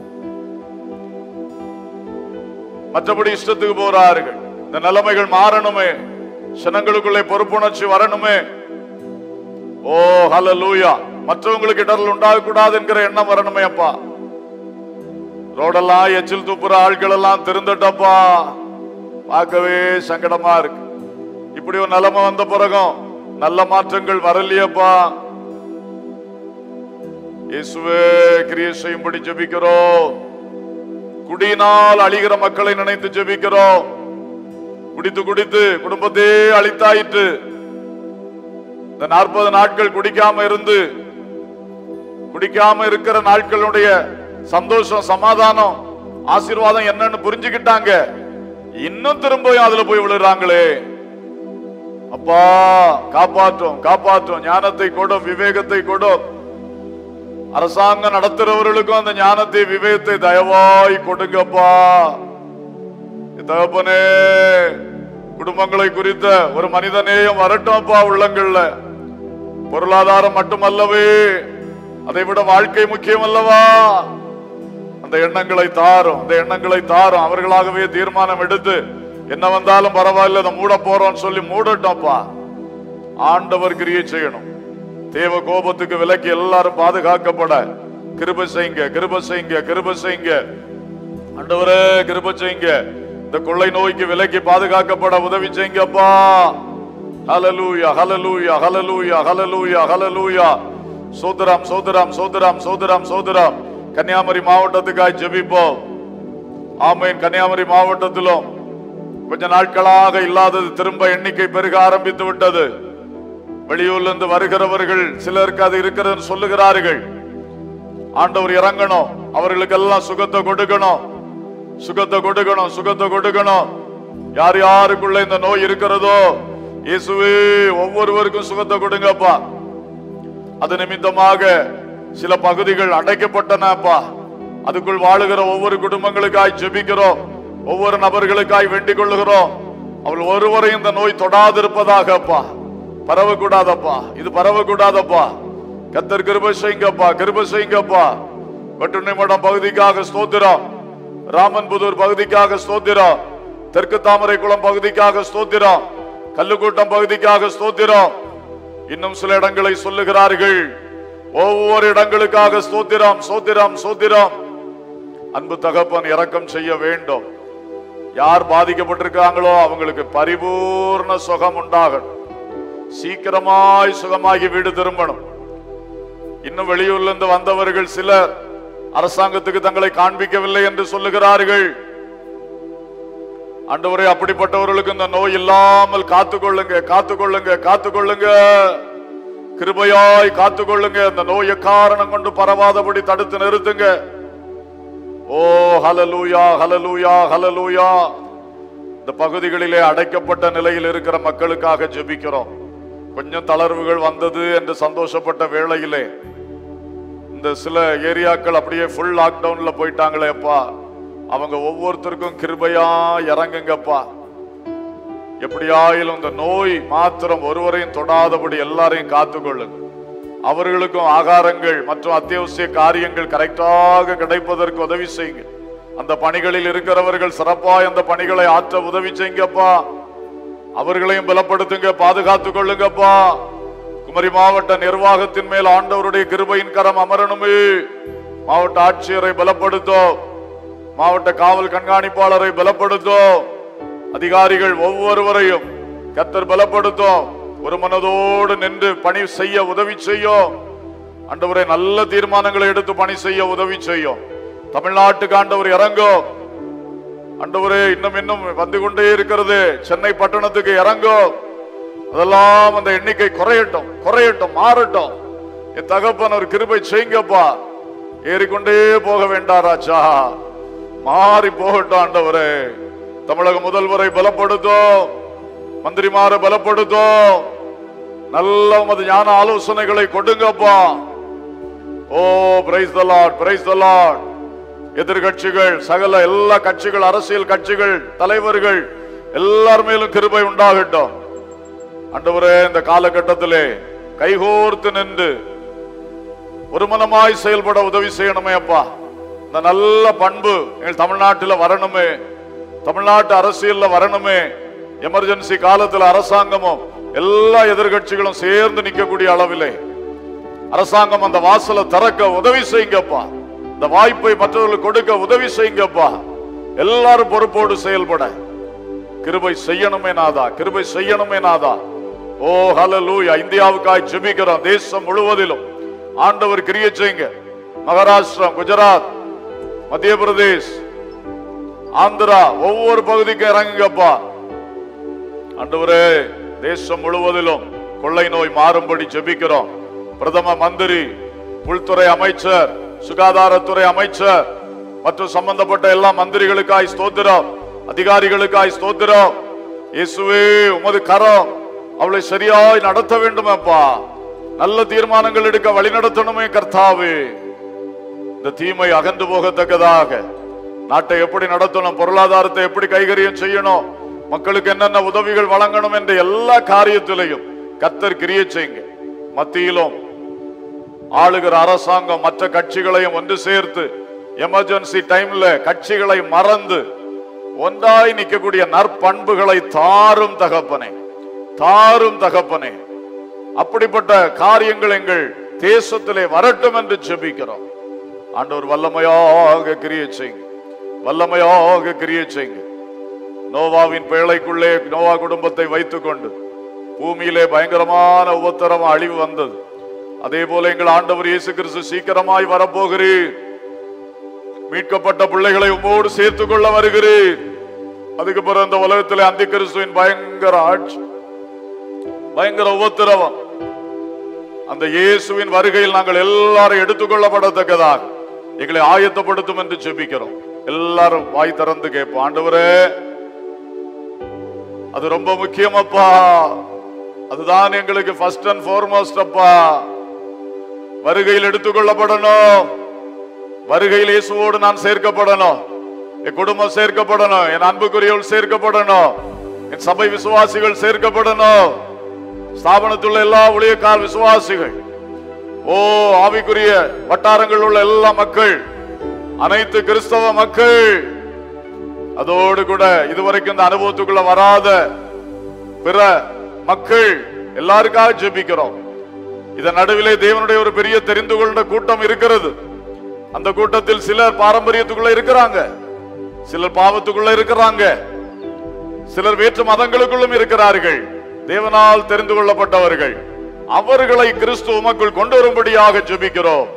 மற்றபடி இஷ்டத்துக்கு போறார்கள். இந்த நிலைமைகள் மாறணுமே, ஜனங்களுக்குள்ளே பொறுப்புணர்ச்சி வரணுமே. ஓ ஹல்லேலூயா. மற்றவங்களுக்கு இடர்கள் உண்டாக கூடாது என்கிற எண்ணம் வரணுமே அப்பா. ரோடெல்லாம் எச்சில் துப்புற ஆட்கள் எல்லாம் திருந்தட்டப்பா. பார்க்கவே சங்கடமா இருக்கு. இப்படி ஒரு நிலைமை வந்த பிறகும் நல்ல மாற்றங்கள் வரலையப்பா. இயேசுவே கிரியை செய்யும்படி ஜெபிக்கிறோம். குடியினால் அழிகிற மக்களை நினைத்து ஜெபிக்கிறோம். குடித்து குடித்து குடும்பத்தையே அழித்தாயிற்று. இந்த நாற்பது நாட்கள் குடிக்காம இருந்து குடிக்காம இருக்கிற நாட்களுடைய சந்தோஷம், சமாதானம், ஆசீர்வாதம் என்னன்னு புரிஞ்சுக்கிட்டாங்க. இன்னும் திரும்ப அதுல போய் விழுறாங்களே அப்பா. காப்பாற்றும், காப்பாற்றும். ஞானத்தை கொடும், விவேகத்தை கொடும். அரசாங்கம் நடத்துறவர்களுக்கும் அந்த ஞானத்தை, விவேகத்தை தயவாய் கொடுங்கப்பா. தகப்பனே, குடும்பங்களை குறித்த ஒரு மனிதநேயம் வரட்டும்ப்பா உள்ளங்கள்ல. பொருளாதாரம் மட்டுமல்லவே, அதை விட வாழ்க்கை முக்கியம் அல்லவா? அந்த எண்ணங்களை தாரும், அந்த எண்ணங்களை தாரும். அவர்களாகவே தீர்மானம் எடுத்து என்ன வந்தாலும் பரவாயில்ல, அதை மூட போறோம் சொல்லி மூடட்டோம்ப்பா. ஆண்டவர் கிரியை செய்யணும். தேவ கோபத்துக்கு விலக்கி எல்லாரும் பாதுகாக்கப்பட கிருபை செய்யுங்க, கிருபை செய்யுங்க, கிருபை செய்யுங்க. ஆண்டவரே கிருபை செய்யுங்க. இந்த கொள்ளை நோய்க்கு விலக்கி பாதுகாக்கப்பட உதவி செய்யுங்கப்பா. ஹல்லேலூயா, ஹல்லேலூயா, ஹல்லேலூயா, ஹல்லேலூயா, ஹல்லேலூயா. சோதரம் சோதரம் சோதரம் சோதரம் சோதரம். கன்னியாகுமரி மாவட்டத்துக்காய் ஜெபிப்போம். ஆமேன். கன்னியாகுமரி மாவட்டத்திலும் கொஞ்ச நாட்களாக இல்லாதது திரும்ப எண்ணிக்கை பெருக ஆரம்பித்து விட்டது. வெளியூர்ல இருந்து வருகிறவர்கள் சிலருக்கு அது இருக்கிறது சொல்லுகிறார்கள். ஆண்டவர் இறங்கணும், அவர்களுக்கெல்லாம் சுகத்தை கொடுக்கணும், சுகத்தை கொடுக்கணும், சுகத்தை கொடுக்கணும். யார் யாருக்குள்ள இந்த நோய் இருக்கிறதோ இயேசுவே ஒவ்வொருவருக்கும் சுகத்தை கொடுங்கப்பா. அது நிமித்தமாக சில பகுதிகள் அடைக்கப்பட்டனப்பா. அதுக்குள் வாழுகிற ஒவ்வொரு குடும்பங்களுக்காய் ஜெபிக்கிறோம், ஒவ்வொரு நபர்களுக்காய் வேண்டிக் கொள்ளுகிறோம். அவள் ஒருவரையும் இந்த நோய் தொடாதிருப்பதாகப்பா. பரவக்கூடாதப்பா, இது பரவக்கூடாதப்பா. கர்த்தர் கிருபை செய்யுங்கப்பா, கிருபை செய்யுங்கப்பா. வெட்டுநிமடம் பகுதிக்காக ஸ்தோத்திரம், ராமன்புதூர் பகுதிக்காக ஸ்தோத்திரம், தெற்கு தாமரைக்குளம் பகுதிக்காக ஸ்தோத்திரம், கல்லுக்கூட்டம் பகுதிக்காக ஸ்தோத்திரம். இன்னும் சில இடங்களை சொல்லுகிறார்கள். ஒவ்வொரு இடங்களுக்காக ஸ்தோத்திரம், ஸ்தோத்திரம், ஸ்தோத்திரம். அன்பு தகப்பன் இரக்கம் செய்ய வேண்டும். யார் பாதிக்கப்பட்டிருக்காங்களோ அவங்களுக்கு பரிபூர்ண சுகம் உண்டாகணும். சீக்கிரமாய் சுகமாகி வீடு திரும்பணும். இன்னும் வெளியூர்ல இருந்து வந்தவர்கள் சிலர் அரசாங்கத்துக்கு தங்களை காண்பிக்கவில்லை என்று சொல்லுகிறார்கள். ஆண்டவரே, அப்படிப்பட்டவர்களுக்கு இந்த நோய் இல்லாமல் காத்துக்கொள்ளுங்க, காத்துக்கொள்ளுங்க, காத்துக்கொள்ளுங்க, கிருபையாய் காத்துக்கொள்ளுங்க. இந்த நோயை காரணம் கொண்டு பரவாதபடி தடுத்து நிறுத்துங்க. ஓ ஹல்லேலூயா, ஹல்லேலூயா, ஹல்லேலூயா. இந்த பகுதிகளிலே அடைக்கப்பட்ட நிலையில் இருக்கிற மக்களுக்காக ஜெபிக்கிறோம். கொஞ்சம் தளர்வுகள் வந்தது என்று சந்தோஷப்பட்ட வேளையிலே இந்த சில ஏரியாக்கள் அப்படியே ஃபுல் லாக்டவுன்ல போயிட்டாங்களே அப்பா, அவங்க ஒவ்வொருத்தருக்கும் கிருபையா இறங்குங்கப்பா. எப்படியாயிலும் இந்த நோய் மாத்திரம் ஒருவரையும் தொடாதபடி எல்லாரையும் காத்துக்கொள்ளுங்க. அவர்களுக்கும் ஆகாரங்கள் மற்றும் அத்தியாவசிய காரியங்கள் கரெக்டாக கிடைப்பதற்கு உதவி செய்யுங்க. அந்த பணிகளில் இருக்கிறவர்கள் சிறப்பாய் அந்த பணிகளை ஆற்ற உதவி செய்யுங்கப்பா. அவர்களையும் பலப்படுத்துங்க, பாதுகாத்துக் கொள்ளுங்கப்பா. குமரி மாவட்ட நிர்வாகத்தின் மேல் ஆண்டவருடைய கிருபையின் கரம் அமரணுமே. மாவட்ட ஆட்சியரை பலப்படுத்தும், மாவட்ட காவல் கண்காணிப்பாளரை பலப்படுத்தும், அதிகாரிகள் ஒவ்வொருவரையும் கர்த்தர் பலப்படுத்தும். ஒரு மனதோடு நின்று பணி செய்ய உதவி செய்யும். ஆண்டவரே, நல்ல தீர்மானங்களை எடுத்து பணி செய்ய உதவி செய்யும். தமிழ்நாட்டுக்கு ஆண்டவர் இறங்கும். ஆண்டவரே, இன்னும் இன்னும் வந்து கொண்டே இருக்கிறது. சென்னை பட்டணத்துக்கு இறங்கும். அதெல்லாம் அந்த எண்ணிக்கை குறையட்டும், குறையட்டும், மாறட்டும். என் தகப்பன் ஒரு கிருபை செய்யுங்கப்பா. ஏறிக்கொண்டே போக வேண்டாராச்சா, மாறி போகட்டும். ஆண்டவரே, தமிழக முதல்வரை பலப்படுத்தும், மந்திரிமாரை பலப்படுத்தும், நல்ல உமது ஞான ஆலோசனைகளை கொடுங்கப்பா. Oh praise the Lord, praise the Lord. எதிர்கட்சிகள், சகல எல்லா கட்சிகள், அரசியல் கட்சிகள், தலைவர்கள் எல்லார் மேலும் கிருபை உண்டாகட்டும். ஆண்டவரே, இந்த காலகட்டத்திலே கைகோர்த்து நின்று ஒரு மனமாய் செயல்பட உதவி செய்யணுமே அப்பா. இந்த நல்ல பண்பு எங்கள் தமிழ்நாட்டில் வரணுமே, தமிழ்நாட்டு அரசியல்ல வரணுமே. எமர்ஜென்சி காலத்தில் அரசாங்கமும் எல்லா எதிர்கட்சிகளும் சேர்ந்து நிற்கக்கூடிய அளவிலே அரசாங்கம் அந்த வாசலை திறக்க உதவி செய்யுங்கப்பா. இந்த வாய்ப்பை மற்றவர்களுக்கு கொடுக்க உதவி செய்யுங்கப்பா. எல்லாரும் பொறுப்போடு செயல்பட கிருபை செய்யணுமே நாதா, கிருபை செய்யணுமே நாதா. ஓ ஹல்லேலூயா. இந்தியாவுக்காய் ஜெபிக்கிறோம். தேசம் முழுவதிலும் ஆண்டவர் கிரியை செய்யுங்க. மகாராஷ்டிரா, குஜராத், மத்திய பிரதேஷ், ஆந்திரா, ஒவ்வொரு பகுதிக்கும் இறங்குங்கப்பா. ஆண்டவரே, தேசம் முழுவதிலும் கொள்ளை நோய் மாறும்படி ஜெபிக்கிறோம். பிரதம மந்திரி, உள்துறை அமைச்சர், சுகாதாரத்துறை அமைச்சர் மற்றும் சம்பந்தப்பட்ட எல்லா மந்திரிகளுக்காய் ஸ்தோத்திரம், அதிகாரிகளுக்காய் ஸ்தோத்திரம். இயேசுவே, உமது கரம் அவளை சரியாய் நடத்த வேண்டும் அப்பா. நல்ல தீர்மானங்கள் எடுக்க வழி நடத்தணுமே கர்த்தாவே. இந்த தீமை அகன்று போகத்தக்கதாக நாட்டை எப்படி நடத்தணும், பொருளாதாரத்தை எப்படி கைகரியம் செய்யணும், மக்களுக்கு என்னென்ன உதவிகள் வழங்கணும் என்ற எல்லா காரியத்திலையும் கர்த்தர் கிரியை செய்யுங்க. மத்தியிலும் ஆளுகிற அரசாங்கம் மற்ற கட்சிகளையும் ஒன்று சேர்த்து எமர்ஜென்சி டைம்ல கட்சிகளை மறந்து ஒன்றாய் நிற்கக்கூடிய நற்பண்புகளை தாரும் தகப்பனே, தாரும் தகப்பனே. அப்படிப்பட்ட காரியங்கள் எங்கள் தேசத்திலே வரட்டும் என்று ஜெபிக்கிறோம். ஆண்டவர் வல்லமையாக கிரியை செய்யுங்க, வல்லமையாக கிரியை செய்யுங்க. நோவாவின் பேழைக்குள்ளே நோவா குடும்பத்தை வைத்துக் கொண்டு பூமியிலே பயங்கரமான உபத்திரவ அழிவு வந்தது. அதே போல எங்கள் ஆண்டவர் இயேசு கிறிஸ்து சீக்கிரமாய் வரப்போகிறீர். மீட்கப்பட்ட பிள்ளைகளை உம்மோடு சேர்த்துக் கொள்ள வருகிறீர். அதுக்கு பிறகு இந்த உலகத்திலே அந்தி கிறிஸ்துவின் பயங்கர ஆட்சி, பயங்கர உபத்திரவம், அந்த இயேசுவின் வருகையில் நாங்கள் எல்லாரும் எடுத்துக்கொள்ளப்படத்தக்கதாக எங்களை ஆயத்தப்படுத்தும் என்று ஜெபிக்கிறோம். எல்லாரும் வாய் திறந்து கேட்போம். ஆண்டவரே, அது ரொம்ப முக்கியம் அப்பா. அதுதான் எங்களுக்கு ஃபர்ஸ்ட் அண்ட் ஃபார்மோஸ்ட் அப்பா. வருகையில் எடுத்துக்கொள்ளப்படணும். வருகையில் இயேசுவோடு நான் சேர்க்கப்படணும், என் குடும்பம் சேர்க்கப்படணும், என் அன்புக்குரியவர்கள் சேர்க்கப்படணும், என் சபை விசுவாசிகள் சேர்க்கப்படணும், ஸ்தாபனத்துள்ள எல்லா ஊழியக்கார விசுவாசிகள் ஓ ஆவிக்குரிய வட்டாரங்கள் உள்ள எல்லா மக்கள், அனைத்து கிறிஸ்தவ மக்கள், அதோடு கூட இதுவரைக்கும் இந்த அனுபவத்துக்குள்ள வராத பிற மக்கள் எல்லாருக்காக ஜெபிக்கிறோம். இதன் நடுவிலே தேவனுடைய ஒரு பெரிய தெரிந்து கொண்ட கூட்டம் இருக்கிறது. அந்த கூட்டத்தில் சிலர் பாரம்பரியத்துக்குள்ள இருக்கிறாங்க, சிலர் பாவத்துக்குள்ள இருக்கிறாங்க, சிலர் வேற்று மதங்களுக்குள்ளும் இருக்கிறார்கள். தேவனால் தெரிந்து கொள்ளப்பட்டவர்கள், அவர்களை கிறிஸ்து உமக்குள் கொண்டு வரும்படியாக ஜெபிக்கிறோம்.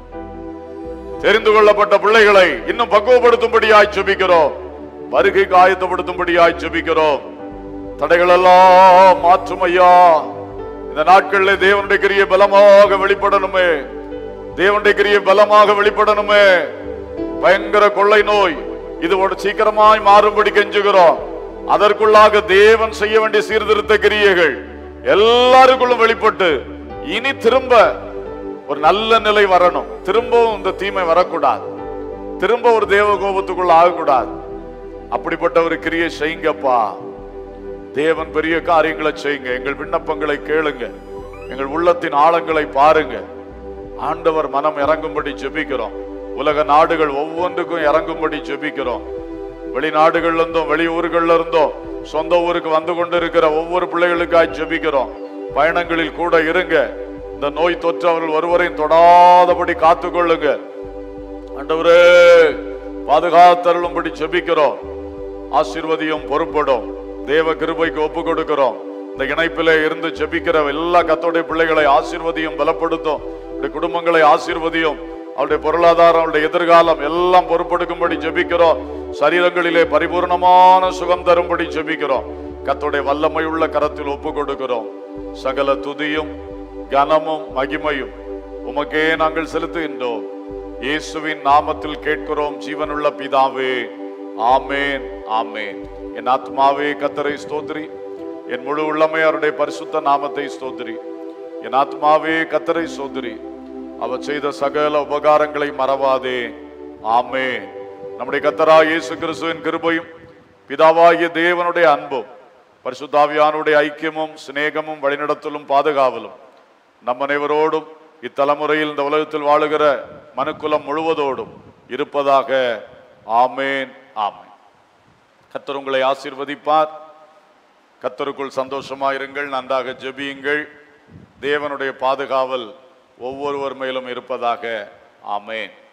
தெரிந்து கொள்ளப்பட்ட பிள்ளைகளை இன்னும் பக்குவப்படுத்தும்படியாய் ஜெபிக்கிறோம். வருகைக்கு ஆயத்தப்படுத்தும்படியாய் ஜெபிக்கிறோம். தடைகள் எல்லாம் மாற்றும் ஐயா. இந்த நாட்களில் தேவனுடைய கிரியை பலமாக வெளிப்படணுமே, தேவனுடைய கிரியை பலமாக வெளிப்படணுமே. பயங்கர கொள்ளை நோய் இது ஒரு சீக்கிரமாய் மாறும்படி கெஞ்சுகிறோம். அதற்குள்ளாக தேவன் செய்ய வேண்டிய சீர்திருத்த கிரியைகள் எல்லாருக்குள்ளும் வெளிப்பட்டு இனி திரும்ப ஒரு நல்ல நிலை வரணும். திரும்பவும் இந்த தீமை வரக்கூடாது, திரும்ப ஒரு தேவ கோபத்துக்குள்ள ஆகக்கூடாது. அப்படிப்பட்ட ஒரு கிரியை செய்யுங்கப்பா. தேவன் பெரிய காரியங்களை செய்யுங்க. எங்கள் விண்ணப்பங்களை கேளுங்க, எங்கள் உள்ளத்தின் ஆழங்களை பாருங்க. ஆண்டவர் மனம் இறங்கும்படி ஜெபிக்கிறோம். உலக நாடுகள் ஒவ்வொன்றுக்கும் இறங்கும்படி ஜெபிக்கிறோம். வெளிநாடுகள்ல இருந்தும் வெளியூர்கள்ல இருந்தும் சொந்த ஊருக்கு வந்து கொண்டிருக்கிற ஒவ்வொரு பிள்ளைகளுக்காய் ஜெபிக்கிறோம். பயணங்களில் கூட இருங்க. இந்த நோய் தொற்று அவர்கள் ஒருவரையும் தொடாதபடி காத்துக்கொள்ளுங்க. ஆண்டவரே பாதுகாத்தருளும்படி ஜெபிக்கிறோம். ஆசீர்வதியும் பொறுப்படும். தேவ கிருபைக்கு ஒப்பு கொடுக்கிறோம். இந்த இணைப்பிலே இருந்து ஜெபிக்கிற எல்லா கர்த்தருடைய பிள்ளைகளை ஆசீர்வதியும், பலப்படுத்தும். குடும்பங்களை ஆசீர்வதியும். அவருடைய பொருளாதாரம், அவருடைய எதிர்காலம் எல்லாம் பொறுப்பெடுக்கும்படி ஜெபிக்கிறோம். சரீரங்களிலே பரிபூர்ணமான சுகம் தரும்படி ஜெபிக்கிறோம். கர்த்தருடைய வல்லமை உள்ள கரத்தில் ஒப்பு கொடுக்கிறோம். சகல துதியும் கனமும் மகிமையும் உமக்கே நாங்கள் செலுத்துகின்றோம். இயேசுவின் நாமத்தில் கேட்கிறோம் ஜீவனுள்ள பிதாவே, ஆமேன் ஆமேன். என் ஆத்மாவே கர்த்தரை ஸ்தோத்திரி, என் முழு உள்ளமே அவருடைய பரிசுத்த நாமத்தை ஸ்தோத்திரி. என் ஆத்மாவே கர்த்தரை ஸ்தோத்திரி, அவர் செய்த சகல உபகாரங்களை மறவாதே. ஆமேன். நம்முடைய கர்த்தராகிய இயேசு கிறிஸ்துவின் கிருபையும் பிதாவாகிய தேவனுடைய அன்பும் பரிசுத்த ஆவியானுடைய ஐக்கியமும் சிநேகமும் வழிநடத்தலும் பாதுகாவலும் நம் அனைவரோடும் இத்தலைமுறையில் இந்த உலகத்தில் வாழுகிற மனுக்குலம் முழுவதோடும் இருப்பதாக. ஆமேன் ஆமேன். கர்த்தர் உங்களை ஆசீர்வதிப்பார். கர்த்தருக்குள் சந்தோஷமாயிருங்கள், நன்றாக ஜெபியுங்கள். தேவனுடைய பாதுகாவல் ஒவ்வொருவர் மேலும் இருப்பதாக. ஆமேன்.